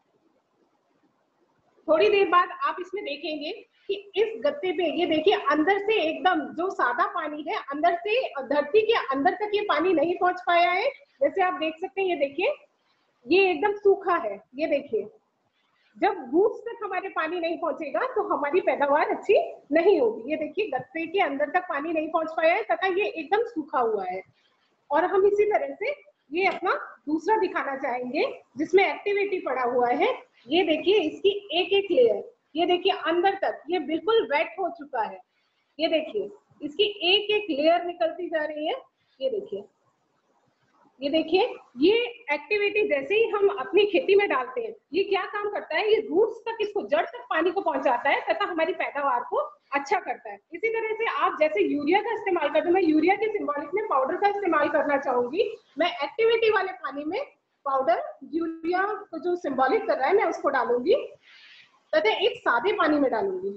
थोड़ी देर बाद आप इसमें देखेंगे कि इस गत्ते पे ये देखिए अंदर से एकदम जो सादा पानी है, अंदर से धरती के अंदर तक ये पानी नहीं पहुंच पाया है। जैसे आप देख सकते हैं, ये देखिए ये एकदम सूखा है। ये देखिए जब रूट्स तक हमारे पानी नहीं पहुंचेगा तो हमारी पैदावार अच्छी नहीं होगी। ये देखिए गत्ते के अंदर तक पानी नहीं पहुंच पाया है तथा ये एकदम सूखा हुआ है। और हम इसी तरह से ये अपना दूसरा दिखाना चाहेंगे जिसमें एक्टिविटी पड़ा हुआ है। ये देखिए इसकी एक एक लेयर, ये देखिए अंदर तक ये बिल्कुल वेट हो चुका है। ये देखिए इसकी एक एक लेयर निकलती जा रही है। ये देखिए ये देखिए ये एक्टिविटी जैसे ही हम अपनी खेती में डालते हैं, ये क्या काम करता है, ये रूट्स तक, इसको जड़ तक पानी को पहुंचाता है तथा हमारी पैदावार को अच्छा करता है। इसी तरह से आप जैसे यूरिया का इस्तेमाल करते हैं, मैं यूरिया के सिंबॉलिक में पाउडर का इस्तेमाल करना चाहूंगी। मैं एक्टिविटी वाले पानी में पाउडर यूरिया को जो सिंबॉलिक कर रहा है मैं उसको डालूंगी तथा एक सादे पानी में डालूंगी।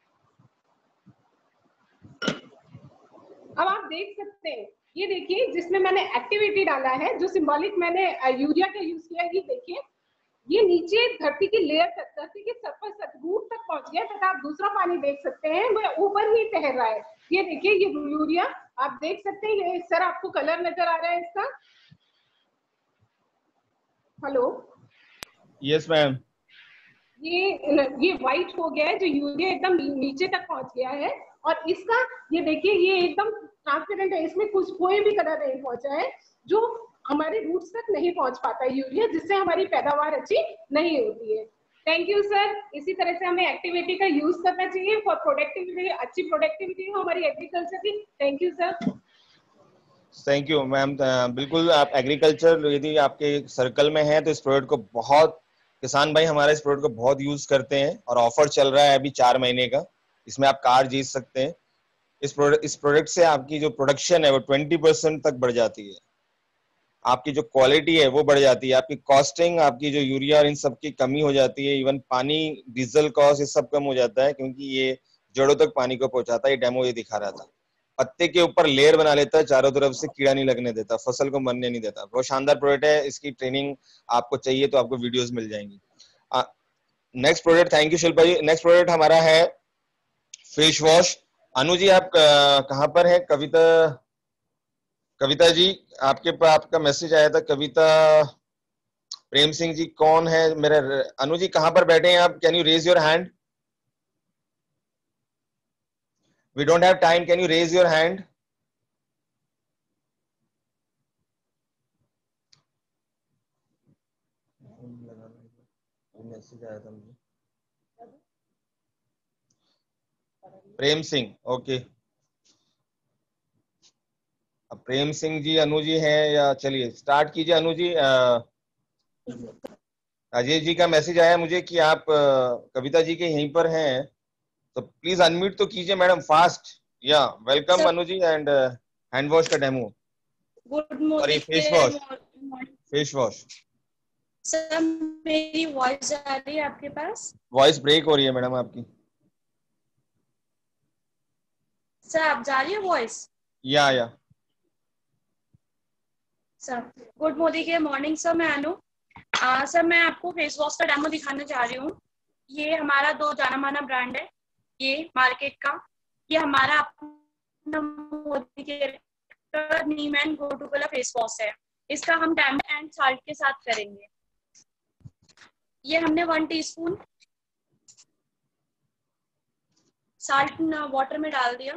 अब आप देख सकते हैं, ये देखिए जिसमें मैंने एक्टिविटी डाला है, जो सिंबॉलिक मैंने यूरिया का यूज किया है, ये देखिए ये नीचे धरती की लेयर तक, धरती के सरफेस तक, रूट तक पहुंच गया तथा आप दूसरा पानी देख सकते हैं वो ऊपर ही तैर रहा है। ये देखिए ये यूरिया आप देख सकते हैं। ये सर आपको कलर नजर आ रहा है इसका? Hello, yes ma'am. ये ये व्हाइट हो गया है, जो यूरिया एकदम नीचे तक पहुंच गया है। और इसका ये देखिए ये एकदम ट्रांसपेरेंट है, इसमें कुछ कोई भी कलर नहीं पहुंचा है, जो हमारे रूट्स तक नहीं पहुंच पाता है यूरिया, जिससे हमारी पैदावार अच्छी नहीं होती है। Thank you sir. इसी तरह से हमें एक्टिविटी का यूज करना चाहिए फॉर प्रोडक्टिविटी, अच्छी प्रोडक्टिविटी हो हमारी एग्रीकल्चर की। Thank you sir. Thank you ma'am. बिल्कुल, आप एग्रीकल्चर यदि आपके सर्कल में है तो इस प्रोडक्ट को बहुत, किसान भाई हमारे इस प्रोडक्ट को बहुत यूज करते हैं और ऑफर चल रहा है अभी चार महीने का, इसमें आप कार जीत सकते हैं। इस प्रोडक्ट इस प्रोडक्ट से आपकी जो प्रोडक्शन है वो ट्वेंटी परसेंट तक बढ़ जाती है, आपकी जो क्वालिटी है वो बढ़ जाती है, आपकी कॉस्टिंग, आपकी जो यूरिया और इन सब की कमी हो जाती है, इवन पानी, डीजल कॉस्ट, ये सब कम हो जाता है क्योंकि ये जड़ों तक पानी को पहुंचाता है। ये डेमो ये दिखा रहा था। पत्ते के ऊपर लेयर बना लेता है, चारों तरफ से कीड़ा नहीं लगने देता, फसल को मरने नहीं देता। बहुत शानदार प्रोडक्ट है। इसकी ट्रेनिंग आपको चाहिए तो आपको वीडियोस मिल जाएंगी। Next product, thank you Shilpa ji. Next product हमारा है फेस वॉश। अनु जी आप कहाँ पर है? कविता कविता जी आपके पास आपका मैसेज आया था। कविता प्रेम सिंह जी कौन है? मेरे अनु जी कहाँ पर बैठे हैं आप? Can you raise your hand? We don't have time. Can you raise your hand? Message आया था मुझे. प्रेम सिंह. ओके. अब प्रेम सिंह जी अनु जी हैं या चलिए स्टार्ट कीजिए. अनु जी, राजेश जी का मैसेज आया मुझे कि आप कविता जी के यहीं पर हैं, तो प्लीज अनम्यूट तो कीजिए madam fast. Yeah welcome Anu ji. And hand wash का demo. Good morning. Face wash. Face wash. Sir मेरी वॉइस आ रही है आपके पास? वॉइस ब्रेक हो रही है मैडम आपकी. सर आप जा रही है वॉइस? या या सर गुड मॉर्निंग सर. मैं अनु. आ, सर मैं आपको फेस वॉश का डेमो दिखाने जा रही हूँ. ये हमारा दो जाना माना ब्रांड है ये मार्केट का. ये हमारा अपना Modicare neem and gotu kola face wash है. इसका हम डेमो एंड साल्ट के साथ करेंगे. ये हमने वन टीस्पून साल्ट वाटर में डाल दिया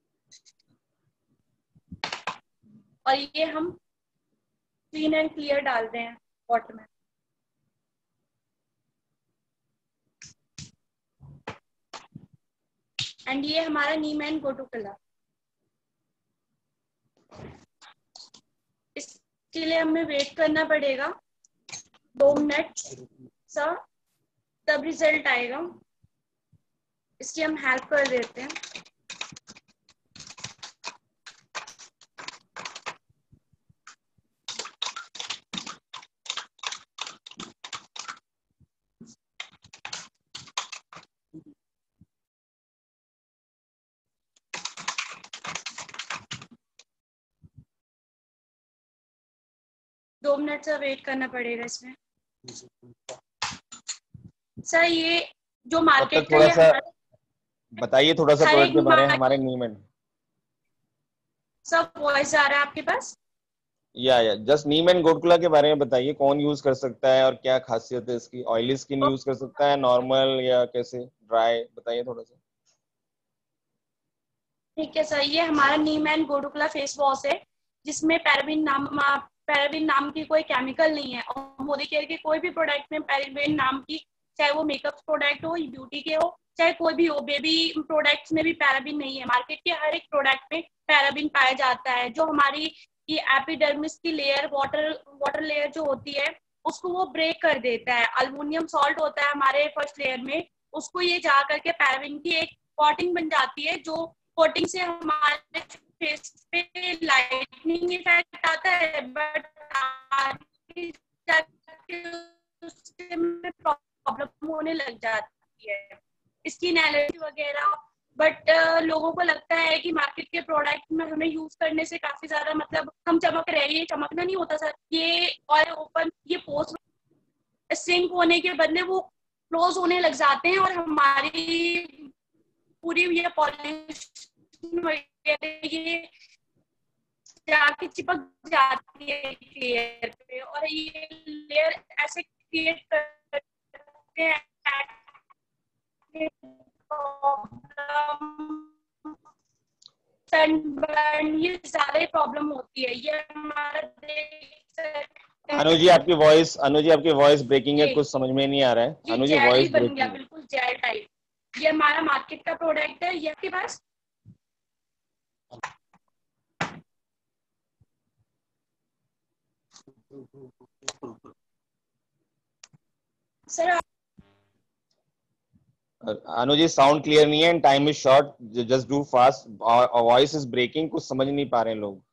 और ये हम क्लीन एंड क्लियर डालते हैं वाटर में. एंड ये हमारा नीम एंड गो टू कलर. इसके लिए हमें वेट करना पड़ेगा दो मिनट सर, तब रिजल्ट आएगा. इसकी हम हेल्प कर देते हैं. दो मिनट से वेट करना पड़ेगा इसमें. सर ये जो मार्केट का थोड़ा सा बताइए थोड़ा सा प्रोडक्ट के बारे में हमारे नीम एंड. सब वॉइस आ रहा है आपके पास? या या जस्ट नीम एंड गोडकुला के बारे में बताइए. कौन यूज कर सकता है और क्या खासियत है इसकी? ऑयली स्किन यूज कर सकता है, नॉर्मल या कैसे, ड्राई? बताइए थोड़ा सा. ठीक है सर. ये हमारा neem and gotu kola face wash है जिसमें पैराबिन नाम पैराबिन नाम की कोई केमिकल नहीं है. और मोदी केयर के कोई भी प्रोडक्ट में पैराबिन नाम की, चाहे वो मेकअप प्रोडक्ट हो, ब्यूटी के हो, चाहे कोई भी हो, बेबी प्रोडक्ट्स में भी पैराबिन नहीं है. मार्केट के हर एक प्रोडक्ट में पैराबिन पाया जाता है. जो हमारी ये एपिडर्मिस की लेयर, वाटर वाटर लेयर जो होती है, उसको वो ब्रेक कर देता है. अल्मोनियम सॉल्ट होता है हमारे फर्स्ट लेयर में, उसको ये जा करके पैराबिन की एक कोटिंग बन जाती है. जो कोटिंग से हमारे फेस पे लाइटनिंग इफेक्ट आता है, बट प्रॉब्लम होने लग जाती है, स्किन एलर्जी वगैरह. बट uh, लोगों को लगता है कि मार्केट के प्रोडक्ट में हमें यूज करने से काफी ज्यादा मतलब हम चमक रहे हैं. ये चमकना नहीं होता सर. ये ऑयल ओपन ये पोस्ट सिंक होने के बदले वो क्लोज होने लग जाते हैं और हमारी पूरी ये पॉल्यूशन वगैरह ये जाके चिपक जाती है लेयर पे. और ये लेयर ऐसे क्रिएट करते हैं सनबर्न, ये सारे प्रॉब्लम होती है. ये हमारा अनु जी आपकी वॉइस अनु जी आपकी वॉइस ब्रेकिंग है, कुछ समझ में नहीं आ रहा है. अनु जी वॉइस बन गया बिल्कुल जेल टाइप. ये हमारा मार्केट का प्रोडक्ट है. ये आपके पास sir. Anu ji sound clear नहीं है and time is short. Just do fast. Voice is breaking, कुछ समझ नहीं पा रहे हैं लोग.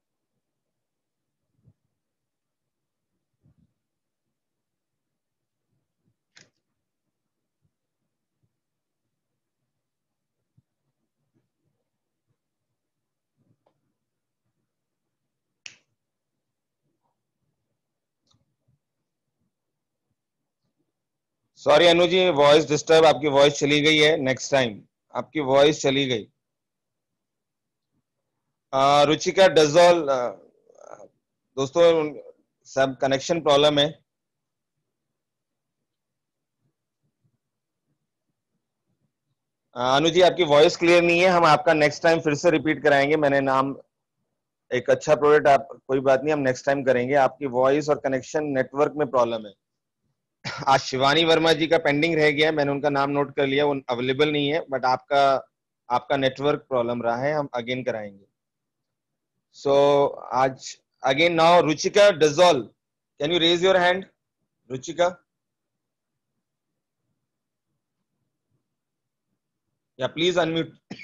Sorry Anu ji, voice disturb. आपकी वॉइस चली गई है. नेक्स्ट टाइम आपकी वॉइस चली गई. रुचिका डजॉल, दोस्तों सब कनेक्शन प्रॉब्लम है. अनु जी आपकी वॉइस क्लियर नहीं है, हम आपका नेक्स्ट टाइम फिर से रिपीट कराएंगे। मैंने नाम एक अच्छा प्रोडक्ट, आप कोई बात नहीं, हम नेक्स्ट टाइम करेंगे। आपकी वॉइस और कनेक्शन नेटवर्क में प्रॉब्लम है। आज शिवानी वर्मा जी का पेंडिंग रह गया है, मैंने उनका नाम नोट कर लिया, वो अवेलेबल नहीं है, बट आपका आपका नेटवर्क प्रॉब्लम रहा है, हम अगेन कराएंगे। सो so, आज अगेन नाउ रुचिका डजोल, can you raise your hand? Ruchika, yeah please unmute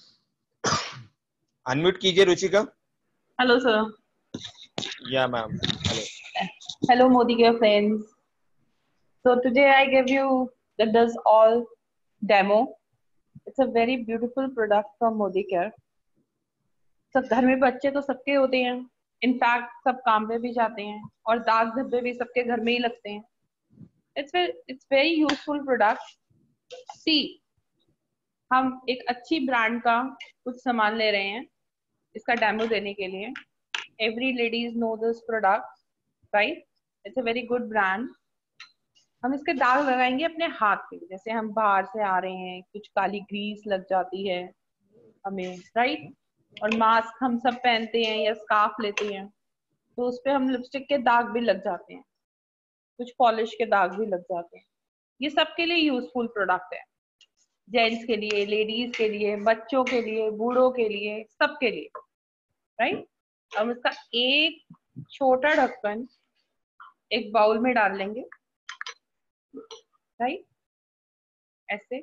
unmute कीजिए Ruchika. Hello sir. Yeah ma'am, hello. Hello Modi Care friends. So today I give you the Does All demo. It's a very beautiful product from Modi Care. सब घर में बच्चे तो सबके होते हैं, in fact सब काम पे भी जाते हैं और दाग धब्बे भी सबके घर में ही लगते हैं। It's very, it's very useful product. See, हम एक अच्छी ब्रांड का कुछ सामान ले रहे हैं इसका डेमो देने के लिए। Every ladies know this product, right? It's a very good brand. हम इसके दाग लगाएंगे अपने हाथ पे, जैसे हम बाहर से आ रहे हैं, कुछ काली ग्रीस लग जाती है हमें, राइट? और मास्क हम सब पहनते हैं या स्कार्फ लेते हैं तो उस पे हम लिपस्टिक के दाग भी लग जाते हैं, कुछ पॉलिश के दाग भी लग जाते हैं। ये सबके लिए यूजफुल प्रोडक्ट है, जेंट्स के लिए, लेडीज के लिए, बच्चों के लिए, बूढ़ों के लिए, सबके लिए, राइट? हम इसका एक छोटा ढक्कन एक बाउल में डाल लेंगे, राइट? ऐसे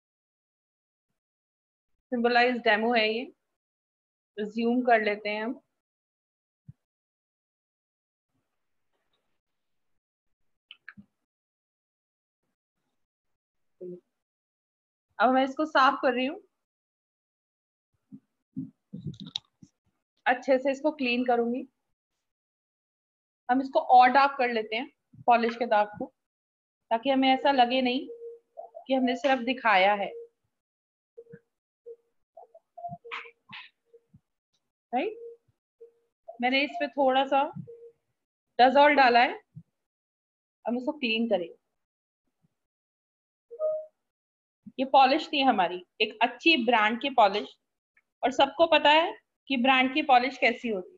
सिंबलाइज डेमो है ये, ज़ूम कर लेते हैं हम। अब मैं इसको साफ कर रही हूँ, अच्छे से इसको क्लीन करूंगी। हम इसको और डार्क कर लेते हैं पॉलिश के दाग को, ताकि हमें ऐसा लगे नहीं कि हमने सिर्फ दिखाया है, राइट? मैंने इस पे थोड़ा सा डज़ॉल डाला है, हम इसको क्लीन करेंगे। ये पॉलिश थी हमारी, एक अच्छी ब्रांड की पॉलिश, और सबको पता है कि ब्रांड की पॉलिश कैसी होती है।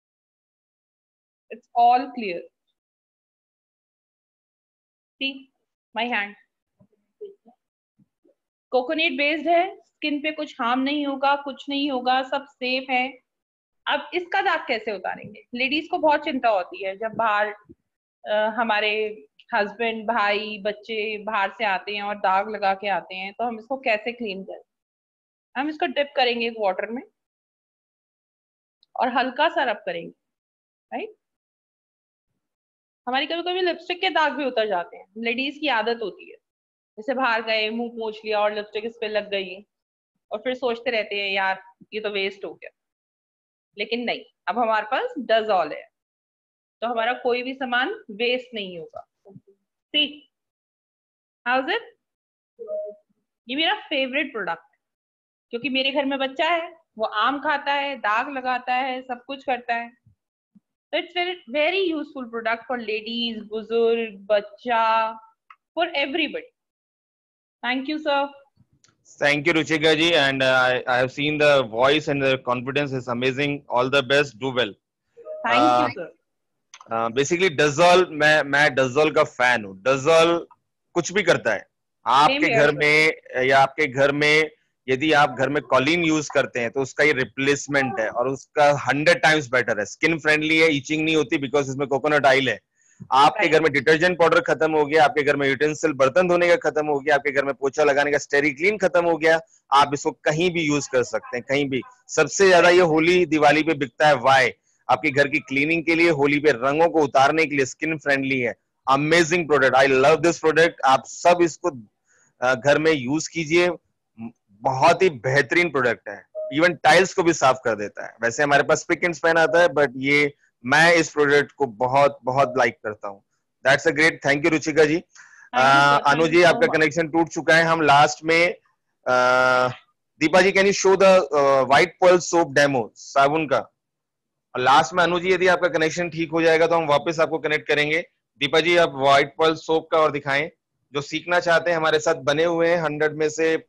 It's all clear. See my hand, coconut based है, स्किन पे कुछ हार्म नहीं होगा, कुछ नहीं होगा, सब सेफ है। अब इसका दाग कैसे उतारेंगे? लेडीज को बहुत चिंता होती है जब बाहर हमारे हस्बैंड, भाई, बच्चे बाहर से आते हैं और दाग लगा के आते हैं, तो हम इसको कैसे क्लीन करें? हम इसको डिप करेंगे एक वाटर में और हल्का सा रब करेंगे, राइट? हमारी कभी कभी लिपस्टिक के दाग भी उतर जाते हैं, लेडीज की आदत होती है, जैसे बाहर गए, मुंह पोंछ लिया और लिपस्टिक इस पे लग गई और फिर सोचते रहते हैं यार ये तो वेस्ट हो गया। लेकिन नहीं, अब हमारे पास डज़ॉल है तो हमारा कोई भी सामान वेस्ट नहीं होगा। See how is it? ये मेरा फेवरेट प्रोडक्ट है क्योंकि मेरे घर में बच्चा है, वो आम खाता है, दाग लगाता है, सब कुछ करता है। तो it's very very useful product for ladies, बुजुर्ग, बच्चा, for everybody. Thank you sir. Thank you, Ruchika ji, and uh, I, I have seen the voice and the confidence is amazing. All the best, do well. Thank uh, you, sir. Uh, basically, डज़ॉल, मैं मैं डज़ॉल का fan हूँ। डज़ॉल कुछ भी करता है। आपके घर में या आपके घर में यदि आप घर में कॉलिन यूज करते हैं तो उसका ये रिप्लेसमेंट है और उसका हंड्रेड टाइम्स बेटर है। स्किन फ्रेंडली है, ईचिंग नहीं होती बिकॉज इसमें कोकोनट ऑयल है। आपके घर में डिटर्जेंट पाउडर खत्म हो गया, आपके घर में यूटेंसिल बर्तन धोने का खत्म हो गया, आपके घर में पोछा लगाने का स्टेरी क्लीन खत्म हो गया, आप इसको कहीं भी यूज कर सकते हैं, कहीं भी। सबसे ज्यादा ये होली दिवाली पे बिकता है। वाई? आपकी घर की क्लीनिंग के लिए, होली पे रंगों को उतारने के लिए, स्किन फ्रेंडली है। Amazing product, I love this product. आप सब इसको घर में यूज कीजिए, बहुत ही बेहतरीन प्रोडक्ट है। इवन टाइल्स को भी साफ कर देता है। वैसे हमारे पास पिक एंड स्पैन आता है, बट ये मैं इस प्रोडक्ट को बहुत बहुत लाइक करता हूँ। That's a great, thank you Ruchika ji. Anu ji, आपका कनेक्शन टूट चुका है। हम लास्ट में uh, Deepa ji, can you show the white pearl soap demo साबुन का? और लास्ट में अनु जी, यदि आपका कनेक्शन ठीक हो जाएगा तो हम वापस आपको कनेक्ट करेंगे। दीपा जी, आप व्हाइट पर्ल सोप का और दिखाएं। जो सीखना चाहते हैं हमारे साथ बने हुए हैं, हंड्रेड में से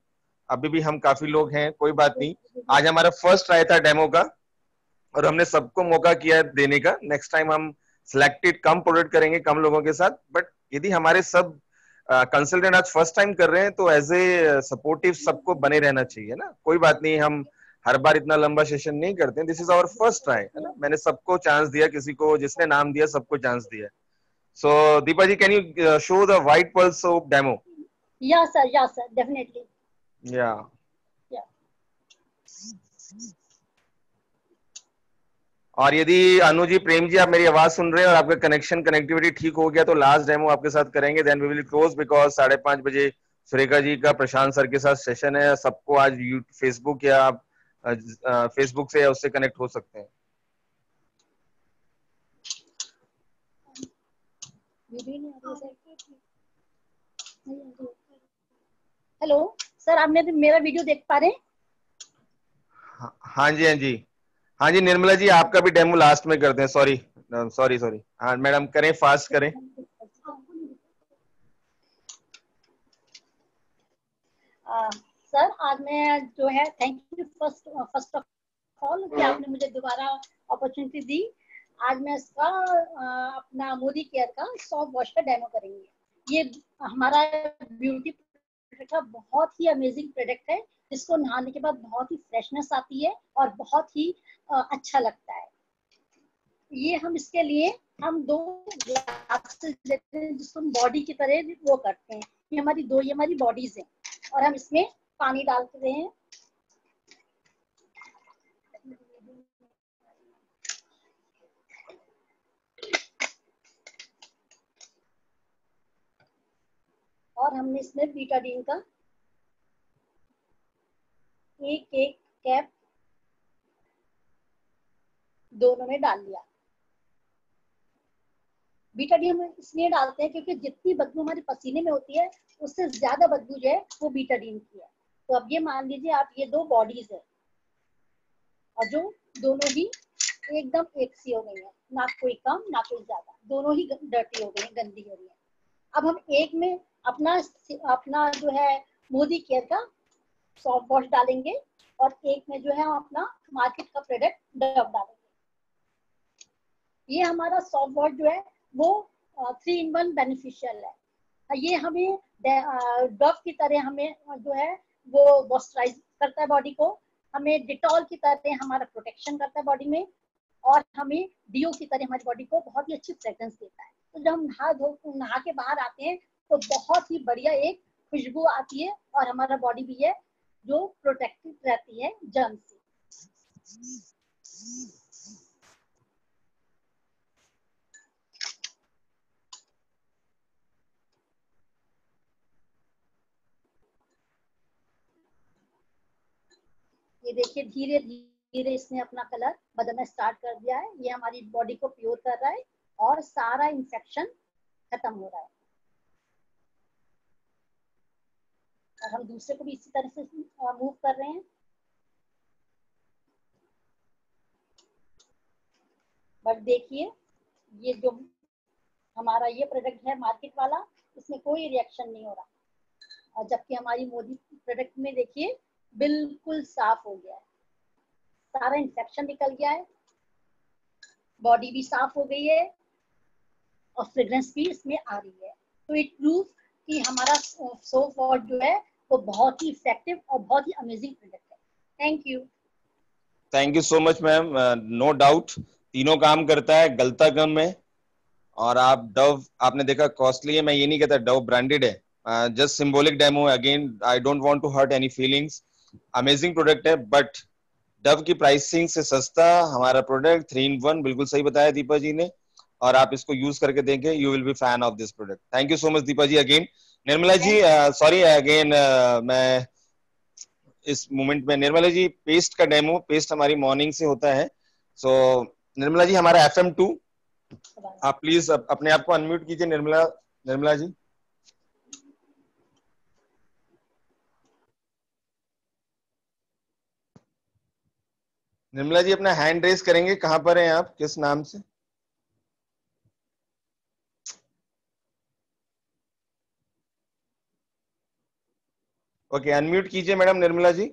अभी भी हम काफी लोग हैं, कोई बात नहीं। आज हमारा फर्स्ट ट्राई था डेमो का और हमने सबको मौका किया देने का। नेक्स्ट टाइम हम सिलेक्टेड कम प्रोडक्ट करेंगे कम लोगों के साथ, बट यदि हमारे सब कंसल्टेंट आज फर्स्ट टाइम कर रहे हैं तो एज ए सपोर्टिव सबको बने रहना चाहिए ना। कोई बात नहीं, हम हर बार इतना लंबा सेशन नहीं करते। This is our first try, है ना। मैंने सबको चांस दिया, किसी को जिसने नाम दिया सबको चांस दिया। So Deepa ji, can you show the white pearl soap demo? Yeah sir, yeah sir, definitely. Yeah और यदि अनु जी, प्रेम जी, आप मेरी आवाज सुन रहे हैं और आपका कनेक्शन कनेक्टिविटी ठीक हो गया तो लास्ट डेमो आपके साथ करेंगे, then we will close, because साढ़े पांच बजे सुरेखा जी का प्रशांत सर के साथ सेशन है। सबको आज फेसबुक या आप फेसबुक से या उससे कनेक्ट हो सकते हैं। हेलो सर, आप मेरे मेरा वीडियो देख पा रहे हैं? हाँ जी, हाँ जी, हाँ जी। निर्मला जी, आपका भी डेमो लास्ट में करते हैं। सॉरी सॉरी सॉरी हाँ मैडम, करें, फास्ट करें। सर uh, आज मैं जो है, thank you first first of all कि आपने मुझे दोबारा अपॉर्चुनिटी दी। आज मैं इसका uh, अपना मोदी केयर का सॉफ्ट वॉश का डेमो करेंगे। ये हमारा ब्यूटी प्रोडक्ट का बहुत ही अमेजिंग प्रोडक्ट है, जिसको नहाने के बाद बहुत ही फ्रेशनेस आती है और बहुत ही uh, अच्छा लगता है। ये हम इसके लिए हम दो ग्लासेस लेते हैं, जिसको हम बॉडी की तरह वो करते हैं। ये हमारी दो ये हमारी बॉडीज हैं और हम इसमें पानी डालते हैं। और हमने इसमें बीटाडीन का एक एक कैप दोनों में डाल लिया। बीटाडीन हम इसलिए डालते हैं क्योंकि जितनी बदबू हमारे पसीने में होती है उससे ज्यादा बदबू जो है वो बीटाडीन की है। तो अब ये मान लीजिए आप, ये दो बॉडीज है और जो दोनों ही एकदम एक सी हो गई है, ना कोई कम ना कोई ज्यादा, दोनों ही डर्टी हो गई है, गंदी हो रही है। अब हम एक में अपना अपना जो है मोदी केयर का सॉफ्ट वॉश डालेंगे और एक में जो है हम अपना मार्केट का प्रोडक्ट डव डालेंगे। ये हमारा सॉफ्ट वॉश जो है वो थ्री इन वन बेनिफिशियल है। ये हमें डव की तरह हमें जो है वो मॉइस्चराइज करता है बॉडी को, हमें डिटॉल की तरह हमारा प्रोटेक्शन करता है बॉडी में, और हमें डीओ की तरह हमारी बॉडी को बहुत ही अच्छी फ्रेग्रेंस देता है। तो जब हम नहा धो नहा के बाहर आते हैं तो बहुत ही बढ़िया एक खुशबू आती है और हमारा बॉडी भी है जो प्रोटेक्टेड रहती है जर्म से। ये देखिए धीरे धीरे इसने अपना कलर बदलना स्टार्ट कर दिया है। ये हमारी बॉडी को प्योर कर रहा है और सारा इंफेक्शन खत्म हो रहा है। और हम दूसरे को भी इसी तरह से मूव कर रहे हैं। बट देखिए ये जो हमारा ये प्रोडक्ट है मार्केट वाला, इसमें कोई रिएक्शन नहीं हो रहा, और जबकि हमारी मोदी प्रोडक्ट में देखिए बिल्कुल साफ हो गया है, सारा इंफेक्शन निकल गया है, बॉडी भी साफ हो गई है और फ्रेग्रेंस भी इसमें आ रही है। तो इट प्रूव कि हमारा सोप वॉश जो है वो बहुत ही इफेक्टिव और बहुत ही अमेजिंग प्रोडक्ट है। Thank you. Thank you so much ma'am. No doubt तीनों काम करता है, गलता कम है। और आप डव आपने देखा कॉस्टली है, मैं ये नहीं कहता डव ब्रांडेड है, just symbolic demo. Again I don't want to hurt any feelings. Amazing product है, बट डव की प्राइसिंग से सस्ता हमारा प्रोडक्ट थ्री इन वन, बिल्कुल सही बताया दीपा जी ने। और आप इसको यूज करके देखें, you will be fan of this product. Thank you so much Deepa ji again. Nirmala ji sorry again, मैं इस मोमेंट में निर्मला जी पेस्ट का डेमो, पेस्ट हमारी मॉर्निंग से होता है। सो so, निर्मला जी हमारा एफ एम टू, आप प्लीज अपने आप को अनम्यूट कीजिए निर्मला निर्मला जी। निर्मला जी अपना हैंड रेस करेंगे, कहां पर हैं आप, किस नाम से? ओके, अनम्यूट कीजिए madam Nirmala ji.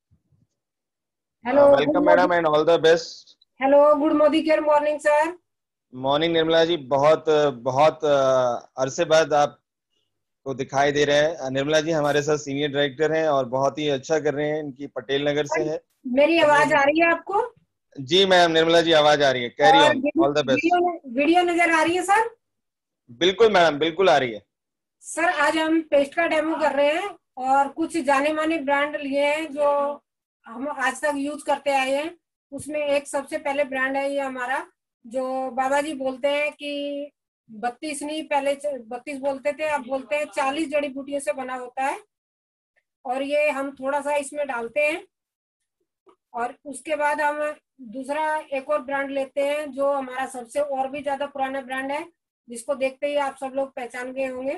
Hello, welcome madam and all the best. Hello, good Modicare morning sir. Morning Nirmala ji, बहुत बहुत अरसे बाद आपको दिखाई दे रहे हैं। निर्मला जी हमारे साथ सीनियर डायरेक्टर हैं और बहुत ही अच्छा कर रहे हैं, इनकी पटेल नगर से है। मेरी आवाज आ रही है आपको? जी मैम, निर्मला जी आवाज आ रही है, carry on, all the best. Video video नजर आ रही है सर? बिल्कुल मैडम, बिल्कुल आ रही है सर। आज हम पेस्ट का डेमो कर रहे हैं और कुछ जाने माने ब्रांड लिए हैं जो हम आज तक यूज करते आए हैं। उसमें एक सबसे पहले ब्रांड है ये हमारा, जो बाबा जी बोलते हैं कि बत्तीस नहीं, पहले बत्तीस बोलते थे, अब बोलते हैं चालीस जड़ी बूटियों से बना होता है। और ये हम थोड़ा सा इसमें डालते हैं और उसके बाद हम दूसरा एक और ब्रांड लेते हैं जो हमारा सबसे और भी ज्यादा पुराना ब्रांड है, जिसको देखते ही आप सब लोग पहचान गए होंगे।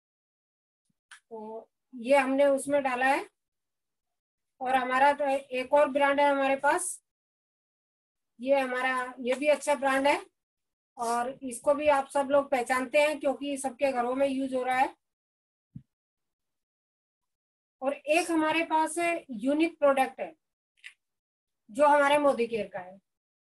तो ये हमने उसमें डाला है। और हमारा तो एक और ब्रांड है हमारे पास, ये हमारा ये भी अच्छा ब्रांड है और इसको भी आप सब लोग पहचानते हैं क्योंकि सबके घरों में यूज हो रहा है। और एक हमारे पास यूनिक प्रोडक्ट है जो हमारे मोदी केयर का है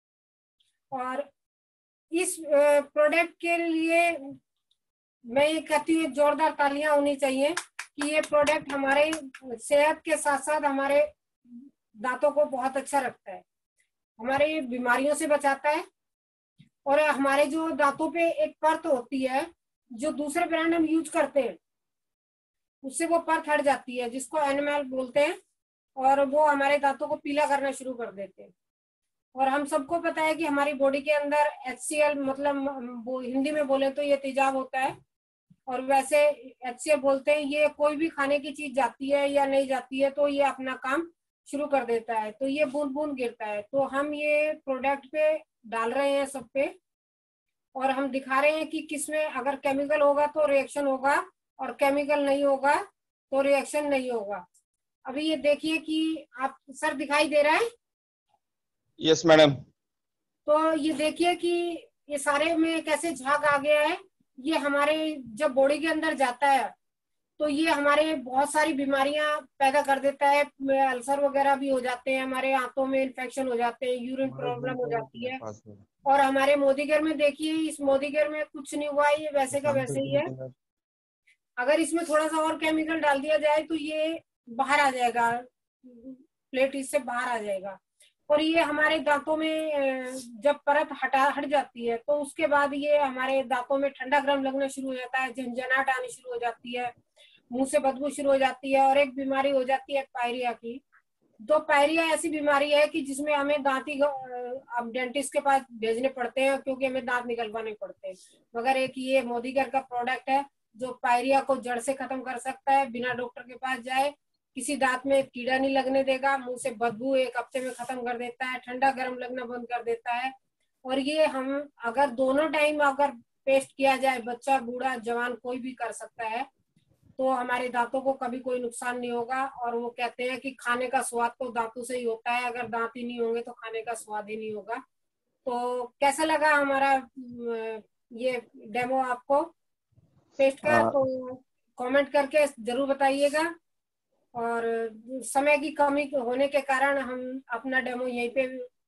और इस प्रोडक्ट के लिए मैं ये कहती हूँ जोरदार तालियां होनी चाहिए कि ये प्रोडक्ट हमारे सेहत के साथ साथ हमारे दांतों को बहुत अच्छा रखता है, हमारे बीमारियों से बचाता है। और हमारे जो दांतों पे एक परत होती है जो दूसरे ब्रांड हम यूज करते हैं, उससे वो परत हट जाती है जिसको एनिमल बोलते हैं और वो हमारे दांतों को पीला करना शुरू कर देते हैं। और हम सबको पता है कि हमारी बॉडी के अंदर एच सी एल मतलब वो हिंदी में बोले तो ये तेजाब होता है और वैसे एच सी एल बोलते हैं ये कोई भी खाने की चीज जाती है या नहीं जाती है तो ये अपना काम शुरू कर देता है, तो ये बूंद बूंद गिरता है। तो हम ये प्रोडक्ट पे डाल रहे हैं सब पे और हम दिखा रहे हैं कि किसमें अगर केमिकल होगा तो रिएक्शन होगा और केमिकल नहीं होगा तो रिएक्शन नहीं होगा। अभी ये देखिए कि आप सर दिखाई दे रहा है? Yes madam. तो ये देखिए कि ये सारे में कैसे झाग आ गया है। ये हमारे जब बॉडी के अंदर जाता है तो ये हमारे बहुत सारी बीमारियां पैदा कर देता है, अल्सर वगैरह भी हो जाते हैं, हमारे आंतों में इन्फेक्शन हो जाते हैं, यूरिन प्रॉब्लम हो जाती है। और हमारे मोदी केयर में देखिए, इस मोदी केयर में कुछ नहीं हुआ, ये वैसे का वैसे ही है। अगर इसमें थोड़ा सा और केमिकल डाल दिया जाए तो ये बाहर आ जाएगा, प्लेट इससे बाहर आ जाएगा। और ये हमारे दांतों में जब परत हटा हट जाती है तो उसके बाद ये हमारे दांतों में ठंडा गर्म लगना शुरू हो जाता है, झंझनाहट आनी शुरू हो जाती है, मुंह से बदबू शुरू हो जाती है और एक बीमारी हो जाती है पायरिया की। तो पायरिया ऐसी बीमारी है कि जिसमें हमें दांत ही अब डेंटिस्ट के पास भेजने पड़ते हैं क्योंकि हमें दांत निकलवाने पड़ते हैं। मगर एक ये मोदी केयर का प्रोडक्ट है जो पायरिया को जड़ से खत्म कर सकता है, बिना डॉक्टर के पास जाए, किसी दांत में कीड़ा नहीं लगने देगा, मुंह से बदबू एक हफ्ते में खत्म कर देता है, ठंडा गर्म लगना बंद कर देता है। और ये हम अगर दोनों टाइम अगर पेस्ट किया जाए, बच्चा बूढ़ा जवान कोई भी कर सकता है, तो हमारे दांतों को कभी कोई नुकसान नहीं होगा। और वो कहते हैं कि खाने का स्वाद तो दांतों से ही होता है, अगर दांत ही नहीं होंगे तो खाने का स्वाद ही नहीं होगा। तो कैसा लगा हमारा ये डेमो आपको पेस्ट का? तो कमेंट करके जरूर बताइएगा। और समय की कमी होने के कारण हम अपना डेमो यहीं पे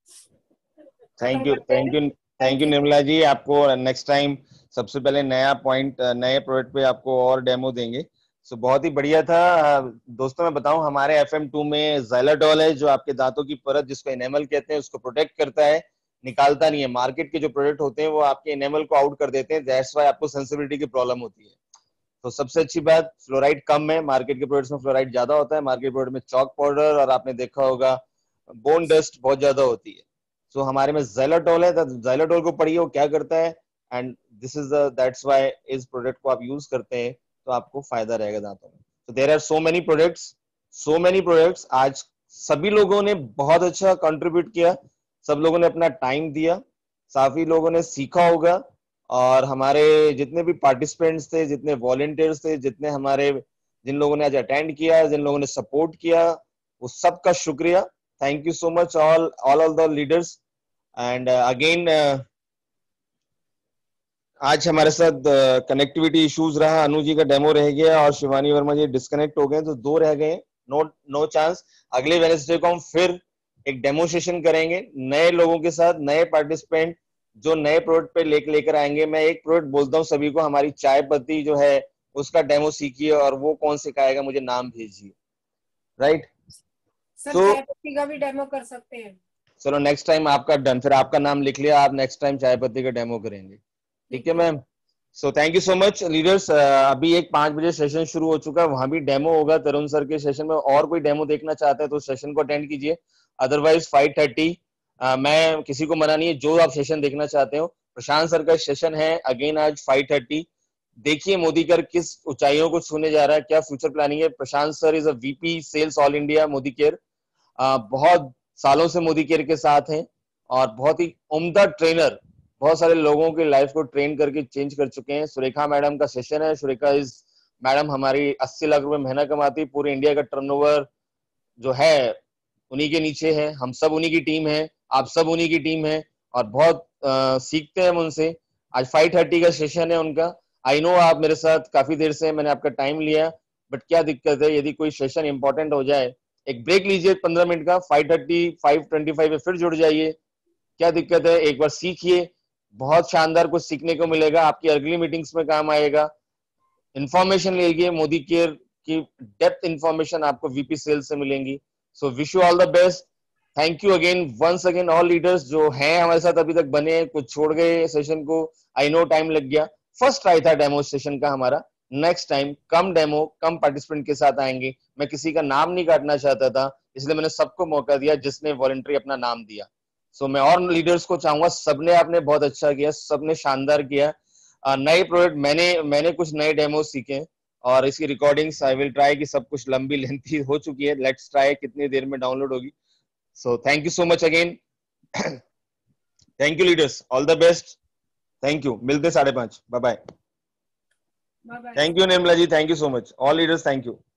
thank you thank you thank you Nirmala ji. आपको नेक्स्ट टाइम सबसे पहले नया पॉइंट नए प्रोडक्ट पे आपको और डेमो देंगे। सो so, बहुत ही बढ़िया था। दोस्तों मैं बताऊं, हमारे एफ एम टू में ज़ाइलाडोल है जो आपके दांतों की परत जिसको एनेमल कहते हैं उसको प्रोटेक्ट करता है, निकालता नहीं है। मार्केट के जो प्रोडक्ट होते हैं वो आपके एनेमल को आउट कर देते हैं, दैट्स व्हाई आपको सेंसिटिविटी की प्रॉब्लम होती है। तो सबसे अच्छी बात, फ्लोराइड कम है, मार्केट के प्रोडक्ट्स में फ्लोराइड ज्यादा होता है। मार्केट प्रोडक्ट में चॉक पाउडर और आपने देखा होगा बोन डस्ट बहुत ज्यादा होती है। सो so, हमारे में ज़ाइलाडोल है, ज़ाइलाडोल को पढ़िए वो क्या करता है and this is the that's why इस प्रोडक्ट को आप यूज करते हैं तो आपको फायदा रहेगा दांतों में। तो there are so many products so many products आज सभी लोगों ने बहुत अच्छा कंट्रीब्यूट किया, सब लोगों ने अपना टाइम दिया, काफी लोगों ने सीखा होगा। और हमारे जितने भी पार्टिसिपेंट्स थे, जितने वॉलंटियर्स थे, जितने हमारे जिन लोगों ने आज अटेंड किया, जिन लोगों ने सपोर्ट किया, वो सबका शुक्रिया। Thank you so much all all all the leaders and again आज हमारे साथ कनेक्टिविटी इश्यूज रहा, अनु जी का डेमो रह गया और शिवानी वर्मा जी डिस्कनेक्ट हो गए, तो दो रह गए। No no chance. अगले वेडनेसडे को हम फिर एक डेमो सेशन करेंगे नए लोगों के साथ, नए पार्टिसिपेंट जो नए प्रोडक्ट पे लेकर लेकर आएंगे। मैं एक प्रोडक्ट बोलता हूँ सभी को, हमारी चाय पत्ती जो है उसका डेमो सीखिए, और वो कौन सिखाएगा मुझे नाम भेजिए। राइट सर, तो चाय पत्ती का भी डेमो कर सकते हैं। चलो नेक्स्ट टाइम आपका डन, फिर आपका नाम लिख लिया, आप नेक्स्ट टाइम चाय पत्ती का डेमो करेंगे। ठीक है ma'am. So thank you so much leaders. अभी एक पांच बजे सेशन शुरू हो चुका है, वहां भी डेमो होगा तरुण सर के सेशन में। और कोई डेमो देखना चाहते हैं तो सेशन को अटेंड कीजिए, अदरवाइज फाइव थर्टी मैं किसी को मना नहीं है, जो आप सेशन देखना चाहते हो। प्रशांत सर का सेशन है अगेन आज फाइव थर्टी। देखिए मोदीकेयर किस ऊंचाइयों को छूने जा रहा है, क्या फ्यूचर प्लानिंग है। Prashant sir is a VP sales all India Modicare, बहुत सालों से मोदीकेयर के साथ हैं और बहुत ही उम्दा ट्रेनर, बहुत सारे लोगों की लाइफ को ट्रेन करके चेंज कर चुके हैं। सुरेखा मैडम का सेशन है। सुरेखा इज मैडम हमारी अस्सी लाख रुपए महीना कमाती, पूरे इंडिया का टर्नओवर जो है उन्हीं के नीचे है। हम सब उन्हीं की टीम है, आप सब उन्हीं की टीम है और बहुत आ, सीखते हैं हम उनसे। आज फाइव थर्टी का सेशन है उनका। आई नो आप मेरे साथ काफी देर से, मैंने आपका टाइम लिया, बट क्या दिक्कत है, यदि कोई सेशन इंपॉर्टेंट हो जाए एक ब्रेक लीजिए पंद्रह मिनट का, five thirty five twenty five में फिर जुड़ जाइए। क्या दिक्कत है, एक बार सीखिए, बहुत शानदार कुछ सीखने को मिलेगा, आपकी अगली मीटिंग्स में काम आएगा। इंफॉर्मेशन लीजिए, मोदीकेयर की डेप्थ इंफॉर्मेशन आपको वीपी सेल्स से मिलेंगी। So wish you all the best. Thank you again once again all leaders जो हैं हमारे साथ अभी तक बने हैं, कुछ छोड़ गए सेशन को, आई नो टाइम लग गया। फर्स्ट ट्राई था डेमो सेशन का हमारा, नेक्स्ट टाइम कम डेमो कम पार्टिसिपेंट के साथ आएंगे। मैं किसी का नाम नहीं काटना चाहता था, इसलिए मैंने सबको मौका दिया जिसने वॉलंटरी अपना नाम दिया। सो so, मैं और लीडर्स को चाहूंगा, सबने आपने बहुत अच्छा किया, सबने शानदार किया। uh, नए प्रोडक्ट मैंने मैंने कुछ नए डेमो सीखे और इसकी रिकॉर्डिंग्स आई विल ट्राई कि सब कुछ लंबी लेंथी हो चुकी है, लेट्स ट्राई कितनी देर में डाउनलोड होगी। So thank you so much again. Thank you leaders, all the best. Thank you, मिलते साढ़े पांच। Bye bye. Thank you Nirmala ji, thank you so much. All leaders thank you.